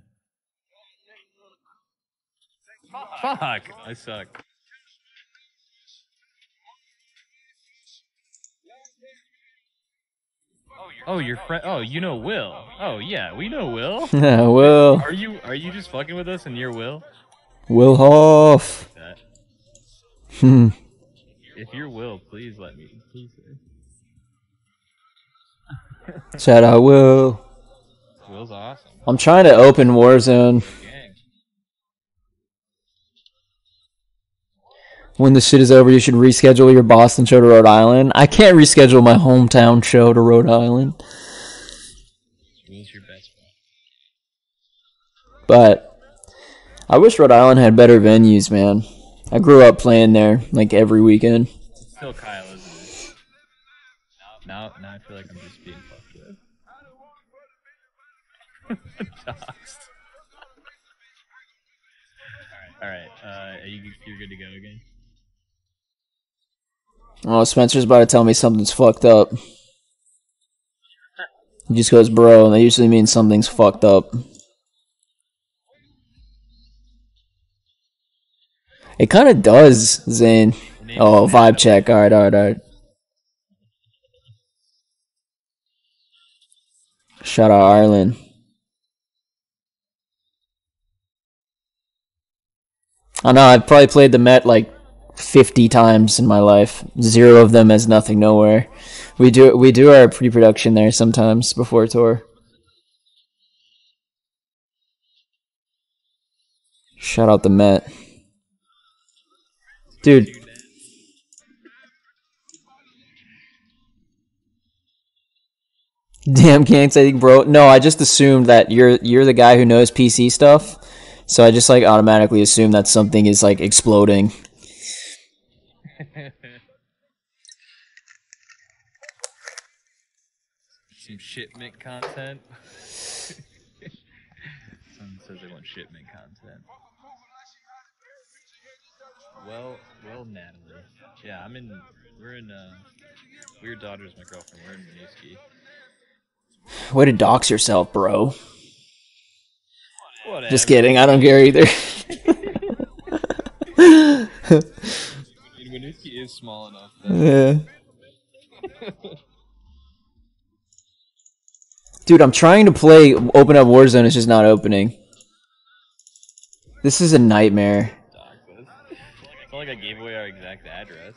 S6: Fuck! I suck. Oh, your friend... Oh, you know Will. Oh, yeah, we know Will.
S2: Yeah, Will.
S6: Are you just fucking with us and you're Will?
S2: Will Hoff.
S6: If you're Will, please let me... Please.
S2: Shout out Will.
S6: Will's awesome.
S2: I'm trying to open Warzone. When the shit is over, you should reschedule your Boston show to Rhode Island. I can't reschedule my hometown show to Rhode Island.
S6: Will's your best friend.
S2: But I wish Rhode Island had better venues, man. I grew up playing there like every weekend.
S6: Still Kyle, isn't it? Now I feel like I'm just being fucked with. Alright, you're good to go again?
S2: Oh, Spencer's about to tell me something's fucked up. He just goes, bro, and that usually means something's fucked up. It kind of does, Zane. Oh, vibe check. All right. Shout out Ireland. I know, I've probably played the Met like 50 times in my life. 0 of them as Nothing Nowhere. We do our pre-production there sometimes before tour. Shout out the Met. Dude. Damn, can't say, bro. No, I just assumed that you're the guy who knows PC stuff. So I just like automatically assume that something is like exploding.
S6: Some shipment content. Someone says they want shipment content. Well, Natalie. Yeah, we're in Weird Daughter's my girlfriend. We're in Winooski.
S2: Way to dox yourself, bro.
S6: Whatever.
S2: Just kidding, I don't care either.
S6: Winooski is small enough.
S2: Yeah. Dude, I'm trying to open up Warzone, it's just not opening. This is a nightmare.
S6: It's not like I gave away our exact address.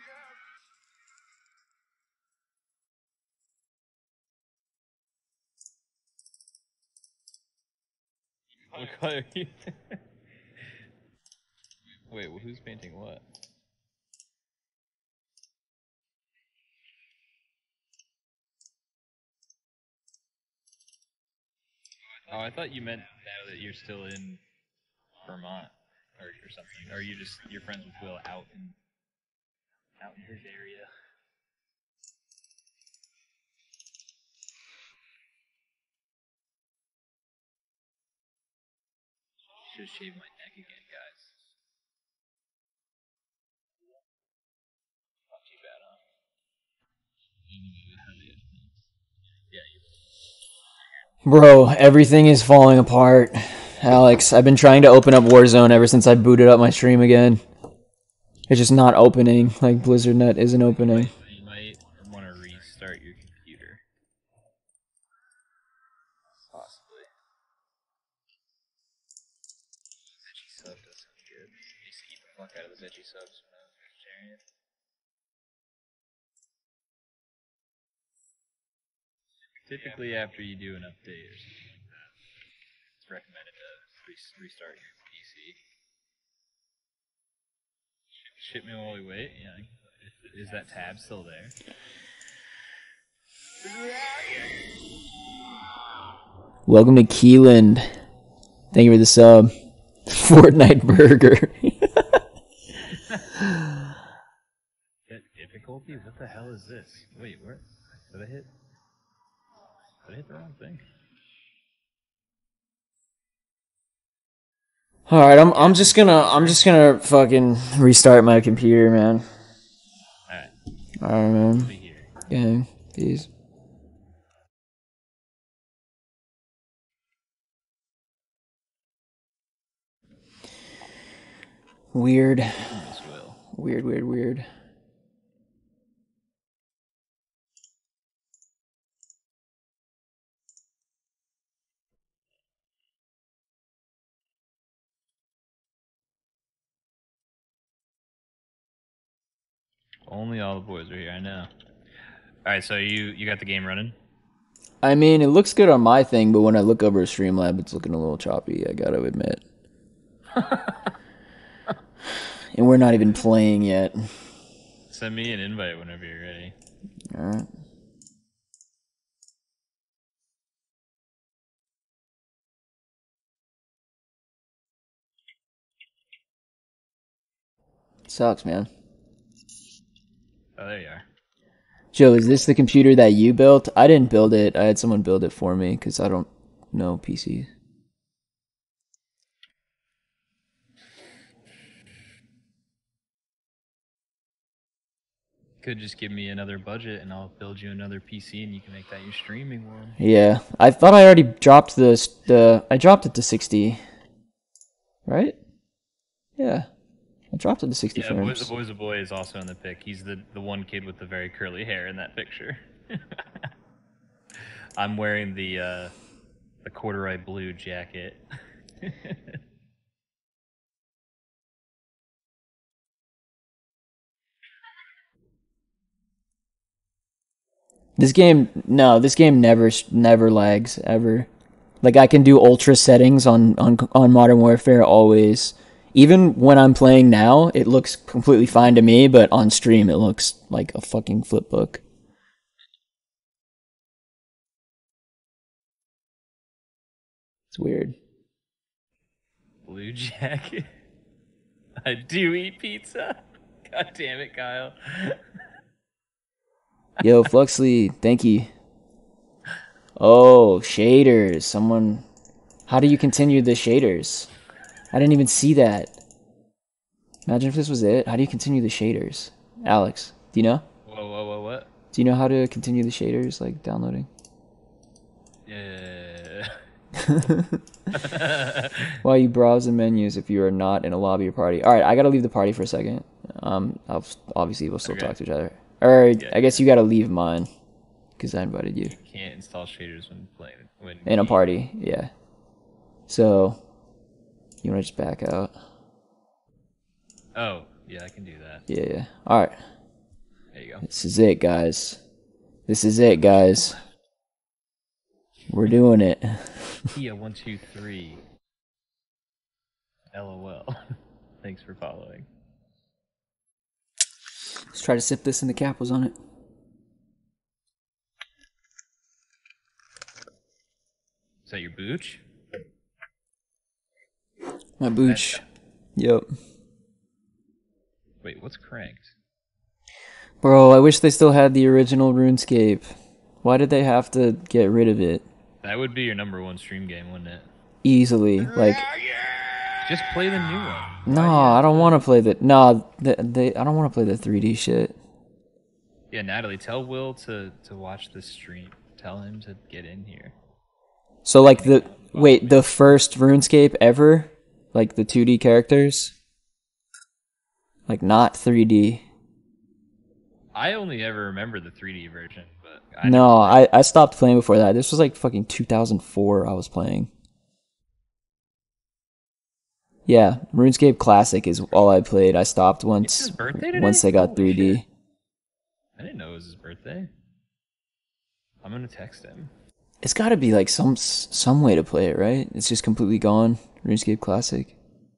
S6: What color are you? Wait, who's painting what? Oh, I thought you meant now that you're still in Vermont or something. Or you're friends with Will out in his area. Should shave my neck again, guys. Not too bad, huh?
S2: Bro, everything is falling apart. Alex, I've been trying to open up Warzone ever since I booted up my stream again. It's just not opening. Like, BlizzardNet isn't opening.
S6: You might want to restart your computer. Possibly. Veggie sub does sound good. I used to eat the fuck out of the veggie subs when I was vegetarian. Typically after you do an update or something like that, it's recommended to restart your PC. Ship me while we wait? Yeah. Is that tab still there?
S2: Welcome to Keeland. Thank you for the sub. Fortnite burger.
S6: That difficulty? What the hell is this? Wait, where? Did I hit the wrong thing?
S2: All right, I'm just gonna fucking restart my computer, man. All right, man. Gang, peace. Weird. Weird.
S6: Only all the boys are here, I know. Alright, so you got the game running?
S2: I mean, it looks good on my thing, but when I look over Streamlab, it's looking a little choppy, I gotta admit. And we're not even playing yet.
S6: Send me an invite whenever you're ready.
S2: Alright. Sucks, man.
S6: Oh, there you are.
S2: Joe, is this the computer that you built? I didn't build it. I had someone build it for me because I don't know PC.
S6: Could just give me another budget and I'll build you another PC and you can make that your streaming one.
S2: Yeah, I thought I already dropped I dropped it to 60. Right? Yeah. I dropped it to 60
S6: Yeah,
S2: frames.
S6: Boy's a Boy is also in the pic. He's the one kid with the very curly hair in that picture. I'm wearing the corduroy blue jacket.
S2: This game never lags ever. Like I can do ultra settings on Modern Warfare always. Even when I'm playing now, it looks completely fine to me, but on stream it looks like a fucking flip book. It's weird.
S6: Blue jacket. I do eat pizza. God damn it, Kyle.
S2: Yo, Fluxley, thank you. Oh, shaders. Someone... How do you continue the shaders? I didn't even see that. Imagine if this was it. How do you continue the shaders? Alex, do you know?
S6: Whoa, what?
S2: Do you know how to continue the shaders, like downloading?
S6: Yeah.
S2: While you browse the menus if you are not in a lobby or party. Alright, I gotta leave the party for a second. Obviously we'll still talk to each other. Or, I guess you gotta leave mine. Because I invited you.
S6: You can't install shaders when playing.
S2: In a party, yeah. So, you wanna just back out?
S6: Oh, yeah, I can do that.
S2: Yeah. Alright.
S6: There you go.
S2: This is it, guys. This is it, guys. We're doing it.
S6: Kia 123. LOL. Thanks for following.
S2: Let's try to sip this and the cap was on it.
S6: Is that your booch?
S2: My booch. Yep.
S6: Wait, what's cranked?
S2: Bro, I wish they still had the original RuneScape. Why did they have to get rid of it?
S6: That would be your #1 stream game, wouldn't it?
S2: Easily. Like,
S6: just play the new one.
S2: no, I don't want to play the... No, I don't want to play the 3D shit.
S6: Yeah, Natalie, tell Will to watch the stream. Tell him to get in here.
S2: So, like, the first RuneScape ever? Like, the 2D characters? Like, not 3D.
S6: I only ever remember the 3D version, but
S2: I stopped playing before that. This was like fucking 2004 I was playing. Yeah, RuneScape Classic is all I played. I stopped once they got 3D.
S6: Shit. I didn't know it was his birthday. I'm gonna text him.
S2: It's got to be like some way to play it, right? It's just completely gone. RuneScape Classic.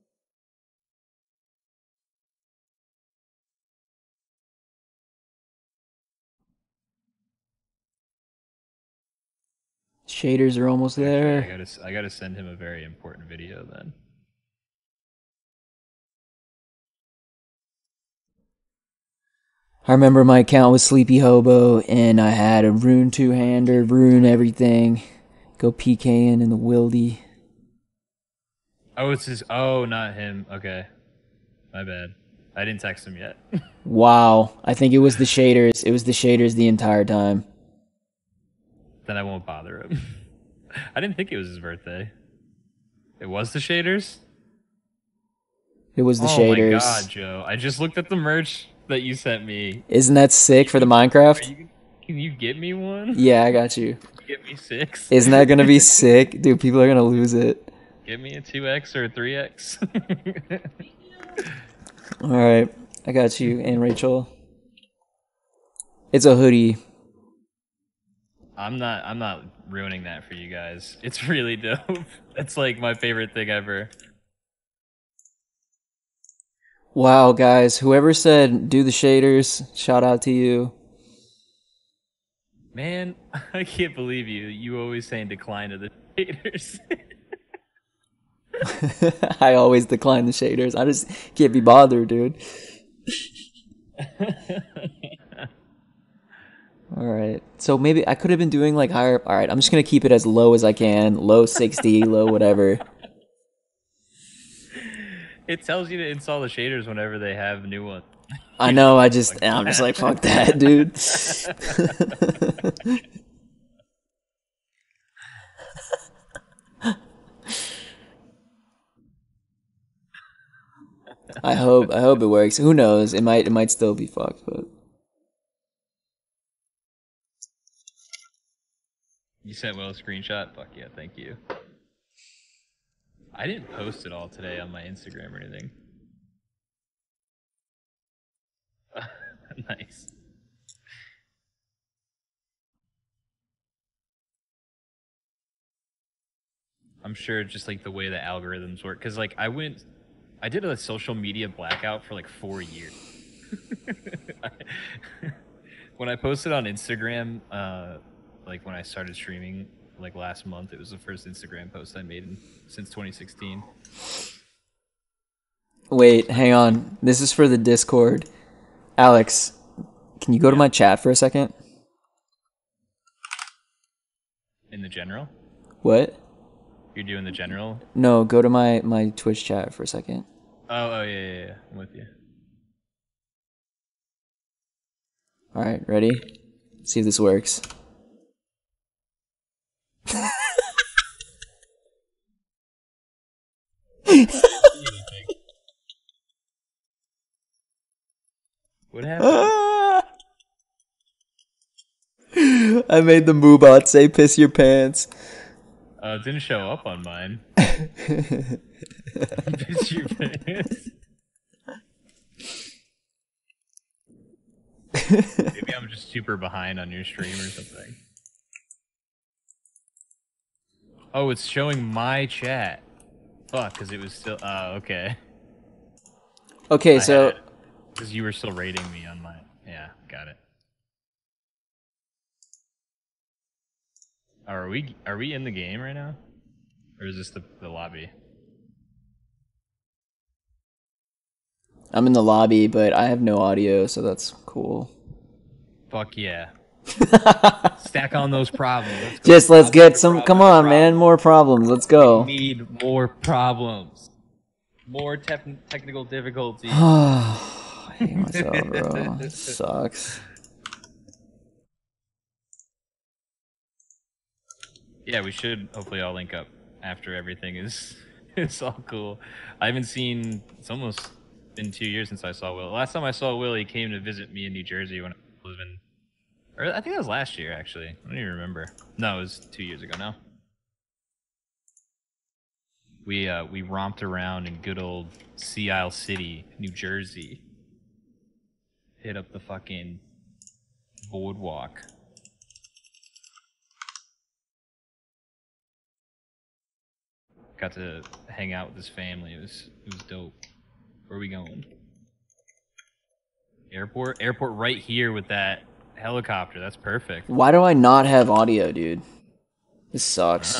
S2: Shaders are almost there.
S6: I gotta send him a very important video then.
S2: I remember my account was Sleepy Hobo, and I had a Rune 2-hander, Rune everything. Go PKing in the Wildy.
S6: Oh, it's his... Oh, not him. Okay. My bad. I didn't text him yet.
S2: Wow. I think it was the shaders. It was the shaders the entire time.
S6: Then I won't bother him. I didn't think it was his birthday. It was the shaders?
S2: It was the shaders.
S6: Oh my god, Joe. I just looked at the merch that you sent me.
S2: Isn't that sick for the Minecraft?
S6: Can you get me one?
S2: Yeah, I got you.
S6: Get me 6?
S2: Isn't that gonna be sick? Dude, people are gonna lose it.
S6: Get me a 2x or a 3x.
S2: Alright, I got you. And Rachel. It's a hoodie.
S6: I'm not ruining that for you guys. It's really dope. That's like my favorite thing ever.
S2: Wow, guys. Whoever said do the shaders, shout out to you.
S6: Man, I can't believe you. You always saying decline to the shaders.
S2: I always decline the shaders. I just can't be bothered, dude. Alright. So maybe I could have been doing like higher. Alright, I'm just going to keep it as low as I can. Low 60, low whatever.
S6: It tells you to install the shaders whenever they have new ones.
S2: I know, I'm just like, fuck that, dude. I hope it works. Who knows? It might still be fucked, but
S6: You sent Will a screenshot? Fuck yeah, thank you. I didn't post it all today on my Instagram or anything. Nice. I'm sure just like the way the algorithms work, because like I did a social media blackout for like 4 years. When I posted on Instagram, like when I started streaming like last month, it was the first Instagram post I made since 2016.
S2: wait, hang on. This is for the Discord. Alex, can you go to my chat for a second?
S6: In the general?
S2: What?
S6: You're doing the general?
S2: No, go to my Twitch chat for a second.
S6: Oh yeah. I'm with you.
S2: All right, ready? See if this works.
S6: What happened?
S2: I made the Moobot say piss your pants.
S6: It didn't show up on mine. Piss your pants. Maybe I'm just super behind on your stream or something. Oh, it's showing my chat. Fuck, because it was still. Oh, okay.
S2: Okay, so
S6: because you were still rating me on my. Yeah, got it. Are we in the game right now, or is this the lobby?
S2: I'm in the lobby, but I have no audio, so that's cool.
S6: Fuck yeah. Stack on those problems.
S2: Let's get some. Come on, man, more problems. Let's go.
S6: We need more problems. More technical difficulties.
S2: I hate myself, bro. It sucks.
S6: Yeah, we should hopefully all link up after everything is it's all cool. I haven't seen. It's almost been 2 years since I saw Will. Last time I saw Will, he came to visit me in New Jersey when I was living. Or I think that was last year, actually. I don't even remember. No, it was 2 years ago now. We romped around in good old Sea Isle City, New Jersey. Hit up the fucking boardwalk. Got to hang out with his family. It was dope. Where are we going? Airport right here with that helicopter. That's perfect.
S2: Why do I not have audio, dude? This sucks.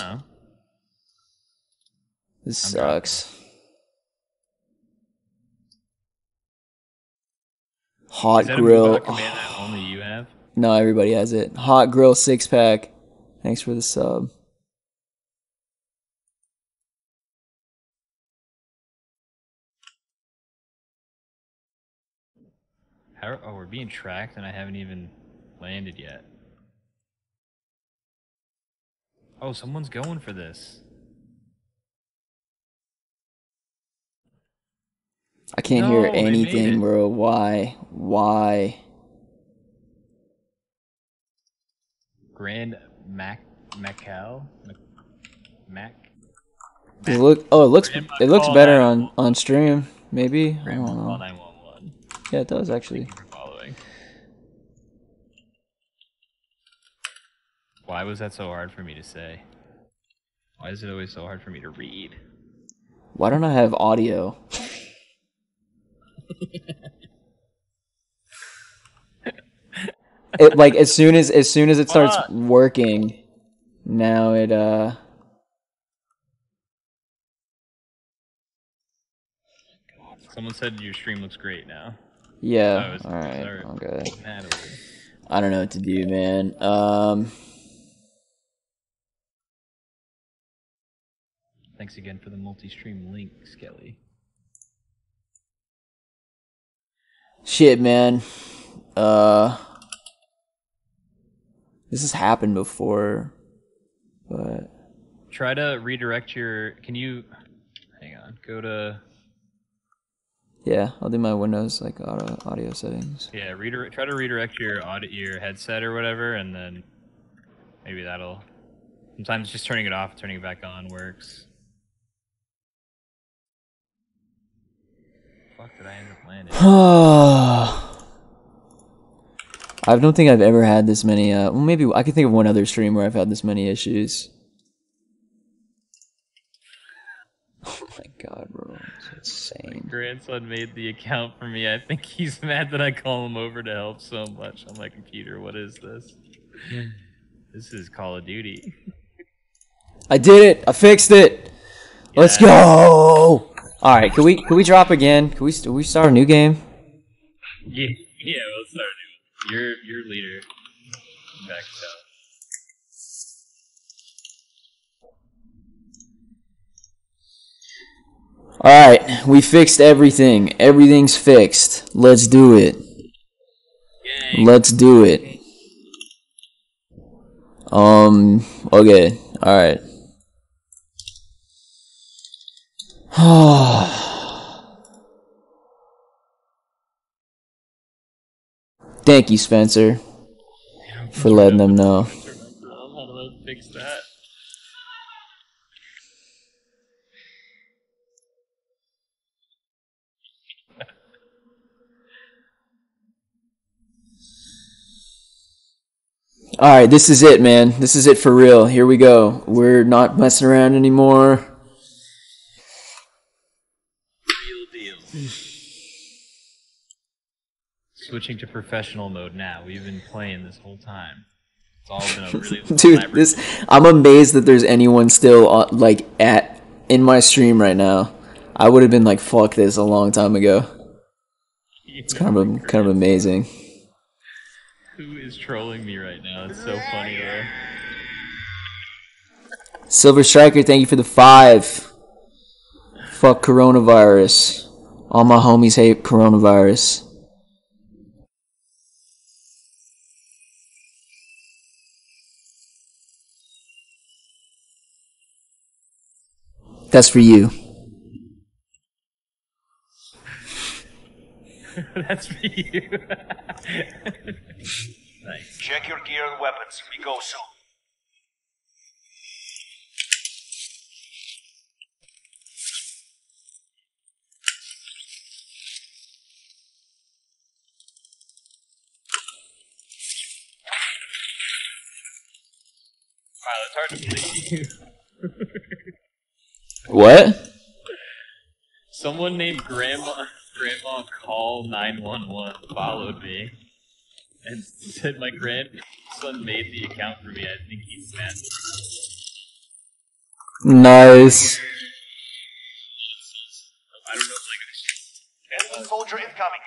S2: This sucks. Hot Grill.
S6: Command that only you have?
S2: No, everybody has it. Hot Grill 6-pack. Thanks for the sub.
S6: Oh, we're being tracked and I haven't even landed yet. Oh, someone's going for this.
S2: I can't hear anything, bro. Why?
S6: Grand Macau?
S2: Does it look? Oh, it looks better on stream. Maybe I don't know. Yeah, it does actually.
S6: Why was that so hard for me to say? Why is it always so hard for me to read?
S2: Why don't I have audio? It like as soon as it starts working, now it
S6: Someone said your stream looks great now.
S2: Yeah. All right. I'm good. I don't know what to do, man.
S6: Thanks again for the multi-stream link, Skelly.
S2: Shit, man. This has happened before, but
S6: try to redirect your. Can you? Hang on. Go to.
S2: Yeah, I'll do my Windows like audio settings.
S6: Yeah, try to redirect your headset or whatever, and then maybe that'll. Sometimes just turning it off, turning it back on works. Fuck did I end up landing?
S2: I don't think I've ever had this many. Well, maybe I can think of one other stream where I've had this many issues. Oh my god, bro, it's insane.
S6: My grandson made the account for me. I think he's mad that I call him over to help so much on my computer. What is this? This is Call of Duty.
S2: I did it. I fixed it.
S6: Yeah.
S2: Let's go. All right, can we drop again? Can we start a new game?
S6: Yeah, let's start a new one. You're leader. Back to
S2: All right, we fixed everything. Everything's fixed. Let's do it.
S6: Gang.
S2: Let's do it. Okay. All right. Thank you, Spencer, for letting them know.
S6: How do I fix that?
S2: All right, this is it, man. This is it for real. Here we go. We're not messing around anymore.
S6: Real deal. Switching to professional mode now. We've been playing this whole time. It's all been a really
S2: Dude, I'm amazed that there's anyone still like in my stream right now. I would have been like, fuck this a long time ago. It's kind of amazing.
S6: Who is trolling me right now? It's so funny though.
S2: Silver Striker, thank you for the 5. Fuck coronavirus. All my homies hate coronavirus. That's for you.
S6: That's for you. Nice.
S8: Check your gear and weapons. We go soon.
S6: Wow, that's hard to believe.
S2: What?
S6: Someone named Grandma Call 911 followed me and said my grandson made the account for me. I think he's mad.
S2: Nice.
S6: I don't know
S8: Enemy soldier incoming.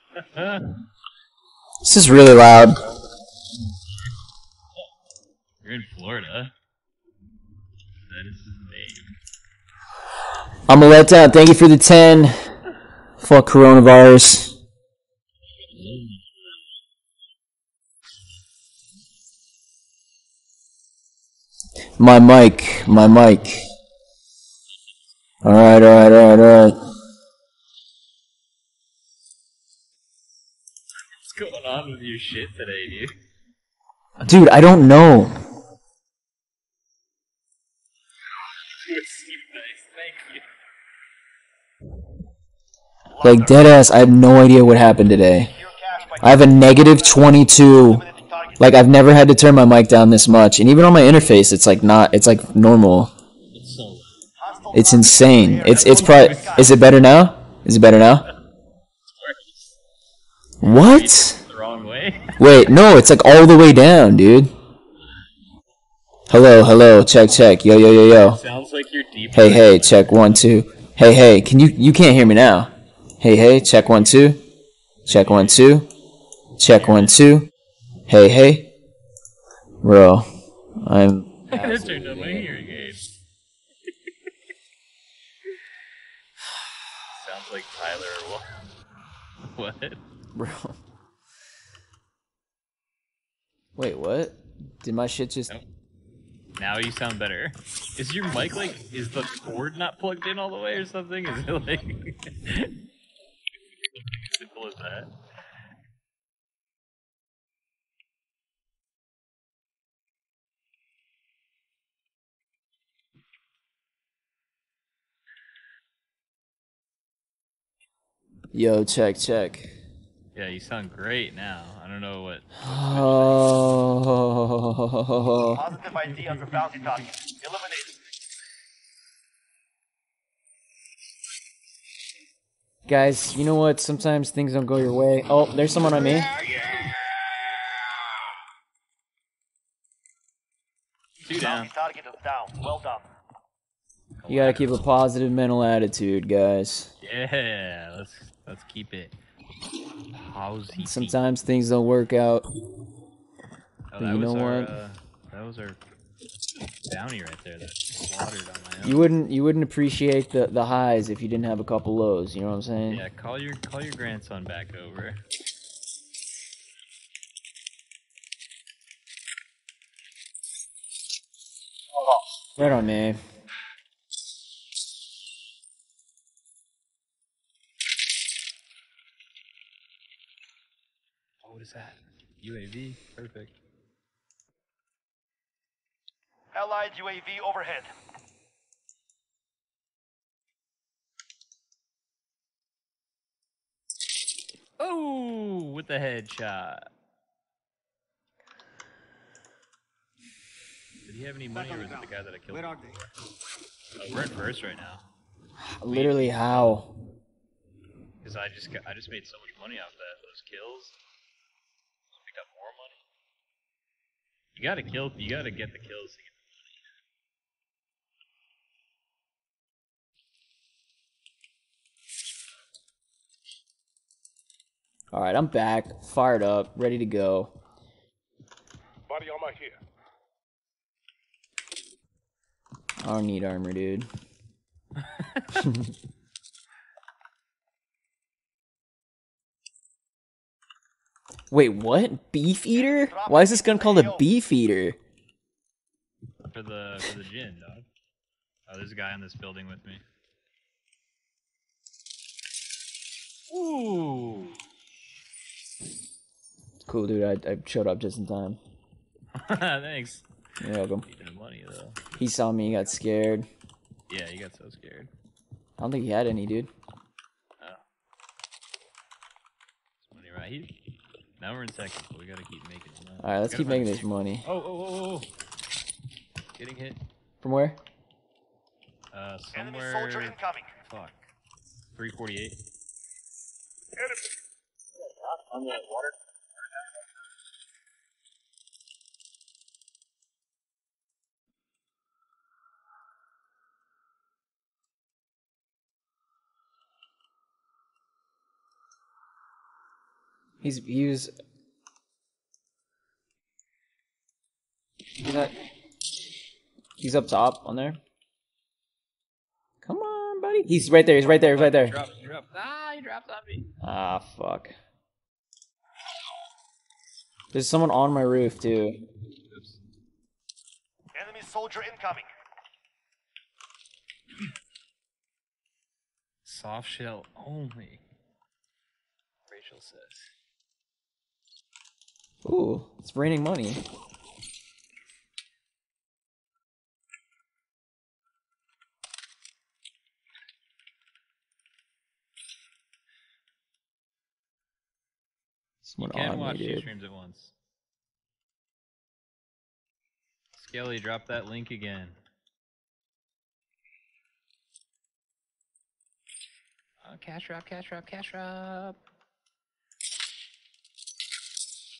S2: This is really loud.
S6: You're in Florida. That is his name.
S2: I'm a letdown. Thank you for the 10. Fuck coronavirus. My mic. Alright.
S6: What's going on with your shit today, dude?
S2: Dude, I don't know. Like, deadass, I have no idea what happened today. I have a negative 22. Like, I've never had to turn my mic down this much. And even on my interface, it's like not, it's like normal. It's insane. It's probably, is it better now? Is it better now? What?
S6: The wrong way.
S2: Wait, no, it's like all the way down, dude. Hello, check. Yo.
S6: Sounds like you're deep.
S2: Hey, check 1 2. Hey, can you can't hear me now. Hey, check 1 2. Check 1 2. Check 1 2. Hey. Bro, I'm
S6: I just turned on my hearing aid. Sounds like Tyler or what? What?
S2: bro. Wait, what? Did my shit just
S6: Nope. Now you sound better. Is your mic like, is the cord not plugged in all the way or something? Is it like... that.
S2: Yo, check.
S6: Yeah, you sound great now. I don't know what.
S2: Oh.
S8: Positive ID on the bounty target. Eliminate it.
S2: Guys, you know what? Sometimes things don't go your way. Oh, there's someone on me.
S6: Two down.
S8: Bounty target is down. Well done.
S2: You gotta keep a positive mental attitude, guys.
S6: Yeah, let's keep it positive.
S2: Sometimes things don't work out.
S6: Oh,
S2: You know what?
S6: That was our bounty right there. That slaughtered on my own.
S2: You wouldn't appreciate the highs if you didn't have a couple lows. You know what I'm saying?
S6: Yeah, call your grandson back over.
S2: Right on, man.
S6: Oh, what is that? UAV, perfect.
S8: Allied UAV overhead.
S6: Oh, with the headshot. Did he have any money, or was it the guy that I killed? Where are they? Oh, we're in first right now.
S2: Literally, how?
S6: Because I just made so much money off those kills. Pick up more money. You gotta get the kills to get the
S2: All right, I'm back, fired up, ready to go.
S8: Body armor here.
S2: I don't need armor, dude. Wait, what? Beef eater? Why is this gun called a beef eater?
S6: for the gin, dog. Oh, there's a guy in this building with me. Ooh.
S2: Cool, dude. I showed up just in time.
S6: Thanks.
S2: You're welcome.
S6: Speaking of money, though.
S2: He saw me, he got scared.
S6: Yeah, he got so scared.
S2: I don't think he had any, dude.
S6: Oh. There's money right here. Now we're in second, but we gotta keep making it.
S2: Alright, let's keep making this money.
S6: Oh. Getting hit.
S2: From where?
S8: Enemy
S6: Somewhere.
S8: soldier incoming.
S6: Fuck. 348.
S8: On the water.
S2: He's up top on there. Come on, buddy. He's right there. He's right there.
S6: He dropped. Ah, he dropped on me.
S2: Ah, fuck. There's someone on my roof too.
S6: Oops.
S8: Enemy soldier incoming.
S6: Soft shell only. Rachel says.
S2: Ooh, it's raining money.
S6: You
S2: Someone
S6: can
S2: on
S6: watch
S2: me,
S6: two
S2: dude.
S6: streams at once. Skelly, drop that link again. Cash drop.